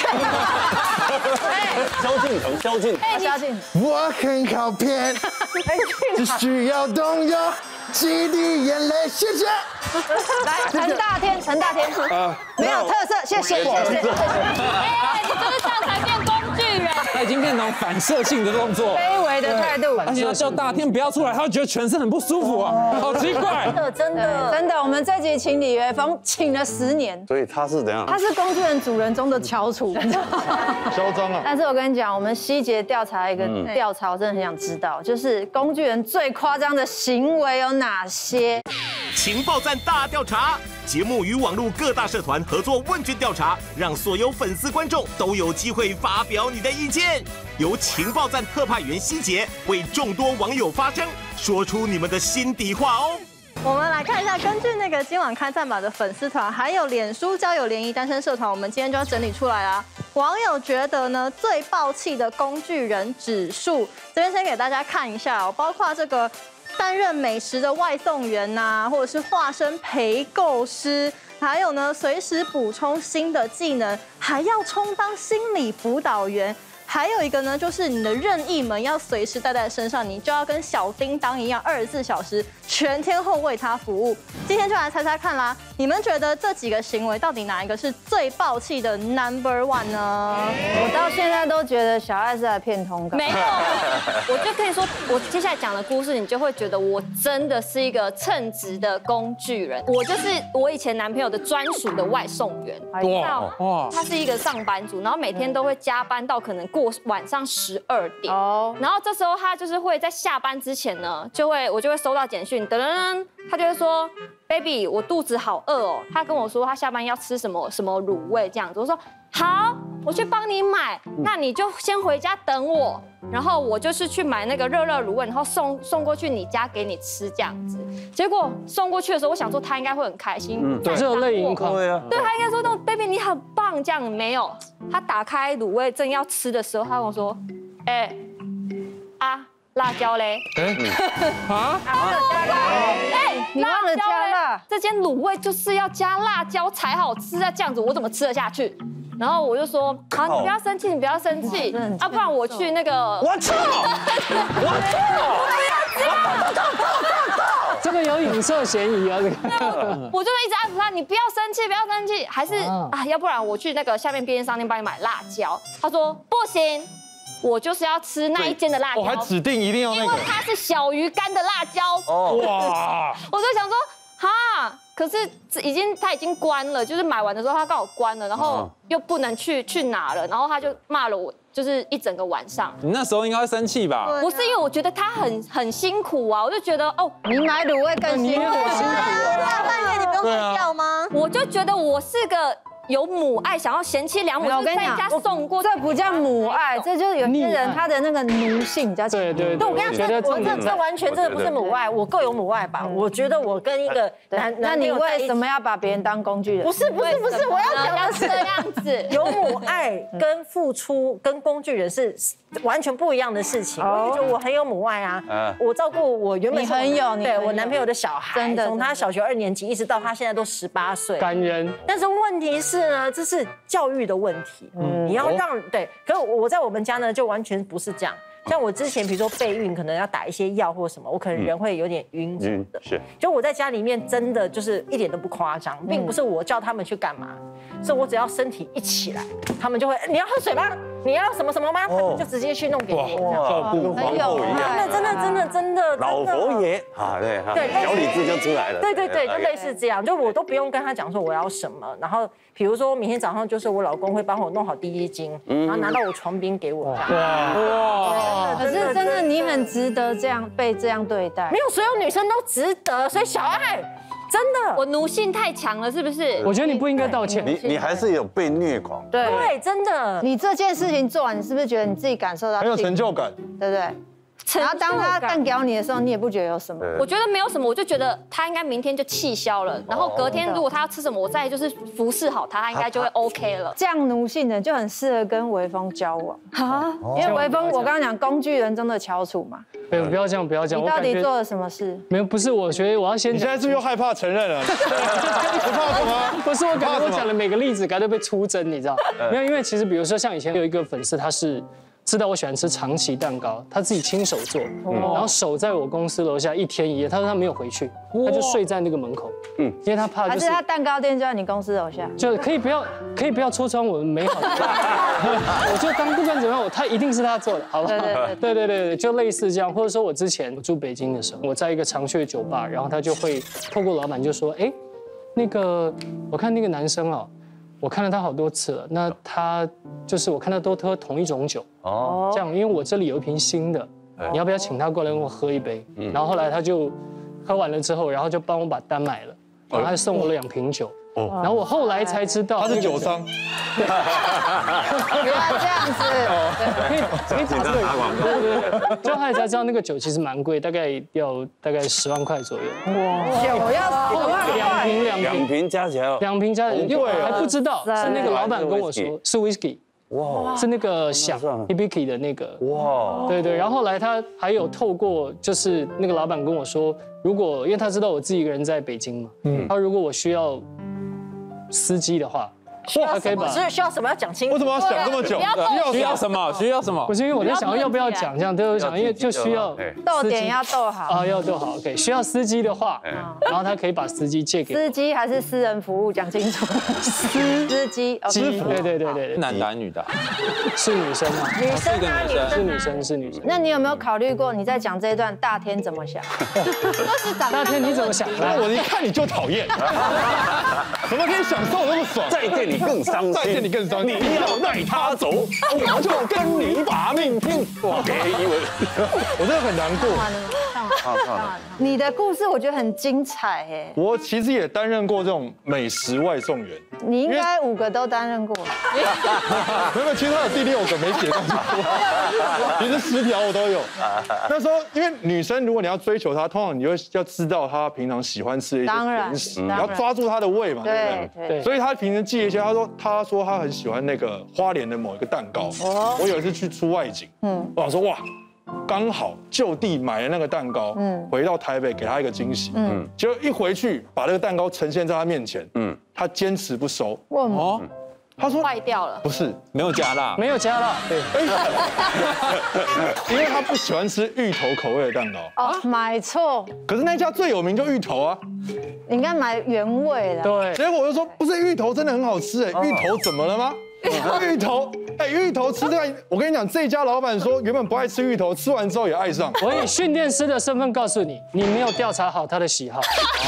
萧敬腾，萧敬腾， 萧敬腾。 我很好骗，只需要动用几滴眼泪。谢谢。 来，陈大天，陈大天。啊，没有特色，谢谢，谢谢。 哎，你就是这样才变工具人。 他已经变成反射性的动作， 卑微的态度。 而且要叫大天不要出来，他会觉得全身很不舒服啊，好奇怪。 真的，真的，真的。我们这集请李元峰请了十年， 所以他是怎样？ 他是工具人主人中的翘楚，你知道吗？ 嚣张啊！ 但是我跟你讲，我们希杰调查一个调查，我真的很想知道，就是工具人最夸张的行为有哪些？ 情报站大调查节目与网络各大社团合作问卷调查，让所有粉丝观众都有机会发表你的意见。由情报站特派员希杰为众多网友发声，说出你们的心底话哦。 我们来看一下，根据那个今晚开战吧的粉丝团，还有脸书交友联谊单身社团，我们今天就要整理出来啦。网友觉得呢，最爆气的工具人指数，这边先给大家看一下哦，包括这个。担任美食的外送员呐、啊，或者是化身陪购师，还有呢，随时补充新的技能，还要充当心理辅导员。还有一个呢，就是你的任意门要随时带在身上，你就要跟小叮当一样，二十四小时全天候为他服务。今天就来猜猜看啦，你们觉得这几个行为到底哪一个是最爆气的 number one 呢？ 我到现在都觉得小爱是来骗通告。 没有，我就可以说，我接下来讲的故事，你就会觉得我真的是一个称职的工具人。我就是我以前男朋友的专属的外送员。哇哇！他是一个上班族，然后每天都会加班到可能过晚上十二点。哦。然后这时候他就是会在下班之前呢，就会我就会收到简讯，噔噔噔，他就会说 ，baby， 我肚子好饿哦。他跟我说他下班要吃什么什么卤味这样子。我说好，我去帮你买，那你就先回家等我，然后我就是去买那个热热卤味，然后送送过去你家给你吃这样子。结果送过去的时候，我想说他应该会很开心，嗯， 热泪盈眶，对啊， 对他应该说那种 baby 你很棒这样，没有，他打开卤味正要吃的时候，他跟我说，哎，啊。辣椒嘞？哎，啊？哎， 你忘了加辣？ 这间卤味就是要加辣椒才好吃啊，这样子我怎么吃得下去？然后我就说，好，你不要生气，你不要生气，啊，不然我去那个。 我操！我操！这个有影射嫌疑啊，这个。 我就一直安抚他，你不要生气，不要生气，还是啊，要不然我去那个下面便利商店帮你买辣椒。他说不行。我就是要吃那一间的辣椒， 我还指定一定要那个， 因为它是小鱼干的辣椒。哦哇！我就想说，哈，可是已经他已经关了，就是买完的时候他刚好关了，然后又不能去去拿了，然后他就骂了我，就是一整个晚上。 你那时候应该会生气吧？ 不是，因为我觉得他很很辛苦啊，我就觉得哦， 你买卤味更辛苦， 辛苦。大半夜你不用睡觉吗？ 我就觉得我是个。有母爱，想要贤妻良母， 我跟你讲，送过， 这不叫母爱，这就是有些人他的那个奴性比较强。 对对对，我跟你讲，我这这完全这个不是母爱，我够有母爱吧？我觉得我跟一个男， 那你为什么要把别人当工具人？ 不是不是不是，我要讲的是这样子， 有母爱跟付出跟工具人是完全不一样的事情。我就觉得我很有母爱啊，我照顾我原本很有， 对我男朋友的小孩， 真的， 从他小学二年级一直到他现在都十八岁， 感人。 但是问题是呢，这是教育的问题，嗯，你要让对，可是我在我们家呢，就完全不是这样。像我之前，比如说备孕，可能要打一些药或什么，我可能人会有点晕什么的。是，就我在家里面真的就是一点都不夸张，并不是我叫他们去干嘛，是我只要身体一起来，他们就会，你要喝水吗？你要什么什么吗？他们就直接去弄给你。 照顾皇后一样。 真的真的真的真的。 老佛爷啊，对，对，小李子就出来了。 对对对，就类似这样，就我都不用跟他讲说我要什么，然后比如说明天早上就是我老公会帮我弄好滴滴精，然后拿到我床边给我。哇哇！可是真的你很值得这样被这样对待。 没有所有女生都值得，所以小爱。真的， 我奴性太强了，是不是？ 我觉得你不应该道歉。 你你还是有被虐狂。 对对，真的。 你这件事情做完，你是不是觉得你自己感受到很有成就感？ 对不对？ 然后当他干掉你的时候，你也不觉得有什么。 我觉得没有什么，我就觉得他应该明天就气消了，然后隔天如果他要吃什么，我再就是服侍好他，他应该就会 OK 了。 这样奴性的就很适合跟微风交往啊，因为微风我刚刚讲工具人中的翘楚嘛。 对，不要这样，不要这样。 你到底做了什么事？ 没有，不是，我觉得我要先。 你现在是不是又害怕承认了？不怕什么？ 不是，我感觉我讲的每个例子感觉被出征，你知道？没有，因为其实比如说像以前有一个粉丝，他是。知道我喜欢吃长崎蛋糕，他自己亲手做，然后守在我公司楼下一天一夜。他说他没有回去，他就睡在那个门口，嗯，因为他怕就是。还是他蛋糕店就在你公司楼下？ 就可以不要，可以不要戳穿我们美好的。我就当不管怎么样，他一定是他做的，好不好？对对对对对，就类似这样，或者说我之前住北京的时候，我在一个常去的酒吧，然后他就会透过老板就说，哎，那个我看那个男生哦。我看了他好多次了，那他就是我看他都喝同一种酒哦，这样，因为我这里有一瓶新的，你要不要请他过来跟我喝一杯？然后后来他就喝完了之后，然后就帮我把单买了，然后还送我了两瓶酒。哦，然后我后来才知道他是酒商， 原来这样子， 可以可以打这个广告，对对对，就后来才知道那个酒其实蛮贵，大概要大概十万块左右。哇， 酒要十万块， 两瓶两瓶两瓶加起来， 两瓶加起来，因为我还不知道，是那个老板跟我说是 whisky， 哇，是那个响 Hibiki 的那个，哇，对对，然后后来他还有透过就是那个老板跟我说，如果因为他知道我自己一个人在北京嘛，嗯，他如果我需要司机的话， 需要什么？是需要什么要讲清楚？ 为什么要想这么久？ 需要什么？需要什么？ 不是因为我在想要不要讲这样，都有想，因为就需要逗点要逗好啊，要逗好。OK， 需要司机的话，然后他可以把司机借给司机还是私人服务，讲清楚。司司机， 机，对对对对， 男的女的？ 是女生啊， 女生啊，女生是女生是女生。 那你有没有考虑过你在讲这一段大天怎么想？ 都是长大天你怎么想？ 我一看你就讨厌，怎么可以享受那么爽？ 再见你更伤心， 再见你更伤心。 你要带他走，我就跟你把命拼。哇，给以为我真的很难过。 你的故事我觉得很精彩哎。 我其实也担任过这种美食外送员。 你应该五个都担任过。 没有，其实他有第六个没写上去。其实十条我都有。那时候因为女生，如果你要追求她，通常你会要知道她平常喜欢吃的一些零食，你要抓住她的胃嘛，对不对？所以她平时记一些，她说她说她很喜欢那个花莲的某一个蛋糕。我有一次去出外景，嗯，我想说哇。刚好就地买了那个蛋糕，嗯，回到台北给他一个惊喜，嗯，结果一回去把那个蛋糕呈现在他面前，嗯，他坚持不收， 为什么？ 他说坏掉了， 不是没有加辣， 没有加辣，对， 因为他不喜欢吃芋头口味的蛋糕。 哦，买错。 可是那家最有名就芋头啊， 你应该买原味的。 对， 结果我就说不是芋头真的很好吃哎，芋头怎么了吗？芋头，哎，芋头吃这，我跟你讲，这家老板说原本不爱吃芋头，吃完之后也爱上。 我以训练师的身份告诉你，你没有调查好他的喜好。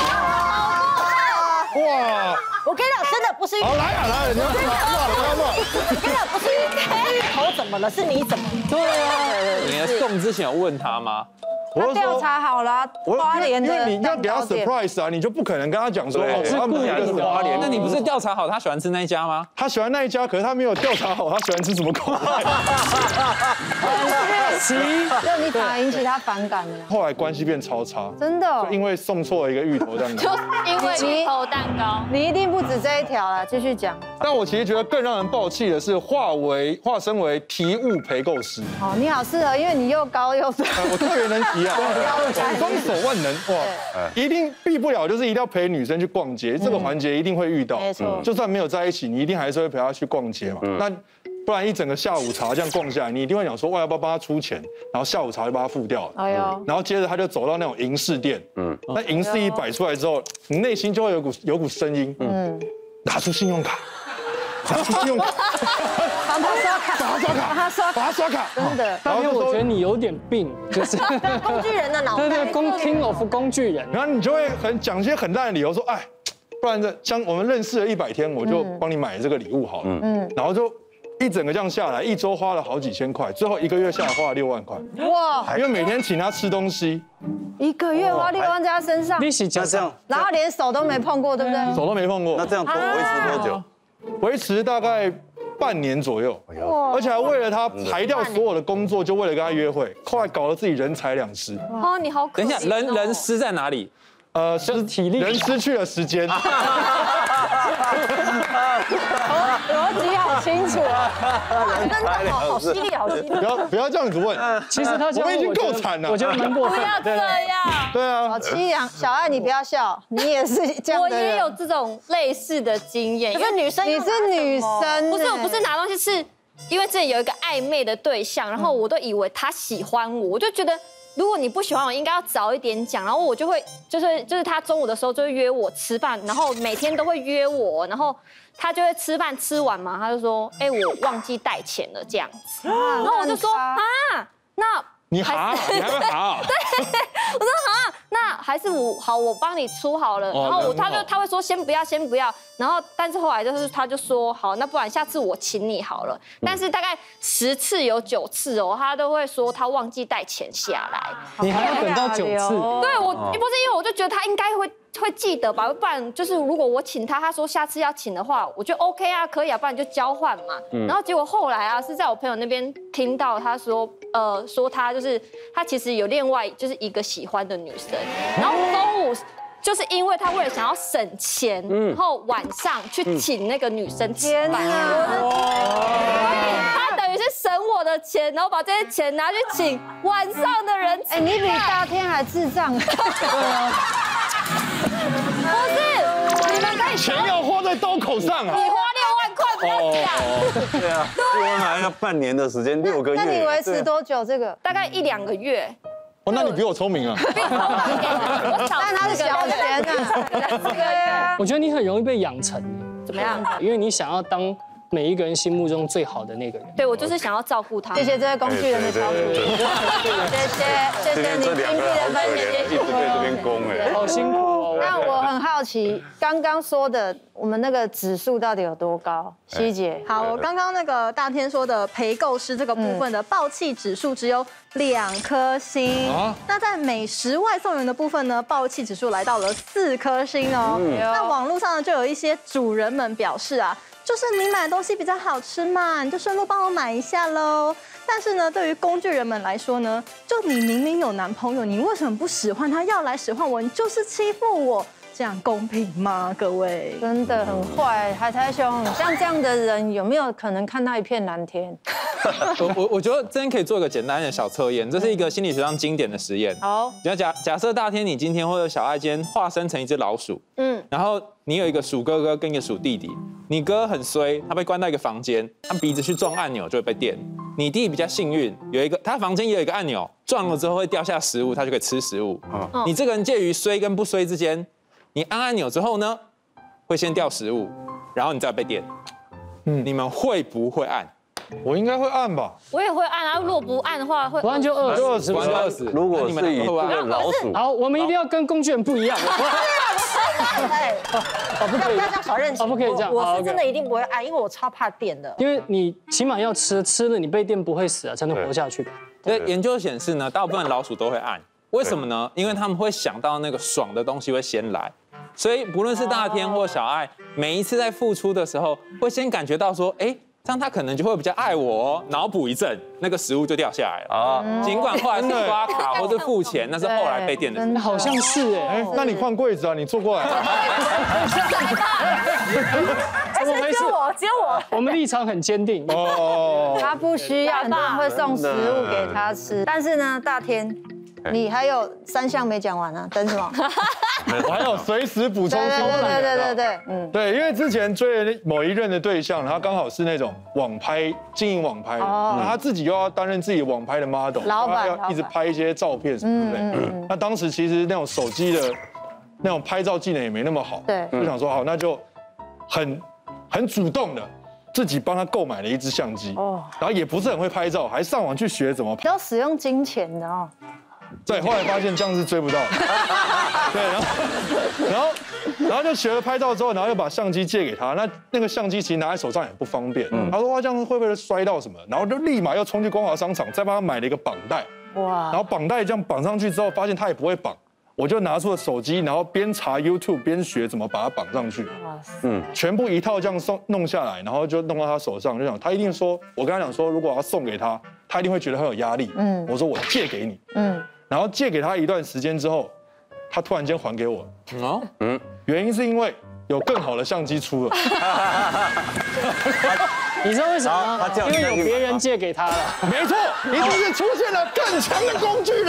哇！ 我跟你讲，真的不是芋头。 好来啊来，你要骂了，不要骂。 我跟你讲，不是芋头怎么了，是你怎么了？ 对啊， 你的送之前有问他吗？ 他调查好了，花莲的， 因为你要给他 surprise 啊，你就不可能跟他讲说哦，他们家是花莲。 那你不是调查好他喜欢吃那一家吗？ 他喜欢那一家，可是他没有调查好他喜欢吃什么口味。 行，就你反而引起他反感了。 后来关系变超差， 真的， 就因为送错了一个芋头蛋糕。 就因为芋头蛋糕， 你一定不止这一条了，继续讲。 但我其实觉得更让人爆气的是，化为化身为提物陪购师。 哦，你好适合，因为你又高又帅。 我特别能提啊。双手万能哇，一定避不了，就是一定要陪女生去逛街，这个环节一定会遇到。 没错， 就算没有在一起，你一定还是会陪她去逛街嘛。那不然一整个下午茶这样逛下来，你一定会想说，哇，要不要帮她出钱？然后下午茶就帮她付掉了。哎呦，然后接着他就走到那种银饰店，嗯，那银饰一摆出来之后，你内心就会有股有股声音，嗯，拿出信用卡。拿出信用卡， 帮他刷卡， 把他刷卡， 帮他刷， 把他刷卡， 真的。 然后我觉得你有点病，就是工具人的脑袋， 对对，工 King of 工具人。 然后你就会很讲一些很烂的理由，说，哎，不然这像我们认识了一百天，我就帮你买这个礼物好了，嗯，然后就一整个这样下来，一周花了好几千块，最后一个月下来花了六万块，哇！因为每天请他吃东西， 一个月花六万在他身上， 利息加上， 然后连手都没碰过，对不对？ 手都没碰过， 那这样维持多久？ 维持大概半年左右，而且还为了他排掉所有的工作，就为了跟他约会，后来搞得自己人财两失。 哦，你好可等一下，人人失在哪里？ 呃，失体力，人失去了时间。 逻辑好清楚啊， 真的好好犀利，好犀利。 不要不要这样子问， 其实他我们已经够惨了， 我觉得蛮过分。 不要这样。 对啊， 好凄凉。小爱，你不要笑，你也是这样我的人。 也有这种类似的经验， 可是女生，你是女生， 不是我不是拿东西，是因为之前有一个暧昧的对象，然后我都以为他喜欢我，我就觉得。如果你不喜欢我，应该要早一点讲，然后我就会就是就是他中午的时候就会约我吃饭，然后每天都会约我，然后他就会吃饭吃完嘛，他就说，哎，我忘记带钱了这样子，然后我就说啊，那你哈，你还会哈？ 对，我说哈，那还是我好，我帮你出好了，然后我他就他会说先不要先不要，然后但是后来就是他就说好，那不然下次我请你好了，但是大概十次有九次哦，他都会说他忘记带钱下来， 你还要等到九次？ 对我不是因为我就觉得他应该会。会记得吧，不然就是如果我请他，他说下次要请的话，我就 OK 啊，可以啊，不然就交换嘛。嗯、然后结果后来啊，是在我朋友那边听到他说，呃，说他就是他其实有另外就是一个喜欢的女生，然后中午就是因为他为了想要省钱，嗯、然后晚上去请那个女生吃饭。他等于是省我的钱，然后把这些钱拿去请晚上的人。 哎，你比大天还智障。 不是，你们可以钱要花在刀口上啊！ 你花六万块不要讲。 对啊，六万还要半年的时间，六个月。 那你维持多久？这个大概一两个月。 哦，那你比我聪明啊！ 但他是小钱啊。 对啊。 我觉得你很容易被养成。 怎么样？ 因为你想要当每一个人心目中最好的那个人。 对，我就是想要照顾他。 谢谢这些工具人的照顾。谢谢谢谢你经济的分享， 一直被这边攻哎， 好辛苦哦。 那我很好奇，刚刚说的我们那个指数到底有多高？希姐， 好，刚刚那个大天说的陪购师这个部分的爆气指数只有两颗星。那在美食外送员的部分呢，爆气指数来到了四颗星哦。那网络上呢，就有一些主人们表示啊。就是你买的东西比较好吃嘛，你就顺路帮我买一下喽。但是呢，对于工具人们来说呢，就你明明有男朋友，你为什么不使唤他，要来使唤我？你就是欺负我，这样公平吗？各位， 真的很坏，海苔兄，像这样的人有没有可能看到一片蓝天？ 我我我觉得这边可以做一个简单的小测验，这是一个心理学上经典的实验。 好， 你要假假设大天你今天或者小爱今天化身成一只老鼠，嗯，然后你有一个鼠哥哥跟一个鼠弟弟，你哥很衰，他被关到一个房间，他鼻子去撞按钮就会被电。你弟比较幸运，有一个他房间也有一个按钮，撞了之后会掉下食物，他就可以吃食物。嗯，你这个人介于衰跟不衰之间，你按按钮之后呢，会先掉食物，然后你再被电。嗯，你们会不会按？ 我应该会按吧。 我也会按啊，如果不按的话会。 不按就饿死， 就饿死， 不按就饿死。 如果是以这个老鼠， 好，我们一定要跟工具人不一样。 哎， 不可以， 不要这样小任性。 不可以这样。 我是真的一定不会按，因为我超怕电的。 因为你起码要吃，吃了你被电不会死啊，才能活下去。 对，研究显示呢，大部分老鼠都会按，为什么呢？因为他们会想到那个爽的东西会先来。所以不论是大天或小爱，每一次在付出的时候，会先感觉到说，哎。这样他可能就会比较爱我哦，脑补一阵，那个食物就掉下来了啊。尽管后来是刷卡或是付钱，那是后来被电的。 好像是哎， 那你换柜子啊，你坐过来。 怎么回事？只有我，只有我。 我们立场很坚定哦。他不需要，很多人会送食物给他吃，但是呢，大天。你还有三项没讲完啊？等什么？ 我还有随时补充。 对对对对对对， 嗯，对，因为之前追了某一任的对象，他刚好是那种网拍经营网拍，那他自己又要担任自己网拍的 model， 老板要一直拍一些照片什么的。那当时其实那种手机的那种拍照技能也没那么好， 对， 就想说好，那就很很主动的。自己帮他购买了一支相机，哦，然后也不是很会拍照，还上网去学怎么拍。 要使用金钱的哦。 对，后来发现这样是追不到的。对，然后，然后，然后就学了拍照之后，然后又把相机借给他。那那个相机其实拿在手上也不方便。嗯、他说哇，这样会不会摔到什么？然后就立马又冲去光华商场，再帮他买了一个绑带。哇！然后绑带这样绑上去之后，发现他也不会绑。 我就拿出了手机，然后边查 YouTube 边学怎么把它绑上去。嗯，全部一套这样送弄下来，然后就弄到他手上，就想他一定说，我跟他讲说，如果我要送给他，他一定会觉得很有压力。嗯，我说我借给你。嗯，然后借给他一段时间之后，他突然间还给我。哦，嗯，原因是因为有更好的相机出了。 你知道为什么吗？因为有别人借给他了。 没错，一定是出现了更强的工具人。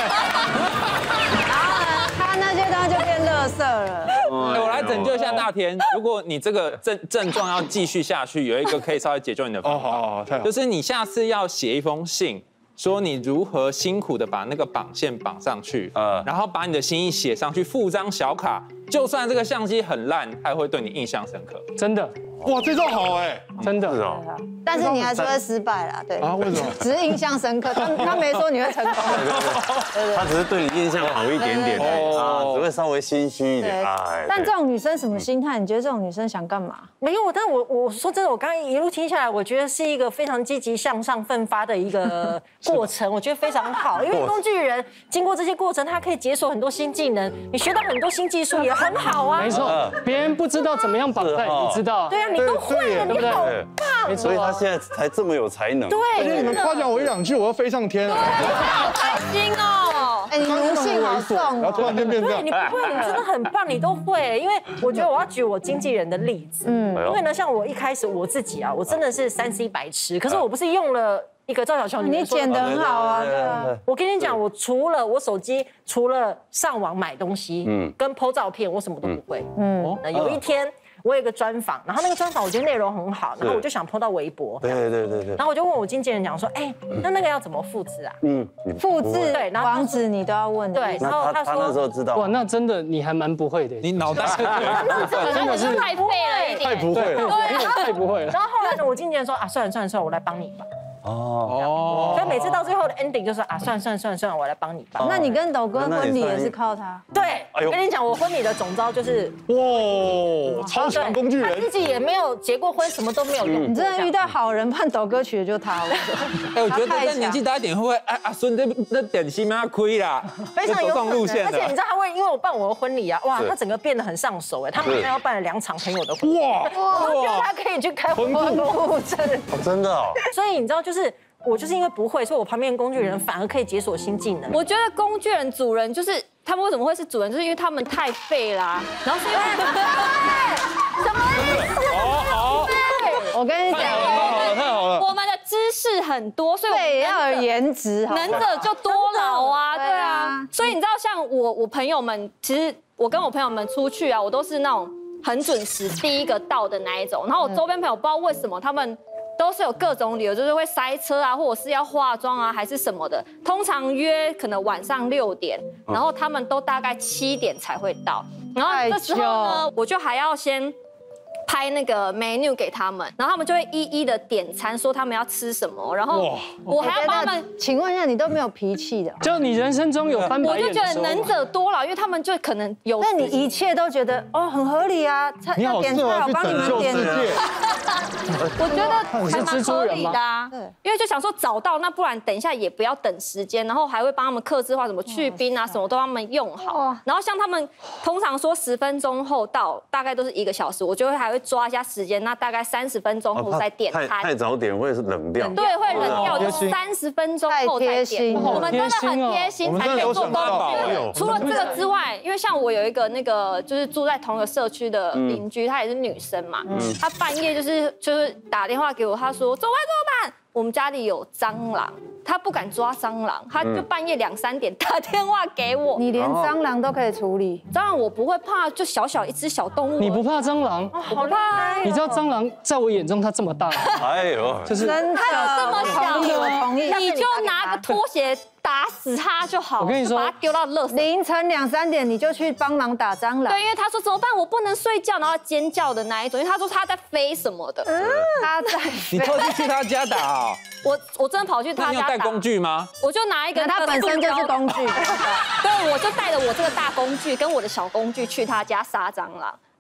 他那些东西就变垃圾了。 我来拯救一下大天。如果你这个症症状要继续下去，有一个可以稍微解救你的方法，哦，好好，太好，就是你下次要写一封信。说你如何辛苦的把那个绑线绑上去，呃，然后把你的心意写上去，附张小卡，就算这个相机很烂，它也会对你印象深刻。 真的， 哇，这招好哎， 真的是哦。 但是你还是会失败啦，对啊，为什么？ 只是印象深刻，他他没说你会成功。 对对，他只是对你印象好一点点啊，只会稍微心虚一点。 哎，但这种女生什么心态？你觉得这种女生想干嘛？ 没有，但我我说真的，我刚刚一路听下来，我觉得是一个非常积极向上、奋发的一个过程，我觉得非常好。因为工具人经过这些过程，他可以解锁很多新技能，你学到很多新技术也很好啊。 没错，别人不知道怎么样绑带，你知道。 对啊，你都会了，你好棒。 没错，所以他现在才这么有才能。 对， 你们夸奖我一两句，我要飞上天了。 好开心哦！ 哎，你奴性好重哦。 然后突然间变这样。 你不会，你真的很棒，你都会。因为我觉得我要举我经纪人的例子，嗯，因为呢，像我一开始我自己啊，我真的是三 C 白痴，可是我不是用了一个赵小乔， 你剪得很好啊。 我跟你讲，我除了我手机，除了上网买东西，嗯，跟 po 照片，我什么都不会。嗯，那有一天。我有一个专访，然后那个专访我觉得内容很好，然后我就想 po 到微博。 对对对对。 然后我就问我经纪人讲说，哎，那那个要怎么复制啊？ 嗯，复制对，然后网址你都要问。 对，然后他说他那时候知道。 哇，那真的你还蛮不会的。 你脑袋真的是太废了一点， 太不会了， 太不会了。 然后后来呢，我经纪人说啊，算了算了算了，我来帮你吧。哦，所以每次到最后的 ending 就说啊，算了算了算了算了，我来帮你吧。 那你跟斗哥婚礼也是靠他？ 对，我跟你讲，我婚礼的总招就是哇，超强工具人， 他自己也没有结过婚，什么都没有用。 你真的遇到好人，判斗哥娶的就他了。 哎，我觉得再年纪大一点会不会哎阿孙这那点心要亏啦？ 非常有可能，而且你知道他会因为我办我的婚礼啊，哇，他整个变得很上手哎，他马上要办了两场朋友的婚礼，哇，我觉得他可以去开婚顾证， 真的哦。 所以你知道就是。我就是因为不会，所以我旁边的工具人反而可以解锁新技能。 我觉得工具人主人就是他们为什么会是主人，就是因为他们太废啦。然后是因为什么意思？ 哦对，我跟你讲， 太好了，太好了。 我们的知识很多，所以对要有颜值， 能者就多劳啊，对啊。所以你知道，像我我朋友们，其实我跟我朋友们出去啊，我都是那种很准时第一个到的那一种。然后我周边朋友不知道为什么他们。都是有各种理由，就是会塞车啊，或者是要化妆啊，还是什么的。通常约可能晚上六点，然后他们都大概七点才会到。然后这时候呢，我就还要先拍那个 menu 给他们，然后他们就会一一的点餐，说他们要吃什么，然后我还要帮他们。 请问一下，你都没有脾气的？ 就你人生中有翻白眼的时候？ 我就觉得能者多劳，因为他们就可能有。 那你一切都觉得哦很合理啊， 你好适合去拯救世界。 我觉得还蛮合理的啊，因为就想说早到，那不然等一下也不要等时间，然后还会帮他们客制化，什么去冰啊，什么都帮他们用好。然后像他们通常说十分钟后到，大概都是一个小时，我就会还会抓一下时间，那大概三十分钟后再点餐。 太早点会是冷掉。 对，会冷掉，就三十分钟后再点。我们真的很贴心，才可以做到。除了这个之外，因为像我有一个那个就是住在同一个社区的邻居，她也是女生嘛，她半夜就是就是打电话给我，她说怎么办怎么办？我们家里有蟑螂，她不敢抓蟑螂，她就半夜两三点打电话给我。 你连蟑螂都可以处理？ 蟑螂我不会怕，就小小一只小动物。 你不怕蟑螂？ 我不怕。 你知道蟑螂在我眼中它这么大？ 哎呦， 就是它有这么小， 我同意。 你就拿个拖鞋打死它就好。 我跟你说， 把它丢到垃圾。 凌晨两三点你就去帮忙打蟑螂。 对，因为他说怎么办？我不能睡觉，然后尖叫的那一种，因为他说他在飞什么的。嗯，他在。 你特地去他家打啊？ 我我真的跑去他家打。 你有带工具吗？ 我就拿一个， 他本身就是工具。 对，我就带着我这个大工具跟我的小工具去他家杀蟑螂。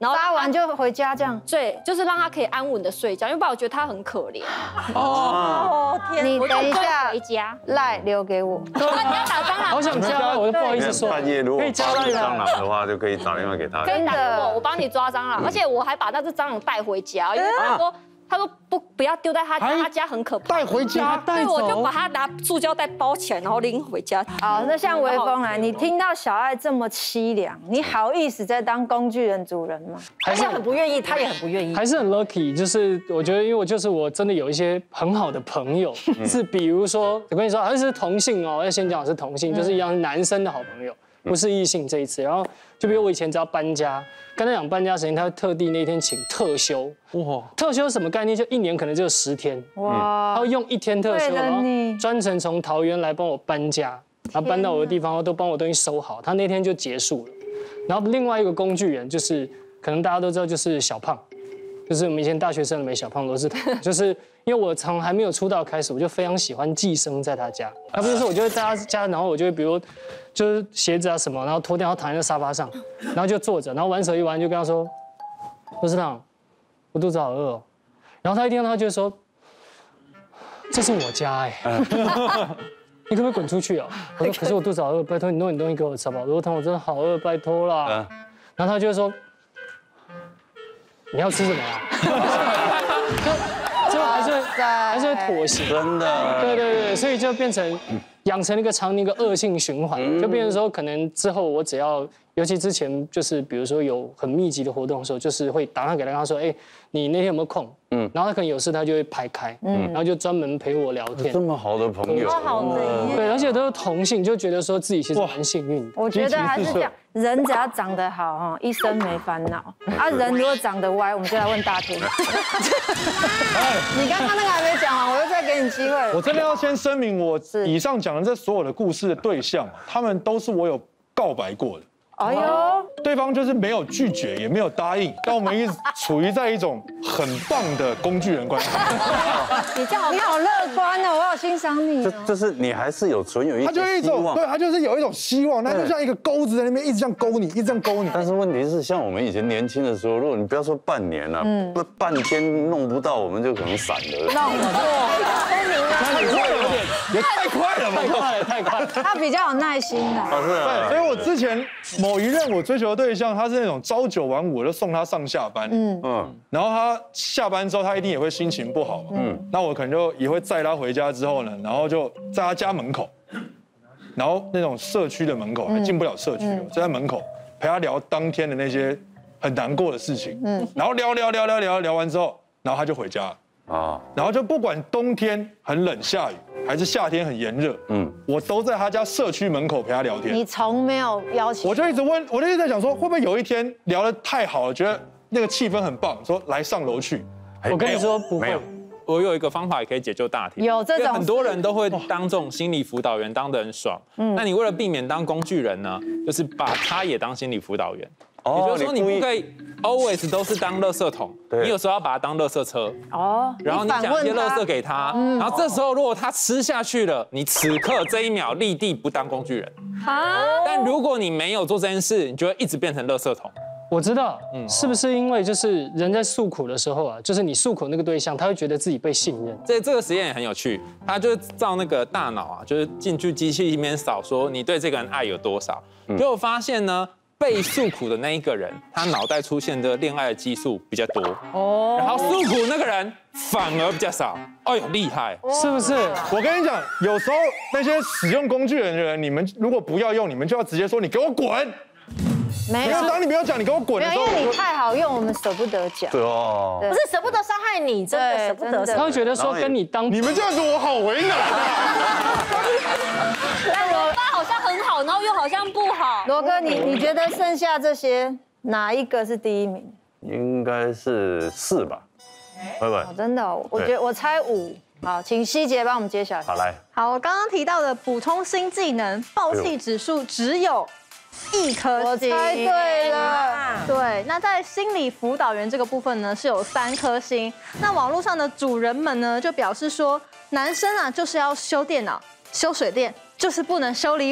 然后扎完就回家这样。 对，就是让他可以安稳的睡觉，因为不然我觉得他很可怜。 哦，天，你等一下回家赖留给我。 你要打蟑螂， 好想加，我都不好意思说。 半夜如果可以加蟑螂的话，就可以打电话给他。 可以打给我，我帮你抓蟑螂，而且我还把那只蟑螂带回家，因为他说。他说不，不要丢在他家，他家很可怕。 带回家， 对，我就把它拿塑胶袋包起来，然后拎回家。 好，那像微风来，你听到小爱这么凄凉，你好意思再当工具人主人吗？ 还是很不愿意，他也很不愿意， 还是很 lucky。就是我觉得，因为我就是我真的有一些很好的朋友，是比如说我跟你说，还是同性哦，要先讲是同性，就是一样男生的好朋友。不是异性这一次，然后就比如我以前只要搬家，跟他讲搬家时间，他会特地那天请特休。哇，特休什么概念？就一年可能只有十天。哇，他会用一天特休，然后专程从桃园来帮我搬家，然后搬到我的地方，都帮我东西收好。他那天就结束了。然后另外一个工具人就是，可能大家都知道，就是小胖，就是我们以前大学生的没小胖都是他，就是。因为我从还没有出道开始，我就非常喜欢寄生在他家。他不是说我就会在他家，然后我就会比如就是鞋子啊什么，然后脱掉，然后躺在那沙发上，然后就坐着，然后玩手一玩就跟他说：“罗斯朗，我肚子好饿哦。”然后他一听到他就说：“这是我家哎，你可不可以滚出去啊？”我说：“可是我肚子好饿，拜托你弄点东西给我吃吧。罗汤我真的好饿，拜托啦。”然后他就会说：“你要吃什么啊？”最后还是还是会妥协， 真的， 对对对，所以就变成养成一个常年一个恶性循环，就变成说可能之后我只要，尤其之前就是比如说有很密集的活动的时候，就是会打电话给他，他说，哎，你那天有没有空？嗯，然后他可能有事，他就会排开，嗯，然后就专门陪我聊天。 这么好的朋友， 好的， 对，而且都是同性，就觉得说自己其实蛮幸运的。 我觉得还是这样，人只要长得好哈，一生没烦恼。啊，人如果长得歪，我们就来问大天。你刚刚那个还没讲完，我又再给你机会。 我真的要先声明，我以上讲的这所有的故事的对象，他们都是我有告白过的。哎呦，对方就是没有拒绝，也没有答应，但我们一直处于在一种很棒的工具人关系。 你这样，你好乐观哦，我好欣赏你。 这就是你还是有存有一他就一种，对他就是有一种希望，那就像一个钩子在那边一直这样勾你，一直这样勾你。 但是问题是，像我们以前年轻的时候，如果你不要说半年了，不半天弄不到，我们就可能散了。 弄不到，聪明啊！ 那你会有点也太快了吧？ 太快了，太快了。 他比较有耐心的。 对，所以我之前某一任我追求的对象，他是那种朝九晚五，我就送他上下班。嗯嗯，然后他下班之后，他一定也会心情不好。嗯，那我可能就也会载他回家之后呢，然后就在他家门口，然后那种社区的门口还进不了社区，就在门口陪他聊当天的那些很难过的事情。嗯，然后聊聊聊聊聊聊完之后，然后他就回家。啊，然后就不管冬天很冷下雨，还是夏天很炎热，嗯，我都在他家社区门口陪他聊天。 你从没有邀请， 我就一直问，我就一直在想说，会不会有一天聊得太好了，觉得那个气氛很棒，说来上楼去。 我跟你说不会， 我有一个方法也可以解救大体。 有这种， 很多人都会当这种心理辅导员当得很爽。嗯，那你为了避免当工具人呢，就是把他也当心理辅导员。也就是说，你不可以 always 都是当垃圾桶，你有时候要把它当垃圾车。哦，然后你讲一些垃圾给他，然后这时候如果他吃下去了，你此刻这一秒立地不当工具人。好，但如果你没有做这件事，你就会一直变成垃圾桶。 我知道，嗯，是不是因为就是人在诉苦的时候啊，就是你诉苦那个对象，他会觉得自己被信任。 这这个实验也很有趣，他就照那个大脑啊，就是进去机器里面扫，说你对这个人爱有多少，结果发现呢。被诉苦的那一个人，他脑袋出现的恋爱的激素比较多哦，然后诉苦那个人反而比较少。哎呦，厉害， 是不是？我跟你讲，有时候那些使用工具人的人，你们如果不要用，你们就要直接说你给我滚。没有，当你没有讲你给我滚的时候， 因为你太好用，我们舍不得讲。 对哦， 不是舍不得伤害你，真的舍不得。 他会觉得说跟你当， 你们这样子我好为难。 但我爸好像很好，然后又好像不好。 罗哥，你你觉得剩下这些哪一个是第一名？ 应该是四吧。会不会？ 真的，我觉得我猜五。好，请希杰帮我们揭晓。 好来。 好，我刚刚提到的补充新技能，爆气指数只有一颗星。 我猜对了。 对，那在心理辅导员这个部分呢，是有三颗星。那网络上的主人们呢，就表示说，男生啊就是要修电脑、修水电，就是不能修理我。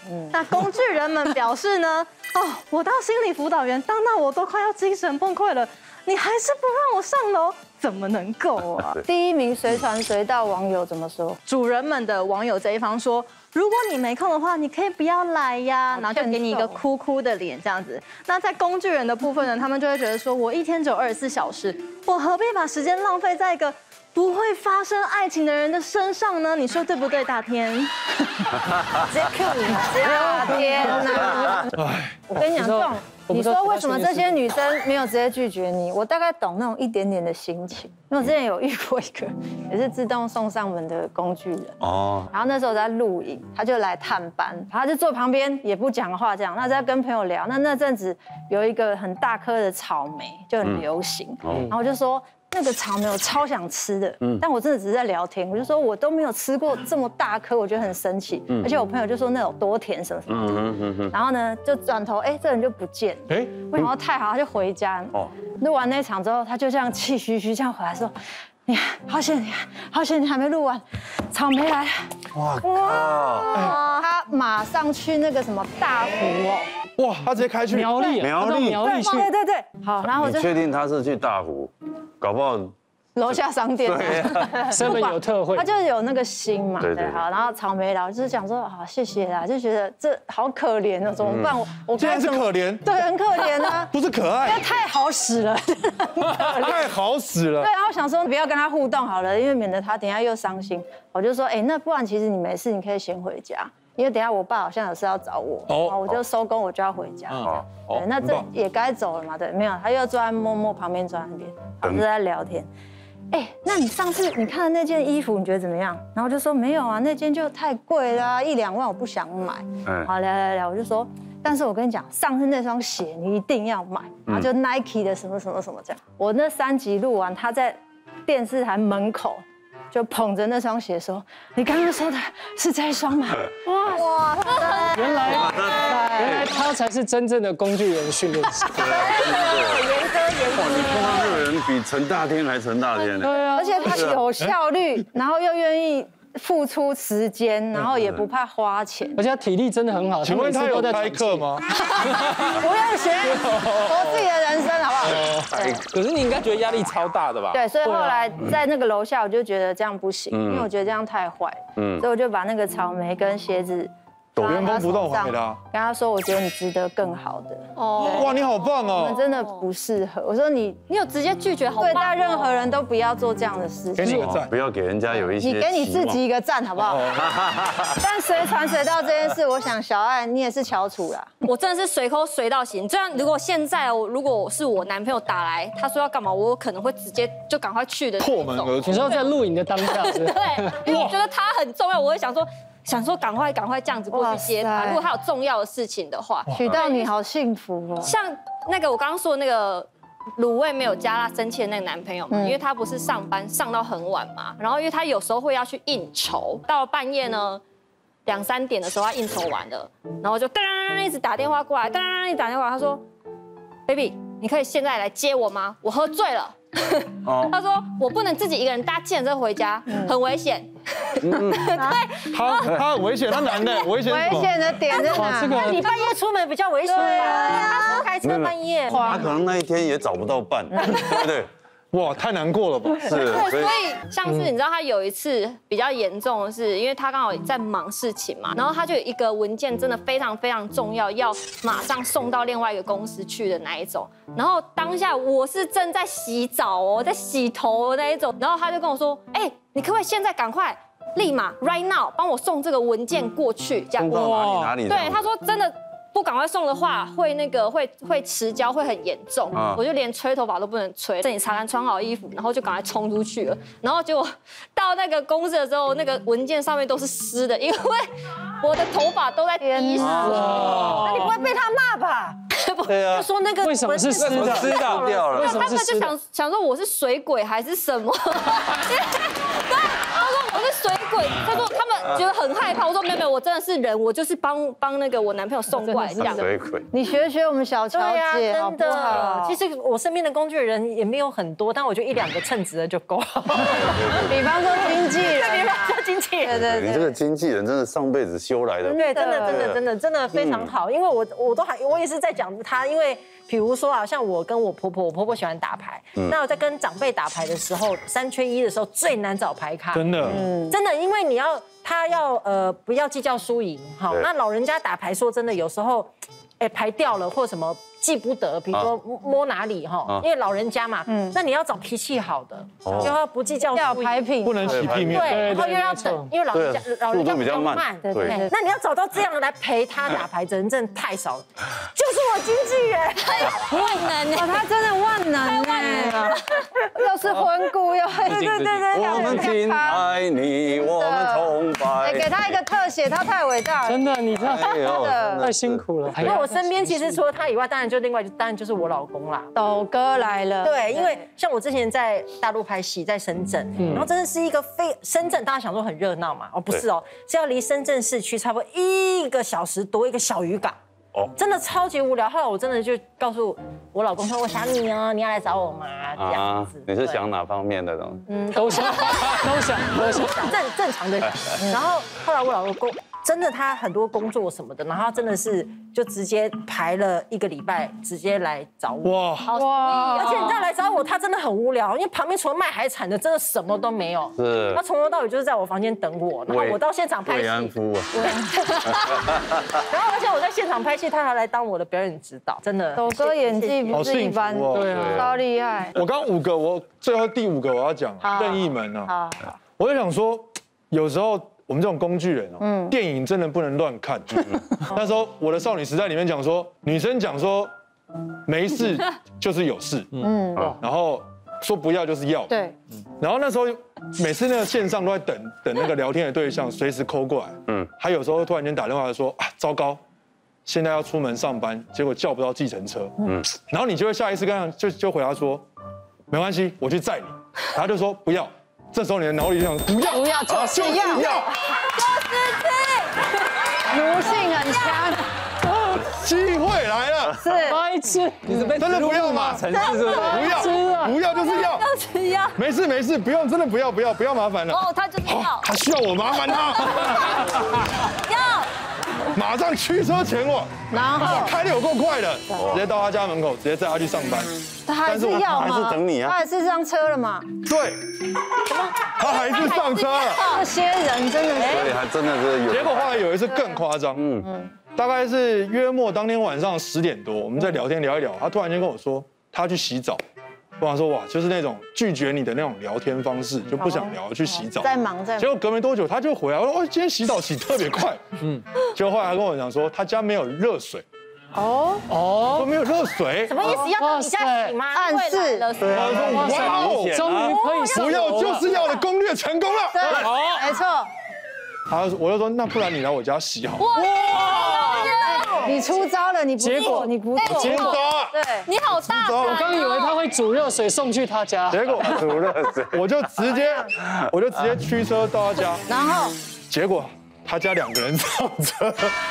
那工具人们表示呢，哦，我当心理辅导员当到我都快要精神崩溃了，你还是不让我上楼，怎么能够啊？ 第一名随传随到网友怎么说？ 主人们的网友这一方说，如果你没空的话，你可以不要来呀，然后就给你一个哭哭的脸这样子。那在工具人的部分呢，他们就会觉得说，我一天只有二十四小时，我何必把时间浪费在一个不会发生爱情的人的身上呢？你说对不对，大天？ 直接 Q 你，大天呐！我跟你讲，这种你说为什么这些女生没有直接拒绝你？我大概懂那种一点点的心情，因为我之前有遇过一个也是自动送上门的工具人哦，然后那时候在录影，他就来探班，他就坐旁边也不讲话这样，那在跟朋友聊，那那阵子有一个很大颗的草莓就很流行，然后我就说。那个草莓我超想吃的，嗯，但我真的只是在聊天，我就说我都没有吃过这么大颗，我觉得很神奇，嗯，而且我朋友就说那有多甜什么什么，嗯嗯嗯，然后呢就转头，哎，这人就不见，哎，我想说太好，他就回家，哦，录完那场之后，他就这样气吁吁这样回来说，你看，好险你，好险你还没录完，草莓来了，哇哇，他马上去那个什么大湖哦。 哇，他直接开去苗栗， 苗栗， 苗栗去， 对对对，好，然后我就你确定他是去大湖？搞不好楼下商店， 对，身份有特惠， 他就是有那个心嘛， 对对， 好，然后草莓啦，就是讲说好谢谢啦，就觉得这好可怜哦，怎么办？我我竟然是可怜， 对，很可怜啊， 不是可爱， 因为太好使了， 太好使了， 对，然后想说不要跟他互动好了，因为免得他等下又伤心，我就说哎，那不然其实你没事，你可以先回家。因为等下我爸好像有事要找我，哦，我就收工，我就要回家。对，那这也该走了嘛？对，没有，他又坐在默默旁边坐在那边，我们就在聊天。哎，那你上次你看的那件衣服，你觉得怎么样？然后我就说没有啊，那件就太贵了，一两万我不想买。好，聊聊聊，我就说，但是我跟你讲，上次那双鞋你一定要买，然后就 Nike 的什么什么什么这样。我那三集录完，他在电视台门口。就捧着那双鞋说：“你刚刚说的是这一双吗？”哇哇！ 原来原来他才是真正的工具人训练师。 严哥严哥，你碰到这个人比陈大天还陈大天呢。 对啊，而且他有效率，然后又愿意付出时间，然后也不怕花钱， 而且他体力真的很好。 请问他有开课吗？ 不用学，活自己的人生好不好？ 可是你应该觉得压力超大的吧？ 对，所以后来在那个楼下，我就觉得这样不行，因为我觉得这样太坏，嗯，所以我就把那个草莓跟鞋子。 抖原封不动还给他， 跟他说，我觉得你值得更好的。哦， 哇，你好棒哦！ 我们真的不适合。我说你， 你有直接拒绝，好对待任何人都不要做这样的事情。 给你个赞， 不要给人家有一些。 你给你自己一个赞，好不好？但随传随到这件事，我想小爱你也是翘楚啦。 我真的是随口随到行。这样，如果现在如果是我男朋友打来，他说要干嘛，我可能会直接就赶快去的。 破门而出。 你说在录影的当下， 对，因为我觉得他很重要，我会想说。想说赶快赶快这样子过去接他，如果他有重要的事情的话， 娶到你好幸福哦。 像那个我刚刚说的那个卤味没有加辣生气的那个男朋友嘛，因为他不是上班上到很晚嘛，然后因为他有时候会要去应酬，到了半夜呢两三点的时候他应酬完了，然后就当一直打电话过来，当一直打电话，他说 ，baby， 你可以现在来接我吗？我喝醉了。他说我不能自己一个人搭计程车回家，很危险。 对，他他很危险，他男的危险。 危险的点在哪？ 那你半夜出门比较危险吧？开车半夜， 他可能那一天也找不到伴，对不对？ 哇，太难过了吧？ 是， 所以像是你知道他有一次比较严重的是，因为他刚好在忙事情嘛，然后他就有一个文件真的非常非常重要，要马上送到另外一个公司去的那一种。然后当下我是正在洗澡哦，在洗头的那一种，然后他就跟我说，哎，你可不可以现在赶快立马 right now 帮我送这个文件过去？这样送到哪里哪里？ 对，他说真的。不赶快送的话，会那个会会迟交，会很严重。啊、我就连吹头发都不能吹，等你擦干穿好衣服，然后就赶快冲出去了。然后结果到那个公司的时候，那个文件上面都是湿的，因为我的头发都在滴水。 那你不会被他骂吧？ 不对啊， 就说那个为什么是湿的？ 湿的掉了。 为什么他们就是湿的？ 想想说我是水鬼还是什么？对，他说我是水鬼，他说他们觉得很害怕。我说没有没有，我真的是人，我就是帮帮那个我男朋友送过来这样。 水鬼， 你学学我们小乔姐，好不好？ 其实我身边的工具人也没有很多，但我觉得一两个称职的就够了。 比方说经纪人， 比方说经纪人， 对对你这个经纪人真的上辈子修来的。 对，真的真的真的真的非常好，因为我我都还我也是在讲他，因为比如说啊，像我跟我婆婆，我婆婆喜欢打牌，那我在跟长辈打牌的时候，三缺一的时候最难找牌咖， 真的， 真的，因为你要他要呃不要计较输赢，好，那老人家打牌说真的有时候，哎牌掉了或什么。记不得，比如说摸哪里哈，因为老人家嘛，那你要找脾气好的，就要不计较输赢， 不能洗屁面， 对，然后又要等，因为老人家老人家比较慢，对对。那你要找到这样的来陪他打牌的人，真的太少了。就是我经纪人， 万能哦，他真的万能哎，又是婚顾又对对对对， 我们敬爱你，我们崇拜。 给他一个特写，他太伟大了， 真的，你这太辛苦了。 那我身边其实除了他以外，当然就另外就当然就是我老公啦， 斗哥来了。 对，因为像我之前在大陆拍戏，在深圳，然后真的是一个非深圳，大家想说很热闹嘛，哦不是哦，是要离深圳市区差不多一个小时多一个小渔港。哦，真的超级无聊。后来我真的就告诉我老公说，我想你哦，你要来找我吗？这样子。 你是想哪方面的东西？ 嗯， 都想，都想，都想。 正正常的。然后后来我老公真的他很多工作什么的，然后他真的是就直接排了一个礼拜，直接来找我。哇哇！而且你知道来找我，他真的很无聊，因为旁边除了卖海产的，真的什么都没有。 是。 他从头到尾就是在我房间等我，然后我到现场拍戏。 慰安妇啊。 然后而且我在现场拍戏，他还来当我的表演指导，真的。 斗哥演技不是一般， 对啊， 超厉害。 我刚五个，我最后第五个我要讲任意门啊。我就想说，有时候。我们这种工具人哦，嗯，电影真的不能乱看。那时候我的少女时代里面讲说，女生讲说没事就是有事，嗯，然后说不要就是要， 对， 然后那时候每次那个线上都在等等那个聊天的对象随时call过来，嗯，他有时候突然间打电话说啊糟糕，现在要出门上班，结果叫不到计程车，嗯，然后你就会下意识跟他就就回答说没关系，我去载你，他就说不要。这时候你的脑里就想不要， 不要，就是要，就是这，奴性很强。 机会来了， 是白痴， 你是被真的不要吗？ 城市是不是？ 不要，不要就是要， 就是要。 没事没事，不用，真的不要不要不要麻烦了。 哦，他就是要， 他需要我麻烦他。 要。 马上驱车前往， 然后开的有够快的，直接到他家门口，直接载他去上班。 他还是要吗？ 还是等你啊？ 他还是上车了嘛？ 对，他还是上车了。 这些人真的是， 所以还真的是有。 结果后来有一次更夸张，嗯嗯，大概是约莫当天晚上十点多，我们在聊天聊一聊，他突然间跟我说他要去洗澡。我想说哇，就是那种拒绝你的那种聊天方式，就不想聊，去洗澡。 在忙在忙。 结果隔没多久他就回来，我说哦，今天洗澡洗特别快。嗯。结果后来他跟我讲说，他家没有热水。哦哦，都没有热水。 什么意思？要到你家洗吗？ 暗示。 对。哇哦， 终于可以不要就是要的攻略成功了。 对，没错。 他我就说那不然你来我家洗好。哇！ 你出招了，你不结果你不出招， 对， 你好大。 我刚以为他会煮热水送去他家， 结果煮热水， 我就直接我就直接驱车到他家， 然后结果他家两个人上车，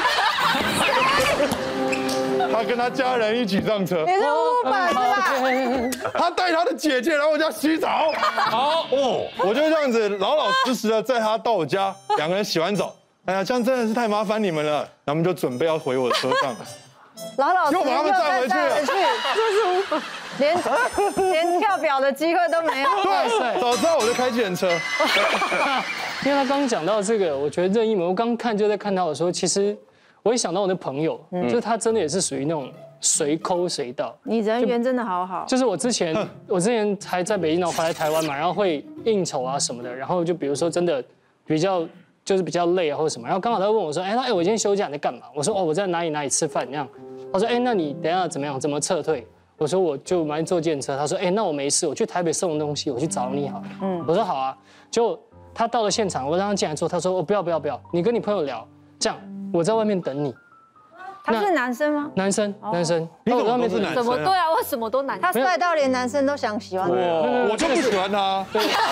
他跟他家人一起上车， 你是五百是吧？ 他带他的姐姐来我家洗澡，好哦，我就这样子老老实实的载他到我家，两个人洗完澡。哎呀，这样真的是太麻烦你们了，然后我们就准备要回我的车上了， 老老又把他们载回去了， 这是连连跳表的机会都没有。 对，早知道我就开计程车。 因为他刚刚讲到这个，我觉得任意门，我刚刚看就在看到的时候，其实我一想到我的朋友，就是他真的也是属于那种随抠随到。 你人缘真的好好。 就是我之前我之前还在北京，然后回来台湾嘛，然后会应酬啊什么的，然后就比如说真的比较。就是比较累啊或者什么，然后刚好他问我说，哎，那哎我今天休假你在干嘛？我说哦我在哪里哪里吃饭那样。他说哎那你等一下怎么样怎么撤退？我说我就马上坐电车。他说哎那我没事，我去台北送东西，我去找你好了。嗯，我说好啊。就他到了现场，我让他进来之后，他说哦不要不要不要，你跟你朋友聊，这样我在外面等你。 他是男生吗？ 男生，男生。 你怎么都是男生？ 怎么对啊？为什么都男生？ 他帅到连男生都想喜欢他。 我就不喜欢他。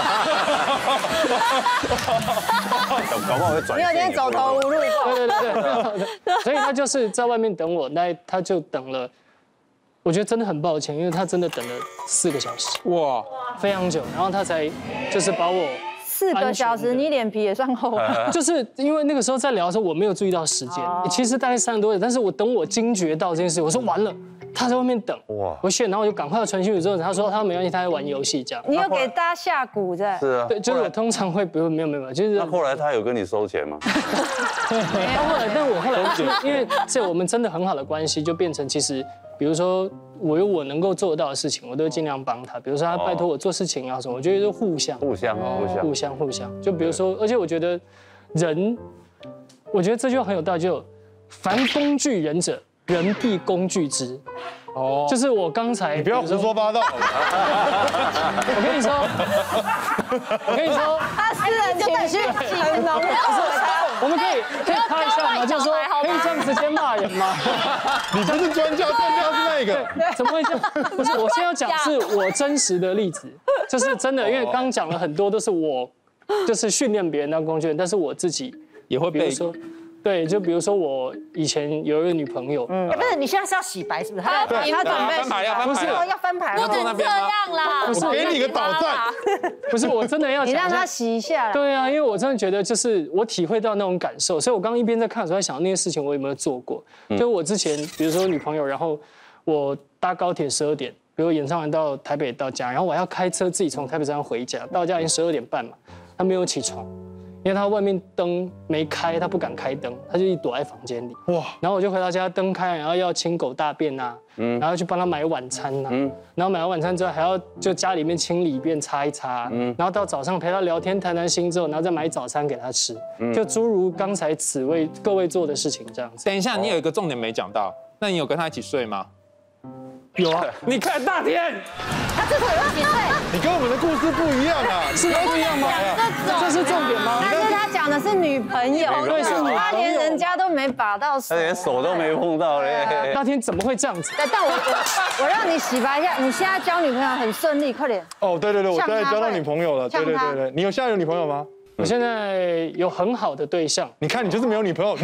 搞不好会转。 你有点走投无路。 对对对对。所以他就是在外面等我，那他就等了。我觉得真的很抱歉，因为他真的等了四个小时，哇，非常久，然后他才就是把我。 四个小时，你脸皮也算厚。 就是因为那个时候在聊的时候，我没有注意到时间，其实大概三十多点，但是我等我惊觉到这件事，我说完了，他在外面等，哇，我选，然后我就赶快传讯息之后，他说他没关系，他在玩游戏这样。 你有给大家下蛊在？ 是啊， 对，就是我通常会不用没有没有，就是。 那后来他有跟你收钱吗？ 没有，后来，但我后来因为这我们真的很好的关系，就变成其实，比如说。我有我能够做到的事情，我都会尽量帮他。比如说他拜托我做事情啊什么，我觉得是互相、 互相、互相、 互相、互相。就比如说，而且我觉得人，我觉得这句话很有道理，就凡工具人者，人必工具之。哦，就是我刚才， 你不要胡说八道。 我跟你说，我跟你说， 他私人情绪很浓厚。 我们可以可以开一下吗？就是说可以这样直接骂人吗？ 你不是专家，专家是那个。 怎么会这样？不是，我现在要讲是我真实的例子，就是真的，因为刚刚讲了很多都是我，就是训练别人当工具人，但是我自己也会被说。对，就比如说我以前有一个女朋友， 嗯，不是，你现在是要洗白是不是？他他准备翻牌要翻牌， 要翻牌， 不能这样啦！ 我给你个导弹， 不是，我真的要你让他洗一下。 对啊，因为我真的觉得就是我体会到那种感受，所以我刚刚一边在看的时候在想那些事情我有没有做过。就我之前，比如说女朋友，然后我搭高铁十二点，比如演唱完到台北到家，然后我要开车自己从台北站回家，到家已经十二点半嘛，她没有起床。因为他外面灯没开，他不敢开灯，他就一躲在房間里。哇！然后我就回到家，灯开，然后要清狗大便呐，嗯，然后去帮他买晚餐呐，嗯，然后买完晚餐之后还要就家里面清理一遍，擦一擦，嗯，然后到早上陪他聊天谈谈心之后，然后再买早餐给他吃，就诸如刚才此位各位做的事情这样子。 等一下，你有一个重点没讲到，那你有跟他一起睡吗？ 有啊， 你看大天， 他这会有几岁？ 你跟我们的故事不一样啊， 是不一样吗？这是重点吗？ 但是他讲的是女朋友， 对，是女朋友， 他连人家都没把到手， 他连手都没碰到嘞。 大天怎么会这样子？ 但我我我让你洗白一下，你现在交女朋友很顺利，快点。 哦，对对对，我现在交到女朋友了，对对对对，你有现在有女朋友吗？ 我现在有很好的对象。 你看你就是没有女朋友。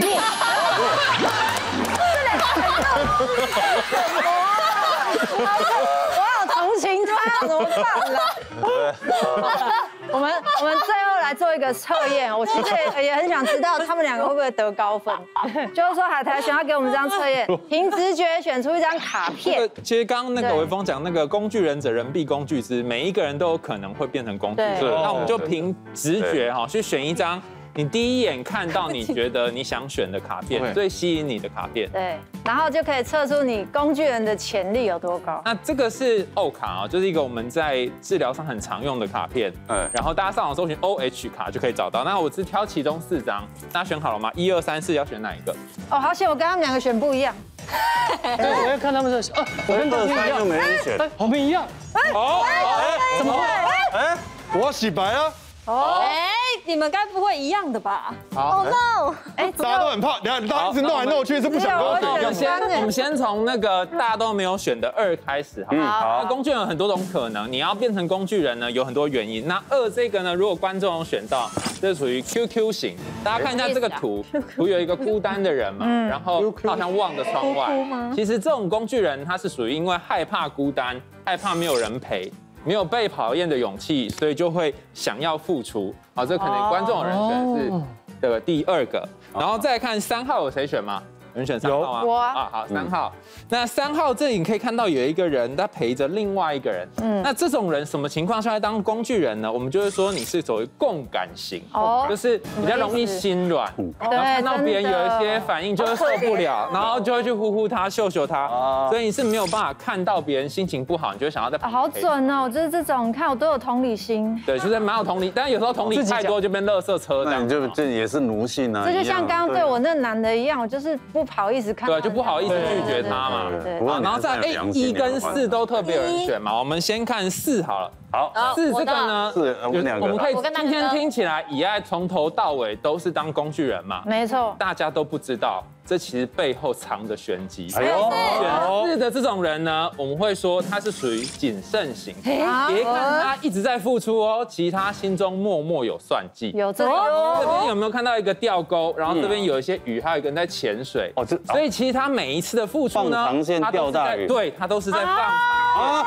我好同情他，怎么办啦？我们我们最后来做一个测验，我其实也也很想知道他们两个会不会得高分。就是说海苔熊要给我们这张测验，凭直觉选出一张卡片。 其实刚刚那个微风讲那个工具人者人必工具之，每一个人都有可能会变成工具人。那我们就凭直觉哈去选一张。你第一眼看到你觉得你想选的卡片，最吸引你的卡片， 对，然后就可以测出你工具人的潜力有多高。 那这个是 O 卡啊，就是一个我们在治疗上很常用的卡片，嗯，然后大家上网搜寻 O H 卡就可以找到。那我只挑其中四张，大家选好了吗？一二三四要选哪一个？ 哦，好险，我跟他们两个选不一样。 对，我要看他们的，哦，我跟大天一样， 没人选， 我们一样。 哦， 怎么会？ 哎，我要洗白啊！ 哦，哎，你们该不会一样的吧？ 哦 no！ 哎， 大家都很怕，等下大家一直弄来弄去，是不想跟我我们先我们先从那个大家都没有选的二开始，好。好。工具人有很多种可能，你要变成工具人呢，有很多原因。那二这个呢，如果观众有选到，这属于 Q Q 型。大家看一下这个图，图有一个孤单的人嘛，然后好像望着窗外。其实这种工具人，他是属于因为害怕孤单，害怕没有人陪。没有被讨厌的勇气，所以就会想要付出。好，这可能观众有人选是这个第二个，然后再看三号有谁选吗？有人选三号吗？ 我啊，好，三号。那三号这里你可以看到有一个人，他陪着另外一个人。嗯，那这种人什么情况下会当工具人呢？我们就是说你是属于共感型，哦，就是比较容易心软，然后看到别人有一些反应就会受不了，然后就会去呼呼他、秀秀他，所以你是没有办法看到别人心情不好，你就会想要在好准哦，就是这种，你看我都有同理心。 对，就是蛮有同理，但是有时候同理太多就变垃圾车这样， 就这也是奴性啊。 这就像刚刚对我那男的一样，我就是不好意思看。 对，就不好意思拒绝他嘛。 对， 然后再哎一跟四都特别有人选嘛，我们先看四好了。 好， 是这个呢， 是我们两个， 我们可以今天听起来，以爱从头到尾都是当工具人嘛， 没错， 大家都不知道。这其实背后藏着玄机。 哎呦， 选四的这种人呢，我们会说他是属于谨慎型。别看他一直在付出哦，其实他心中默默有算计。 有这个。 这边有没有看到一个钓钩？然后这边有一些鱼，还有一个人在潜水。哦，这所以其实他每一次的付出呢， 放长线钓大鱼。 对，他都是在放长。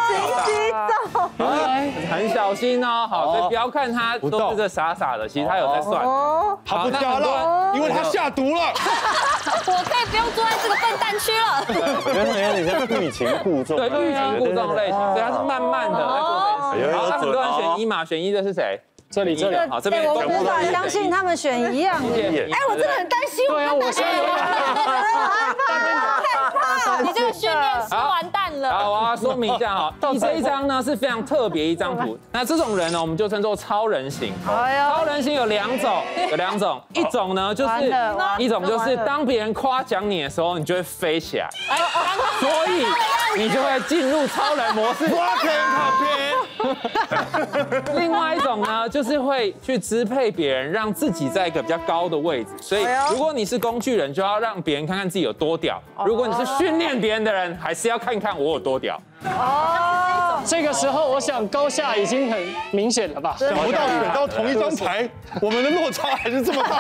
很小心哦，好，所以不要看他都是这傻傻的，其实他有在算。 他不加了，因为他下毒了。 我可以不用坐在这个笨蛋区了。 原来有点像欲擒故纵， 对，欲擒故纵类型，所以他是慢慢的在做这件事。好，那很多人选一嘛，选一的是谁？这里这里，好，这边我无法相信他们选一样。哎，我真的很担心。 对啊，我现在有害怕，你这个训练师完蛋了。 好，我要说明一下哈，第这一张呢是非常特别一张图。那这种人呢，我们就称作超人型。超人型有两种，有两种，一种呢就是一种就是当别人夸奖你的时候，你就会飞起来，所以你就会进入超人模式。 哇，可以另外一种呢，就是会去支配别人，让自己在一个比较高的位置。所以，如果你是工具人，就要让别人看看自己有多屌；如果你是训练别人的人，还是要看看我有多屌。 哦，这个时候我想高下已经很明显了吧？ 想不到选到同一张牌，我们的落差还是这么大。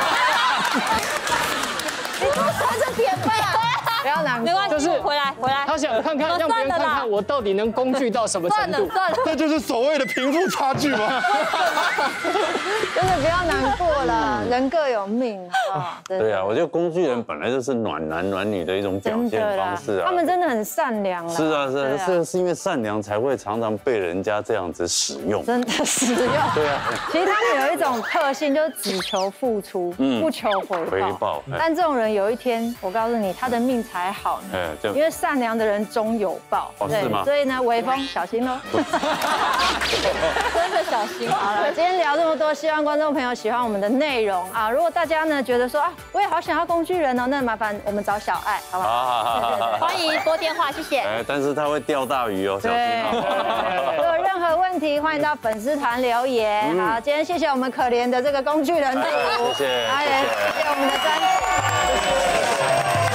你多传着点吧。 不要难过， 没关系， 就是回来回来。 他想看看，让别人看看我到底能工具到什么程度。 算了算了， 这就是所谓的贫富差距吗？ 真的不要难过了，人各有命啊。 对啊，我觉得工具人本来就是暖男暖女的一种表现方式啊。 他们真的很善良。 是啊是啊，是是因为善良才会常常被人家这样子使用。 真的使用。 对啊。 其实他们有一种特性，就是只求付出，不求回报。 回报。 但这种人有一天，我告诉你，他的命才好呢。因为善良的人终有报。 哦，是吗？ 所以呢，微风小心喽。真的小心。好了，今天聊这么多，希望观众朋友喜欢我们的内容啊。如果大家呢觉得说啊，我也好想要工具人哦，那麻烦我们找小爱，好不好？ 对对对，欢迎拨电话，谢谢。 哎，但是他会钓大鱼哦，小心哦。如果有任何问题，欢迎到粉丝团留言。好，今天谢谢我们可怜的这个工具人队伍， 谢谢， 谢谢我们的詹姐。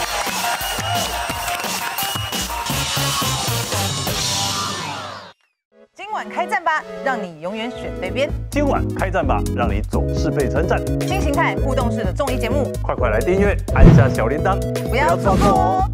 今晚开战吧，让你永远选对边。 今晚开战吧，让你总是被称赞。 新形态互动式的综艺节目， 快快来订阅，按下小铃铛， 不要错过哦。